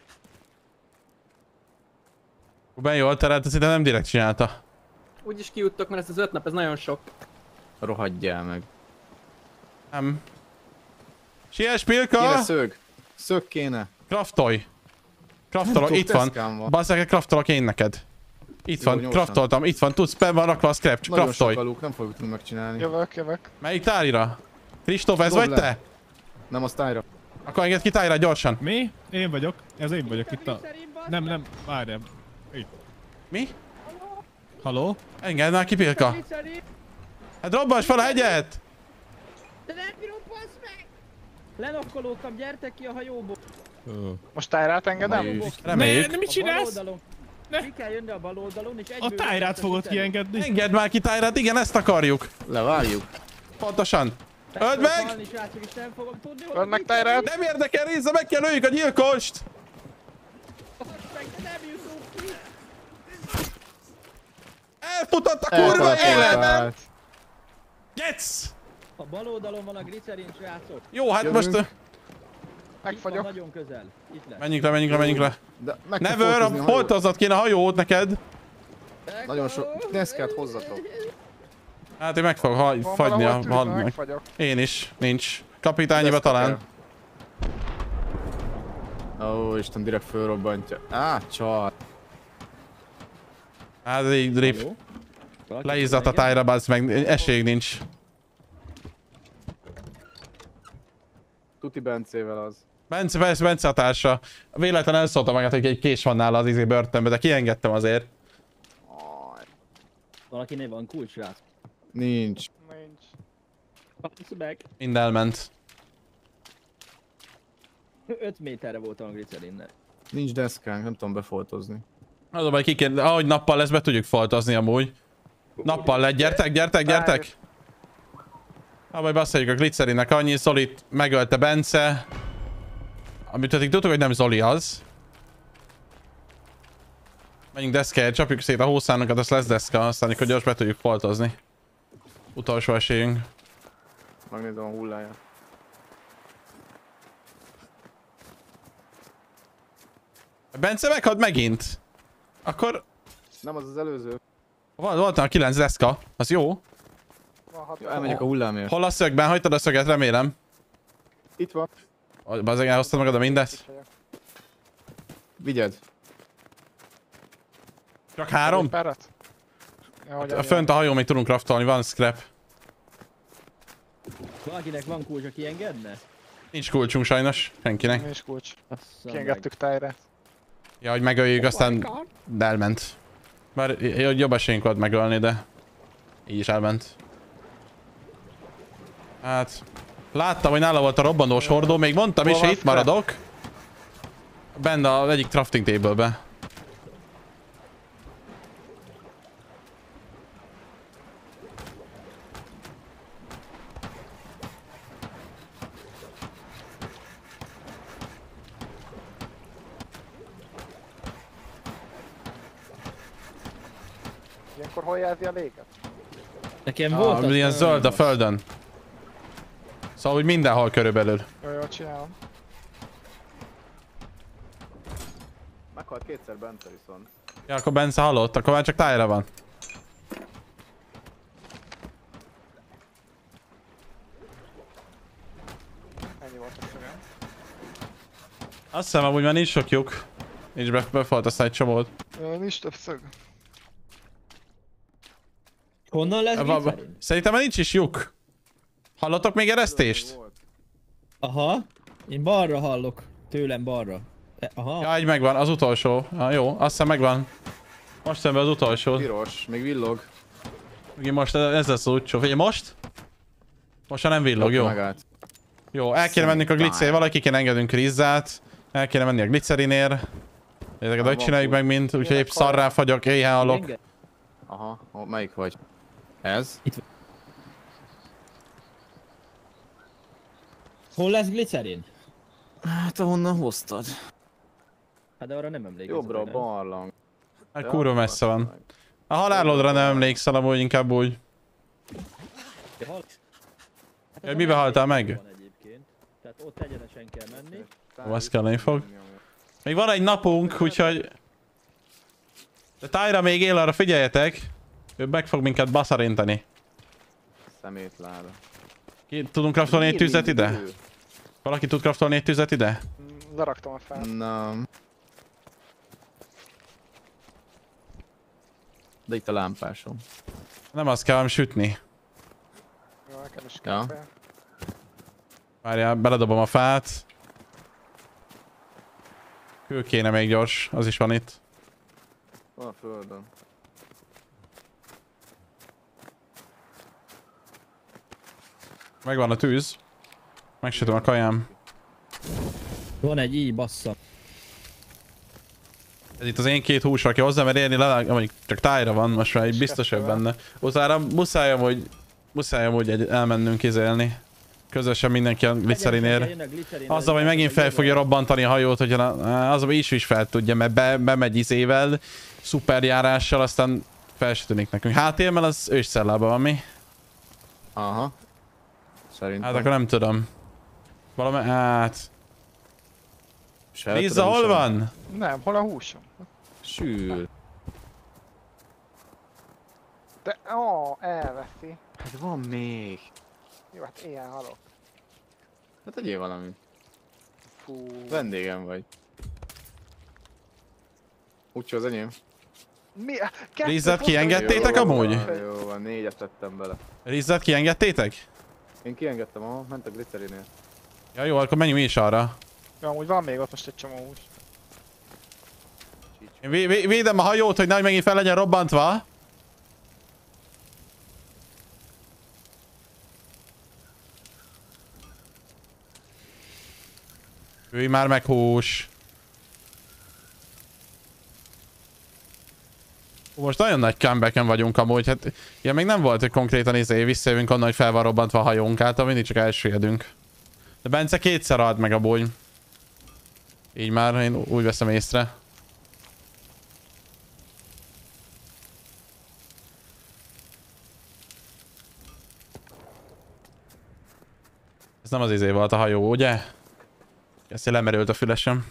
Ben jól terelt, szinte nem direkt csinálta. Úgyis kijuttok, mert ez az 5 nap, ez nagyon sok. Rohadjál meg. Nem. Siess, Kéne Pilka! szög. Szög kéne. Craftolj. Craftolok, itt van. Deszkám van. Bazzák, craftolok én neked. Itt Jó, van, gyorsan. craftoltam, itt van, tudsz, be van rakva a scrap, csak Nagyon sok craftolj. aluk, nem fogjuk tudni megcsinálni. Jövök. Melyik Tárira? Kristóf, ez Dob vagy le. te? Nem, az Tyra. Akkor engedd ki Tárira gyorsan. Mi? Én vagyok. Ez én vagyok itt a... Nem, várjál. Itt. Mi? Haló? Engedd már ki, Pilka. Hát robbass fel a hegyet! De nem bírom, bassz meg! Lenokkolódtam, gyertek ki a hajóból. Most Tyrát engedem? Reméljük. Ne, mit csinálsz? Ki kell jönni a bal oldalon, és A Tyrát fogod kiengedni? Engedd már ki Tárát, igen, ezt akarjuk. Levágjuk. Pontosan. Öld meg! Öld meg Tyrát! Nem érdekel, Réza, meg kell öljük a gyilkost! Elfutott a kurva élet! Getsz! A bal oldalon van a glicerin, srácok. Jó, hát Jövünk. most... Megfagyok. Nagyon közel. Itt lesz. Menjünk le. De meg kell Never, foltozni a hajót. foltoznod kéne a hajót neked. Nagyon sok deszkát hozzatok. Hát én meg fog Van fagyni a valahol tűz, hadnak. megfagyok. Én is, nincs. Kapitányiba Deszka talán. kell. Ó, Isten, direkt fölrobbantja. Csal. Hát így rip. Leizzadt a Tyra, bazd meg, esély nincs. Tuti Bencével az. Bence a társa. Véletlenül elszóltam meg, hogy egy kés van nála az börtönbe, de kiengedtem azért. Valakinél van kulcs, srác. Nincs. Nincs. Basz meg. Mind elment. 5 méterre voltam a glicerinnel. Nincs deszkánk, nem tudom befoltozni. Az a baj, ahogy nappal lesz, be tudjuk foltozni amúgy. Nappal lett, gyertek! Abba beszéljük a glicerinnek annyi, Zolit megölte Bence. Amit pedig tudtuk, hogy nem Zoli az. Menjünk deszkáért, csapjuk szét a hószánokat, azt lesz deszka, aztán akkor gyors be tudjuk foltozni. Utolsó esélyünk. Megnézem a hulláját. Bence meghalt megint. Akkor Nem, az az előző. volt a 9 deszka, az jó. Jó, elmegyek a hullámért. Hol a szögben? Hagytad a szöget, remélem. Itt van. Bazzeg, elhoztad magad a mindet? Vigyed. Csak 3? Párat? Ja, Fönt a hajó még tudunk craftolni, van scrap. Valakinek van kulcs, aki engedne? Nincs kulcsunk sajnos, senkinek. Nincs kulcs. Bassza Kiengedtük Tyrát. Ja, hogy megöljük, aztán elment. Bár jobb esélyünk volt megölni, de így is elment. Hát... Láttam, hogy nála volt a robbanós hordó, még mondtam is, hogy itt maradok. Benne az egyik crafting table-be. Ilyenkor hol jelzi a léget? Nekem volt az... Ilyen zöld a földön. Szóval úgy mindenhol körülbelül. Jó, csinálom. Meghalt kétszer Bence viszont. Ja, akkor Bence halott, akkor már csak Tyra van. Ennyi volt a szögem. Azt hiszem, amúgy már nincs sok lyuk. Nincs befolt aztán egy csomót. Nincs többszög. Honnan lesz glicerin? Szerintem már nincs is lyuk. Hallotok még eresztést? Aha. Én balra hallok. Tőlem balra. Aha. Ja, egy megvan, az utolsó. Jó, azt hiszem megvan. Most szemben az utolsó. Piros, még villog. Ugye most ez lesz az utolsó. Figyelj, most? Most nem villog, jó? Megállt. Jó, el kéne mennünk a glicer, valaki kéne engedünk Rizzát. El kéne menni a glicerinért. Ezeket hogy csináljuk meg mind, úgyhogy épp szarrá fagyok, éhen halok. Aha, melyik vagy? Ez? Itt. Hol lesz glicerin? Hát ahonnan hoztad. Hát de arra nem emlékszem. Jobbra a barlang. Hát kurva messze van. A halálodra nem emlékszel amúgy, inkább úgy. Hát mibe haltál meg? Tehát ott egyenesen kell menni. Ó, azt kelleni fog. Még van egy napunk, úgyhogy... De Tyra még él, arra figyeljetek! Ő meg fog minket baszarintani. Szemétláda. Tudunk craftolni egy tüzet ide? Valaki tud craftolni egy tüzet ide? Leraktam a fel. Nem. De itt a lámpásom. Nem azt kell, hanem sütni. Jó, nekem is kell Ja. fel. Várjál, beledobom a fát. Kő kéne még gyors, az is van itt. Van a földön. Megvan a tűz. Megsütöm a kajám. Van egy így bassza. Ez itt az én két hús, aki hozzá mer érni, mondjuk csak Tyra van, most már így biztos vagyok benne. Utána muszáj amúgy elmennünk izélni. Közösen mindenki a glicerinér. Azzal, hogy megint fel fogja robbantani a hajót, hogy azzal is fel tudja, mert bemegy izével, szuperjárással, aztán fel se tűnik nekünk. Háttérmel az ősszellában van mi? Aha. Szerintem. Hát akkor nem tudom. Valami, hát... Se Lizza, tudom, hol sem. van? Nem, hol a húsom? Sül. De, elveszi. Hát van még. Jó, hát ilyen halok. Hát tegyél valamit. Fú. Vendégem vagy. Úgyhogy az enyém. Mi? Lizzát kiengedtétek amúgy? Jó van, 4-et tettem bele. Rizzát kiengedtétek? Én kiengedtem, ahol ment a glicerinél. Ja jó, akkor menjünk mi is arra. Ja, amúgy van még ott most egy csomó hús. Én védem a hajót, hogy nehogy megint fel legyen robbantva. Ülj már meg hús. Most nagyon nagy comebacken vagyunk amúgy, hát ilyen még nem volt, hogy konkrétan visszajövünk onnan, hogy fel van robbantva a hajónk, által mindig csak elsüllyedünk. De Bence kétszer ad meg amúgy. Így már én úgy veszem észre. Ez nem az volt a hajó, ugye? Ezt lemerült a fülesem.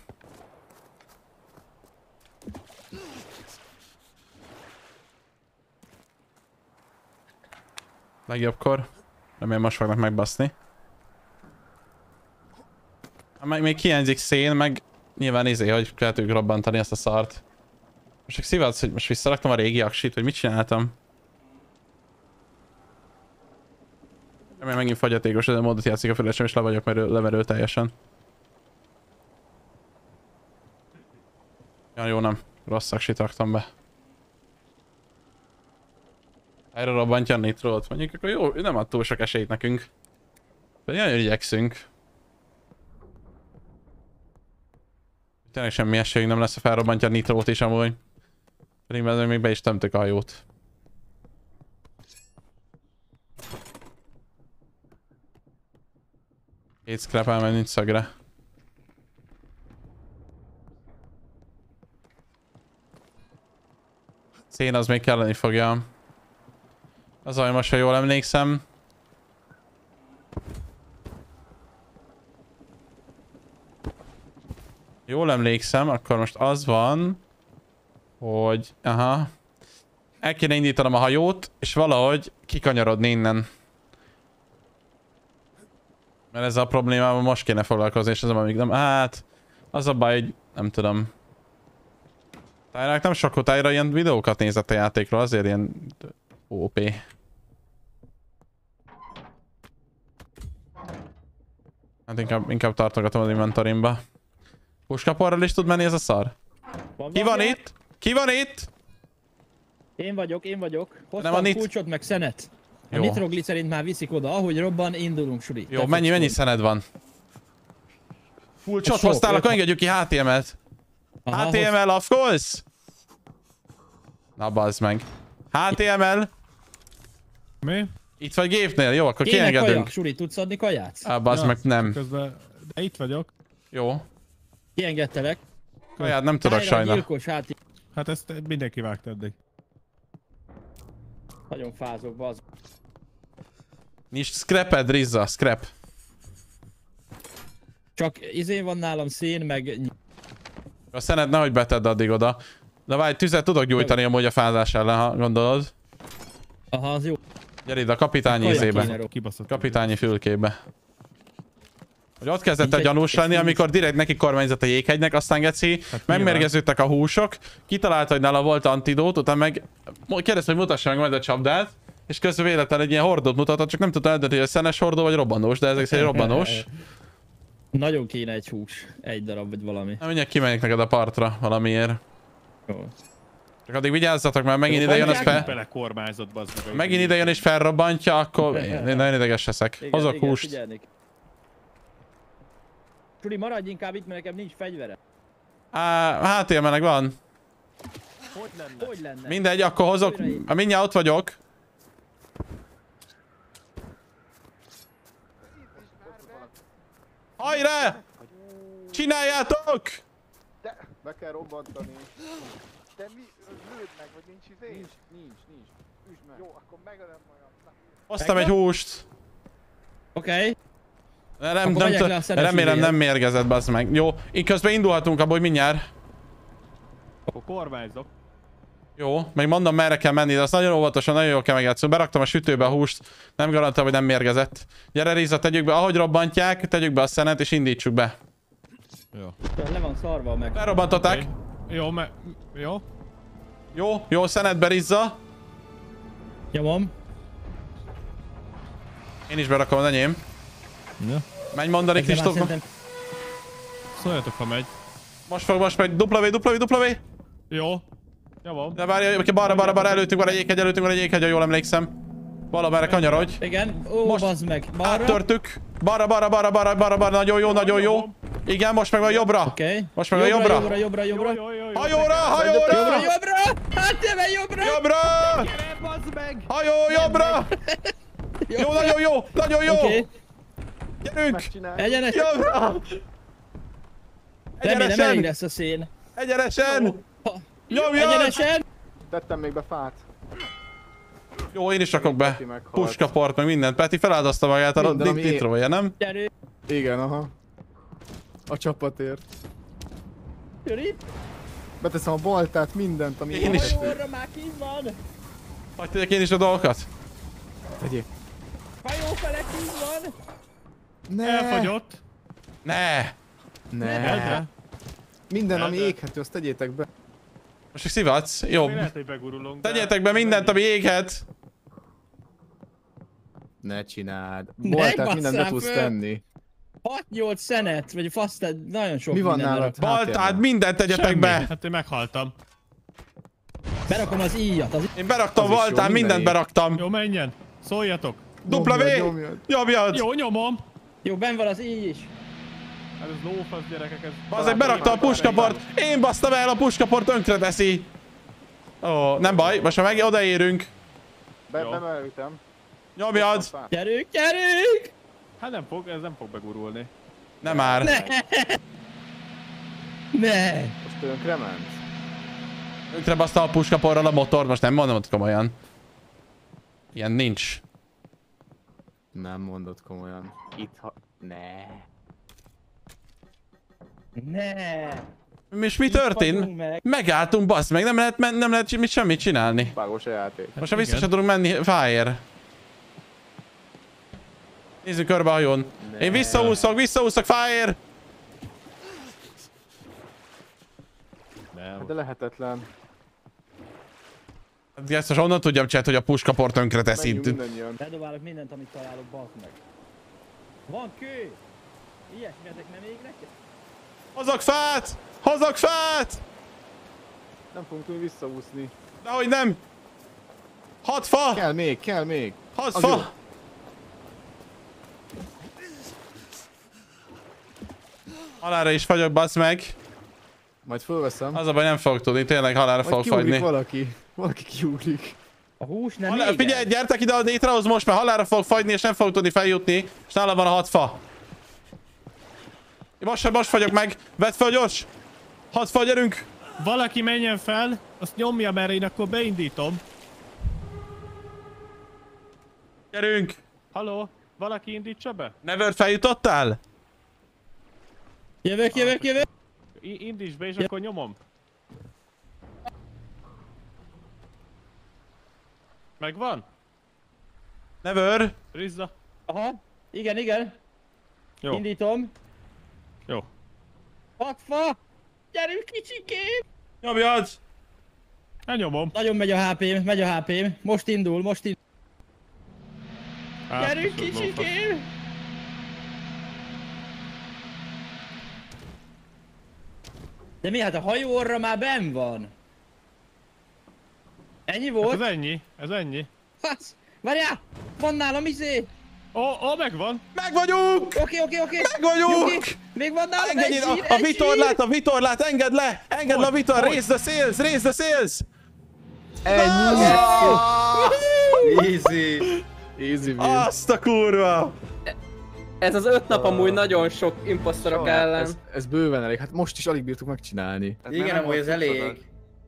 Legjobbkor. Remélem most fognak megbaszni. Még hiányzik szén, meg nyilván hogy kell tudjuk robbantani ezt a szart. Most csak szívadsz, hogy most visszaraktam a régi aksit, hogy mit csináltam. Remélem megint fogyatékos, de módot játszik a fülesem, és le vagyok lemerül teljesen. Ja, jó, nem. Rossz aksit raktam be. Erre robbantja a nitrót. Mondjuk akkor jó, nem ad túl sok esélyt nekünk. De nagyon igyekszünk. Tényleg semmi esélyünk nem lesz, ha felrobbantja a nitrót is amúgy. Pedig még be is tömtük a hajót. Két scrap elmegy, nincs szögre. Szén az még kelleni fogja. Az olyan most, ha jól emlékszem. Jól emlékszem, akkor most az van, hogy... Aha. El kéne indítanom a hajót, és valahogy kikanyarodni innen. Mert ezzel a problémával most kéne foglalkozni, és ez amíg nem... Hát... Az a baj, hogy nem tudom. Tájrának nem sok Tájra ilyen videókat nézett a játékról, azért ilyen OP. Hát inkább tartogatom az inventorimba. Puskaporral is tud menni ez a szar? Ki van itt? Ki van itt? Én vagyok. Nem, Hoztam kulcsot meg szenet. A Jó. nitroglicerint már viszik oda, ahogy robban, indulunk, Suri. Jó, mennyi szened van? Kulcsot hoztál, akkor engedjük ki HTML-t. HTML, of course! Na bazd meg. HTML! Mi? Itt vagy gépnél, jó, akkor Kéne kiengedünk. kaja, Suri, tudsz adni kaját? Á, bazd meg, nem. Közben... De itt vagyok. Jó. Kiengedtelek. Kaját nem tudok Tájra sajna. gyilkos, Hát ezt mindenki vágta eddig. Nagyon fázok, bazd. Nincs scraped, Rizza, scrap. Csak van nálam szén, meg... A szened nehogy betedd addig oda. De várj, tüzet tudok gyújtani amúgy a fázás ellen, ha gondolod. Aha, az jó. Gyere ide a kapitányi izébe. Kapitányi fülkébe. Hogy ott kezdett el gyanús lenni, amikor direkt neki kormányzott a jéghegynek, aztán geci, megmérgeződtek a húsok, kitalálta, hogy nála volt antidót, utána meg kérdezte, hogy mutassa meg majd a csapdát, és közben véletlenül egy ilyen hordót mutatott, csak nem tudta eldönteni, hogy szenes hordó vagy robbanós, de ezek szerint robbanós. Nagyon kéne egy hús, egy darab vagy valami. Na mindjárt kimegyek neked a partra valamiért. Jó. Csak addig vigyázzatok, mert megint ide jön, az fel... Megint ide jön és felrobbantja, akkor én nagyon ideges leszek. Hozok húst. Suri, maradj inkább itt, mert nekem nincs fegyvere. HTML-nek van. Hogy lenne? Mindegy, akkor hozok. Mindjárt ott vagyok. Hajrá! Csináljátok! De be kell robbantani. De mi? Lőd meg, vagy nincs izé? Nincs. Üsd meg. Jó, akkor megölöm magam. Hoztam egy húst. Oké. Remélem nem mérgezett, bazd meg. Jó, így közben indulhatunk abból, hogy mindjárt. Akkor kormányzok. Jó, meg mondom merre kell menni, de azt nagyon óvatosan, nagyon jól kell megjátszani. Beraktam a sütőbe a húst, nem garantálom, hogy nem mérgezett. Gyere Rizza, tegyük be, ahogy robbantják, tegyük be a szenet és indítsuk be. Jó. Le van szarva meg. Felrobbantották. Jó. Jó, szenetbe Rizza. Nyomom. Én is berakom az enyém. Ja. Menj mondani, Kristóf. Szóljatok, ha megy. Most megy. W. Jó. Nyomom. De várj, balra, előttünk van egy jéghegy, ha jól emlékszem. Valamerre kanyarodj. Igen, most bazd meg. Balra. Áttörtük. Balra, nagyon jó. Igen, most meg a jobbra. Oké. Most meg a jobbra. Jobbra. Hajóra! Hát jobbra! Jobbra! Hajó, jobbra! Jó, nagyon jó! Gyerünk! Egyenesen! Jobbra! Remélem elég lesz a szén. Egyenesen! Nyomjad! Egyenesen! Tettem még be fát. Jó, én is rakok be. Puskaport, meg mindent. Peti feláldozta magát a nitrója, nem? Gyerünk! Igen, aha. A csapatért. Jön Beteszem a baltát, mindent, ami... Én is. Hajóra már kint van! Hagyj tegyek én is a dolgokat? Tegyék. Hajó fele kint van! Ne! Elfogyott. Ne! Minden, ami éghető, azt tegyétek be. Most csak szivatsz. Jó. Lehet, hogy begurulunk. Tegyétek be mindent, ami éghet. Ne csináld. Baltát mindent be tudsz tenni. 6-8 szenet, vagy fasztad, nagyon sok Mi van minden nálad? Baltát, mindent tegyetek be! Hát én meghaltam. Berakom az íjat. Én beraktam Az is jó, Baltán, mindent mindené. beraktam. Jó, menjen. Szóljatok. Nyomjad! Jó, nyomom. Jó, benn van az íj is. Hát ez lófasz, gyerekek, ez... Azért berakta a puskaport. Én basztam el, a puskaport tönkre teszi. Ó, nem baj, most már odaérünk. Bemelültem. Nyomjad! Gyerünk! Hát ez nem fog begurulni. Nem már. Ne! Most tönkre ment. Tönkre baszta a puskaporral a motor, most nem mondom komolyan. Ilyen nincs. Nem mondod komolyan. Ne! És mi történt? Megálltunk, bassz meg, nem lehet semmit csinálni. Vágós a játék. Most már vissza sem tudunk menni, Fire. Nézzük körbe a hajón. Én visszaúszok, Fire! De lehetetlen. Ezt most onnan tudjam, chat, hogy a puskaport tönkre teszi. Menjünk mindannyian. Bedobálok mindent, amit találok, bazd meg. Van kő! Ilyesmi, ezek nem égnek? Hozok fát! Hozok fát! Nem fogunk tudni visszaúszni. Dehogy nem! 6 fa! Kell még, kell még. 6 Az fa! jó. Halálra is fagyok, bassz meg. Majd fölveszem. Az a baj, nem fogok tudni, tényleg halálra Majd fogok kiugrik fagyni. valaki. Valaki kiugrik. A hús nem égen? Figyelj, gyertek ide a létrehoz most, mert halálra fogok fagyni, és nem fogok tudni feljutni. És nálam van a 6 fa. Most fagyok meg. Vedd fel gyors! 6 fa, gyerünk! Valaki menjen fel, azt nyomja, mert én akkor beindítom. Gyerünk! Halló? Valaki indítsa be? Never feljutottál? Jövök. Indíts be, és akkor nyomom. Megvan? Never? Rizza. Aha, igen. Jó. Indítom. Jó. 6 fa! Gyerünk kicsikém! Nyomjad! Elnyomom. Nagyon megy a HP-m, Most indul. Gyerünk kicsikém! De mi, hát a hajóorra már benn van? Ennyi volt? Hát ez ennyi. Fasz! Várjál! Van nálam izé! Ó, megvan! Meg vagyunk! Oké. Meg vagyunk! Nyugi. Még van nálam Engedj egy a vitorlát, engedd le! Engedd le a vitor, raise the sails! Ennyi. Easy. Easy win. Azt a kurva! Ez az 5 nap amúgy nagyon sok imposztorok ellen. Ez bőven elég. Hát most is alig bírtuk megcsinálni. Igen, amúgy ez elég.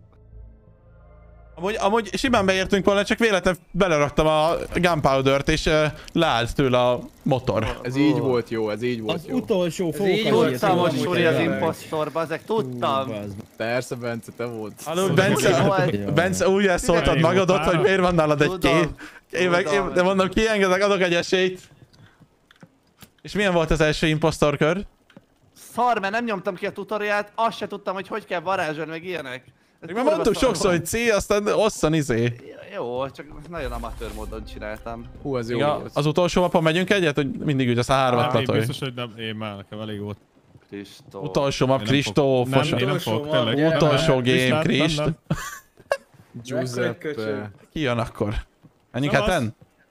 Amúgy simán beértünk volna, csak véletlenül beleraktam a gunpowdert, és leállt tőle a motor. Ez így volt jó, ez így volt Az jó. utolsó fóka. így Tudtam, hogy amúgy Suri az tényleg. imposztorba, ezek tudtam. Persze, Bence, te volt. Halló, Bence, úgy elszóltad Jó, magadat, hogy miért van nálad egy Tudom, tudom. de mondom, kiengedek, adok egy esélyt. És milyen volt az első imposztorkör? Szar, mert nem nyomtam ki a tutoriát, azt se tudtam, hogy kell varázsolni, meg ilyenek. Ez Már kurva mondtuk szar sokszor, volt. hogy C, aztán osszan izé. Jó, csak nagyon amatőr módon csináltam. Hú, ez jó Ja, volt. az utolsó mapon megyünk egyet, hogy mindig úgy aztán 3-at Én platolj. biztos, hogy nem. Én már nekem elég volt. Kristó. Utolsó map, Én nem Kristófos. Nem, én nem fogok, tényleg. Utolsó Nem, game, nem, Krist. nem. Giuseppe. Ki jön akkor? Menjünk Szavasz. heten?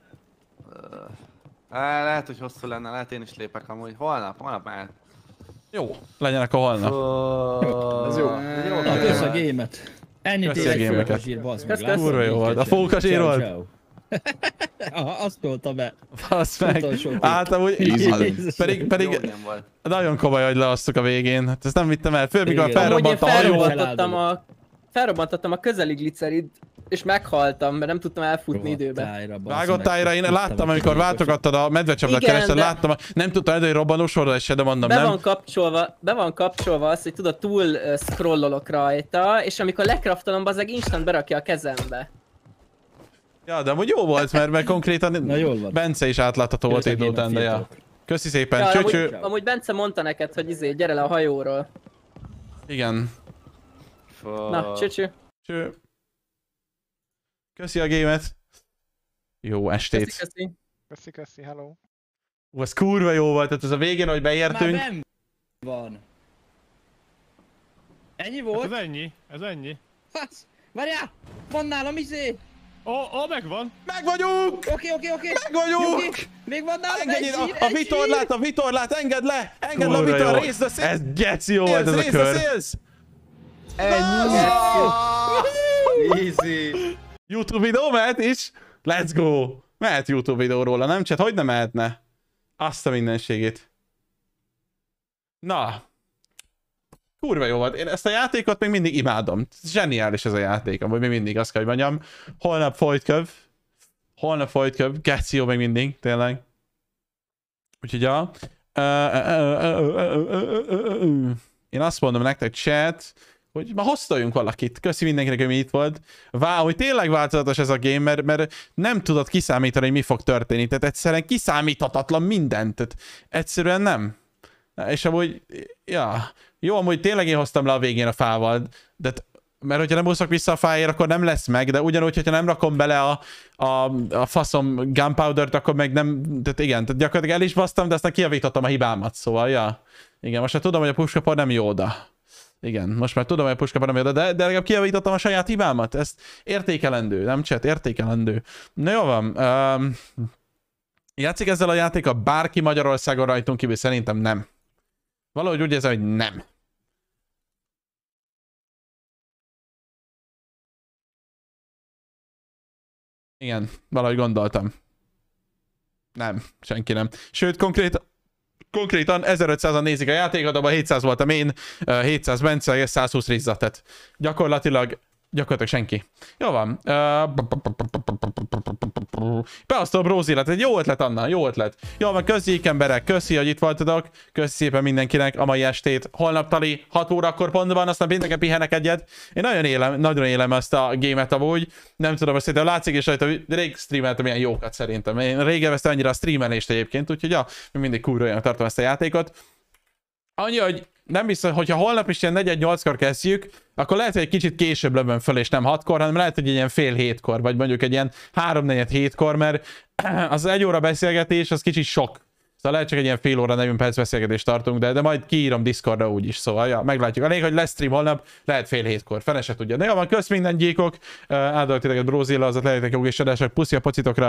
Lehet, hogy hosszú lenne, lehet én is lépek amúgy. Holnap már. Jó, legyen akkor holnap. Ez jó. Na, kösz a gémet. Ennyit Köszi a érek gémeket. fókasír, bazd meg. Kösz, látod? Kurva jó volt. A fókasír Ciao, volt? ciao. Aha, azt tolta be. Basz meg. Utolsó kép. Amúgy, Jézus. pedig Jó nem volt. nagyon komoly, hogy leasztuk a végén. Hát ezt nem vittem el. Főleg, mikor Igen. Amúgy én felrobbant a hajó. felrobbantottam a közeli glicerid, és meghaltam, mert nem tudtam elfutni időbe. Vágott tájra, én láttam, amikor váltogattad a medvecsapdát Igen, kerested, de- láttam, nem tudtam, hogy robbanós sorra se, de mondom, Be nem. van kapcsolva az, hogy tudod, túl scrollolok rajta, és amikor lekraftolom, bazeg instant berakja a kezembe. Ja, de amúgy jó volt, mert konkrétan Na, jól van. Bence is átlátható volt Kösz a idő gémet, után, de ja. fiatalok. Köszi szépen, Ja, csöcső. amúgy Bence mondta neked, hogy gyere le a hajóról. Igen. Na, csöcső. Cső. Köszi a gémet. Jó estét. Köszi, hello. Ú, ez kurva jó volt, tehát ez a végén, hogy Már beértünk. benn van. Ennyi Hát volt? ez ennyi. Fasz! Várjál! Van nálam izé! Ó, megvan. Meg vagyunk! Oké. Meg vagyunk! Nyugi. Még van nálam Engedj egy a, zsír, a egy vitorlát, a vitorlát, engedd le! Engedd le a Kurva vitor, jó. raise the sails! Ez geci jó volt ez a Raise the kör. sails! Easy. YouTube videó mehet is? Let's go! Mehet YouTube videó róla, nem chat? Hogy nem mehetne? Azt a mindenségét. Na. Kurva jó volt. Én ezt a játékot még mindig imádom. Zseniális ez a játék, amúgy még mindig azt kell, hogy mondjam. Holnap folytköv. Geci jó még mindig, tényleg. Úgyhogy ja. Én azt mondom nektek, chat, hogy ma hoztaljunk valakit. Köszi mindenkinek, hogy mi itt volt. Hogy tényleg változatos ez a game, mert nem tudod kiszámítani, hogy mi fog történni. Tehát egyszerűen kiszámíthatatlan mindent. Tehát egyszerűen nem. És amúgy, ja, jó, amúgy tényleg én hoztam le a végén a fával, de mert hogyha nem úszok vissza a fáért, akkor nem lesz meg, de ugyanúgy, hogyha nem rakom bele a faszom gunpowdert, akkor meg nem, tehát igen, tehát gyakorlatilag el is basztam, de aztán kijavítottam a hibámat, szóval, ja. Igen, most már tudom, hogy a puskapor nem jó oda. Igen, most már tudom, hogy a puskapor nem jó oda, de legalább kijavítottam a saját hibámat, ezt értékelendő, nem chat, értékelendő. Na jó van, játszik ezzel a játékkal bárki Magyarországon rajtunk kívül? Szerintem nem. Valahogy úgy érzem, hogy nem. Igen, valahogy gondoltam. Nem, senki nem. Sőt, konkrétan 1500-an nézik a játékot, abban 700 voltam én, 700 Bence és 120 Rizza, tehát gyakorlatilag senki. Jó van. Beosztom Brózilet, egy jó ötlet, Anna, jó ötlet. Jó van, köszi emberek, köszi, hogy itt voltatok. Köszi szépen mindenkinek a mai estét. Holnap tali 6 órakor pontban, aztán pénteken pihenek egyet. Én nagyon élem ezt a gémet amúgy. Nem tudom, hogy szerintem látszik is rajta, rég streameltem ilyen jókat szerintem. Én régen vesztem annyira a streamelést egyébként, úgyhogy ja, mindig kurva olyan tartom ezt a játékot. Annyi, hogy nem biztos, hogyha holnap is ilyen 4-8-kor kezdjük, akkor lehet, hogy egy kicsit később lövöm föl, és nem 6-kor, hanem lehet, hogy egy ilyen fél 7-kor, vagy mondjuk egy ilyen 3-4-7-kor, mert az 1 óra beszélgetés, az kicsit sok. Szóval lehet csak egy ilyen fél óra 40 perc beszélgetést tartunk, de majd kiírom Discordra úgyis, szóval ja, meglátjuk. A lényeg, hogy lesz stream holnap, lehet fél 7-kor, fene se tudja. De jó van, kösz minden gyíkok, áldolok titeket Brózilla, azat lehetek jó és adások, puszi a pocitokra.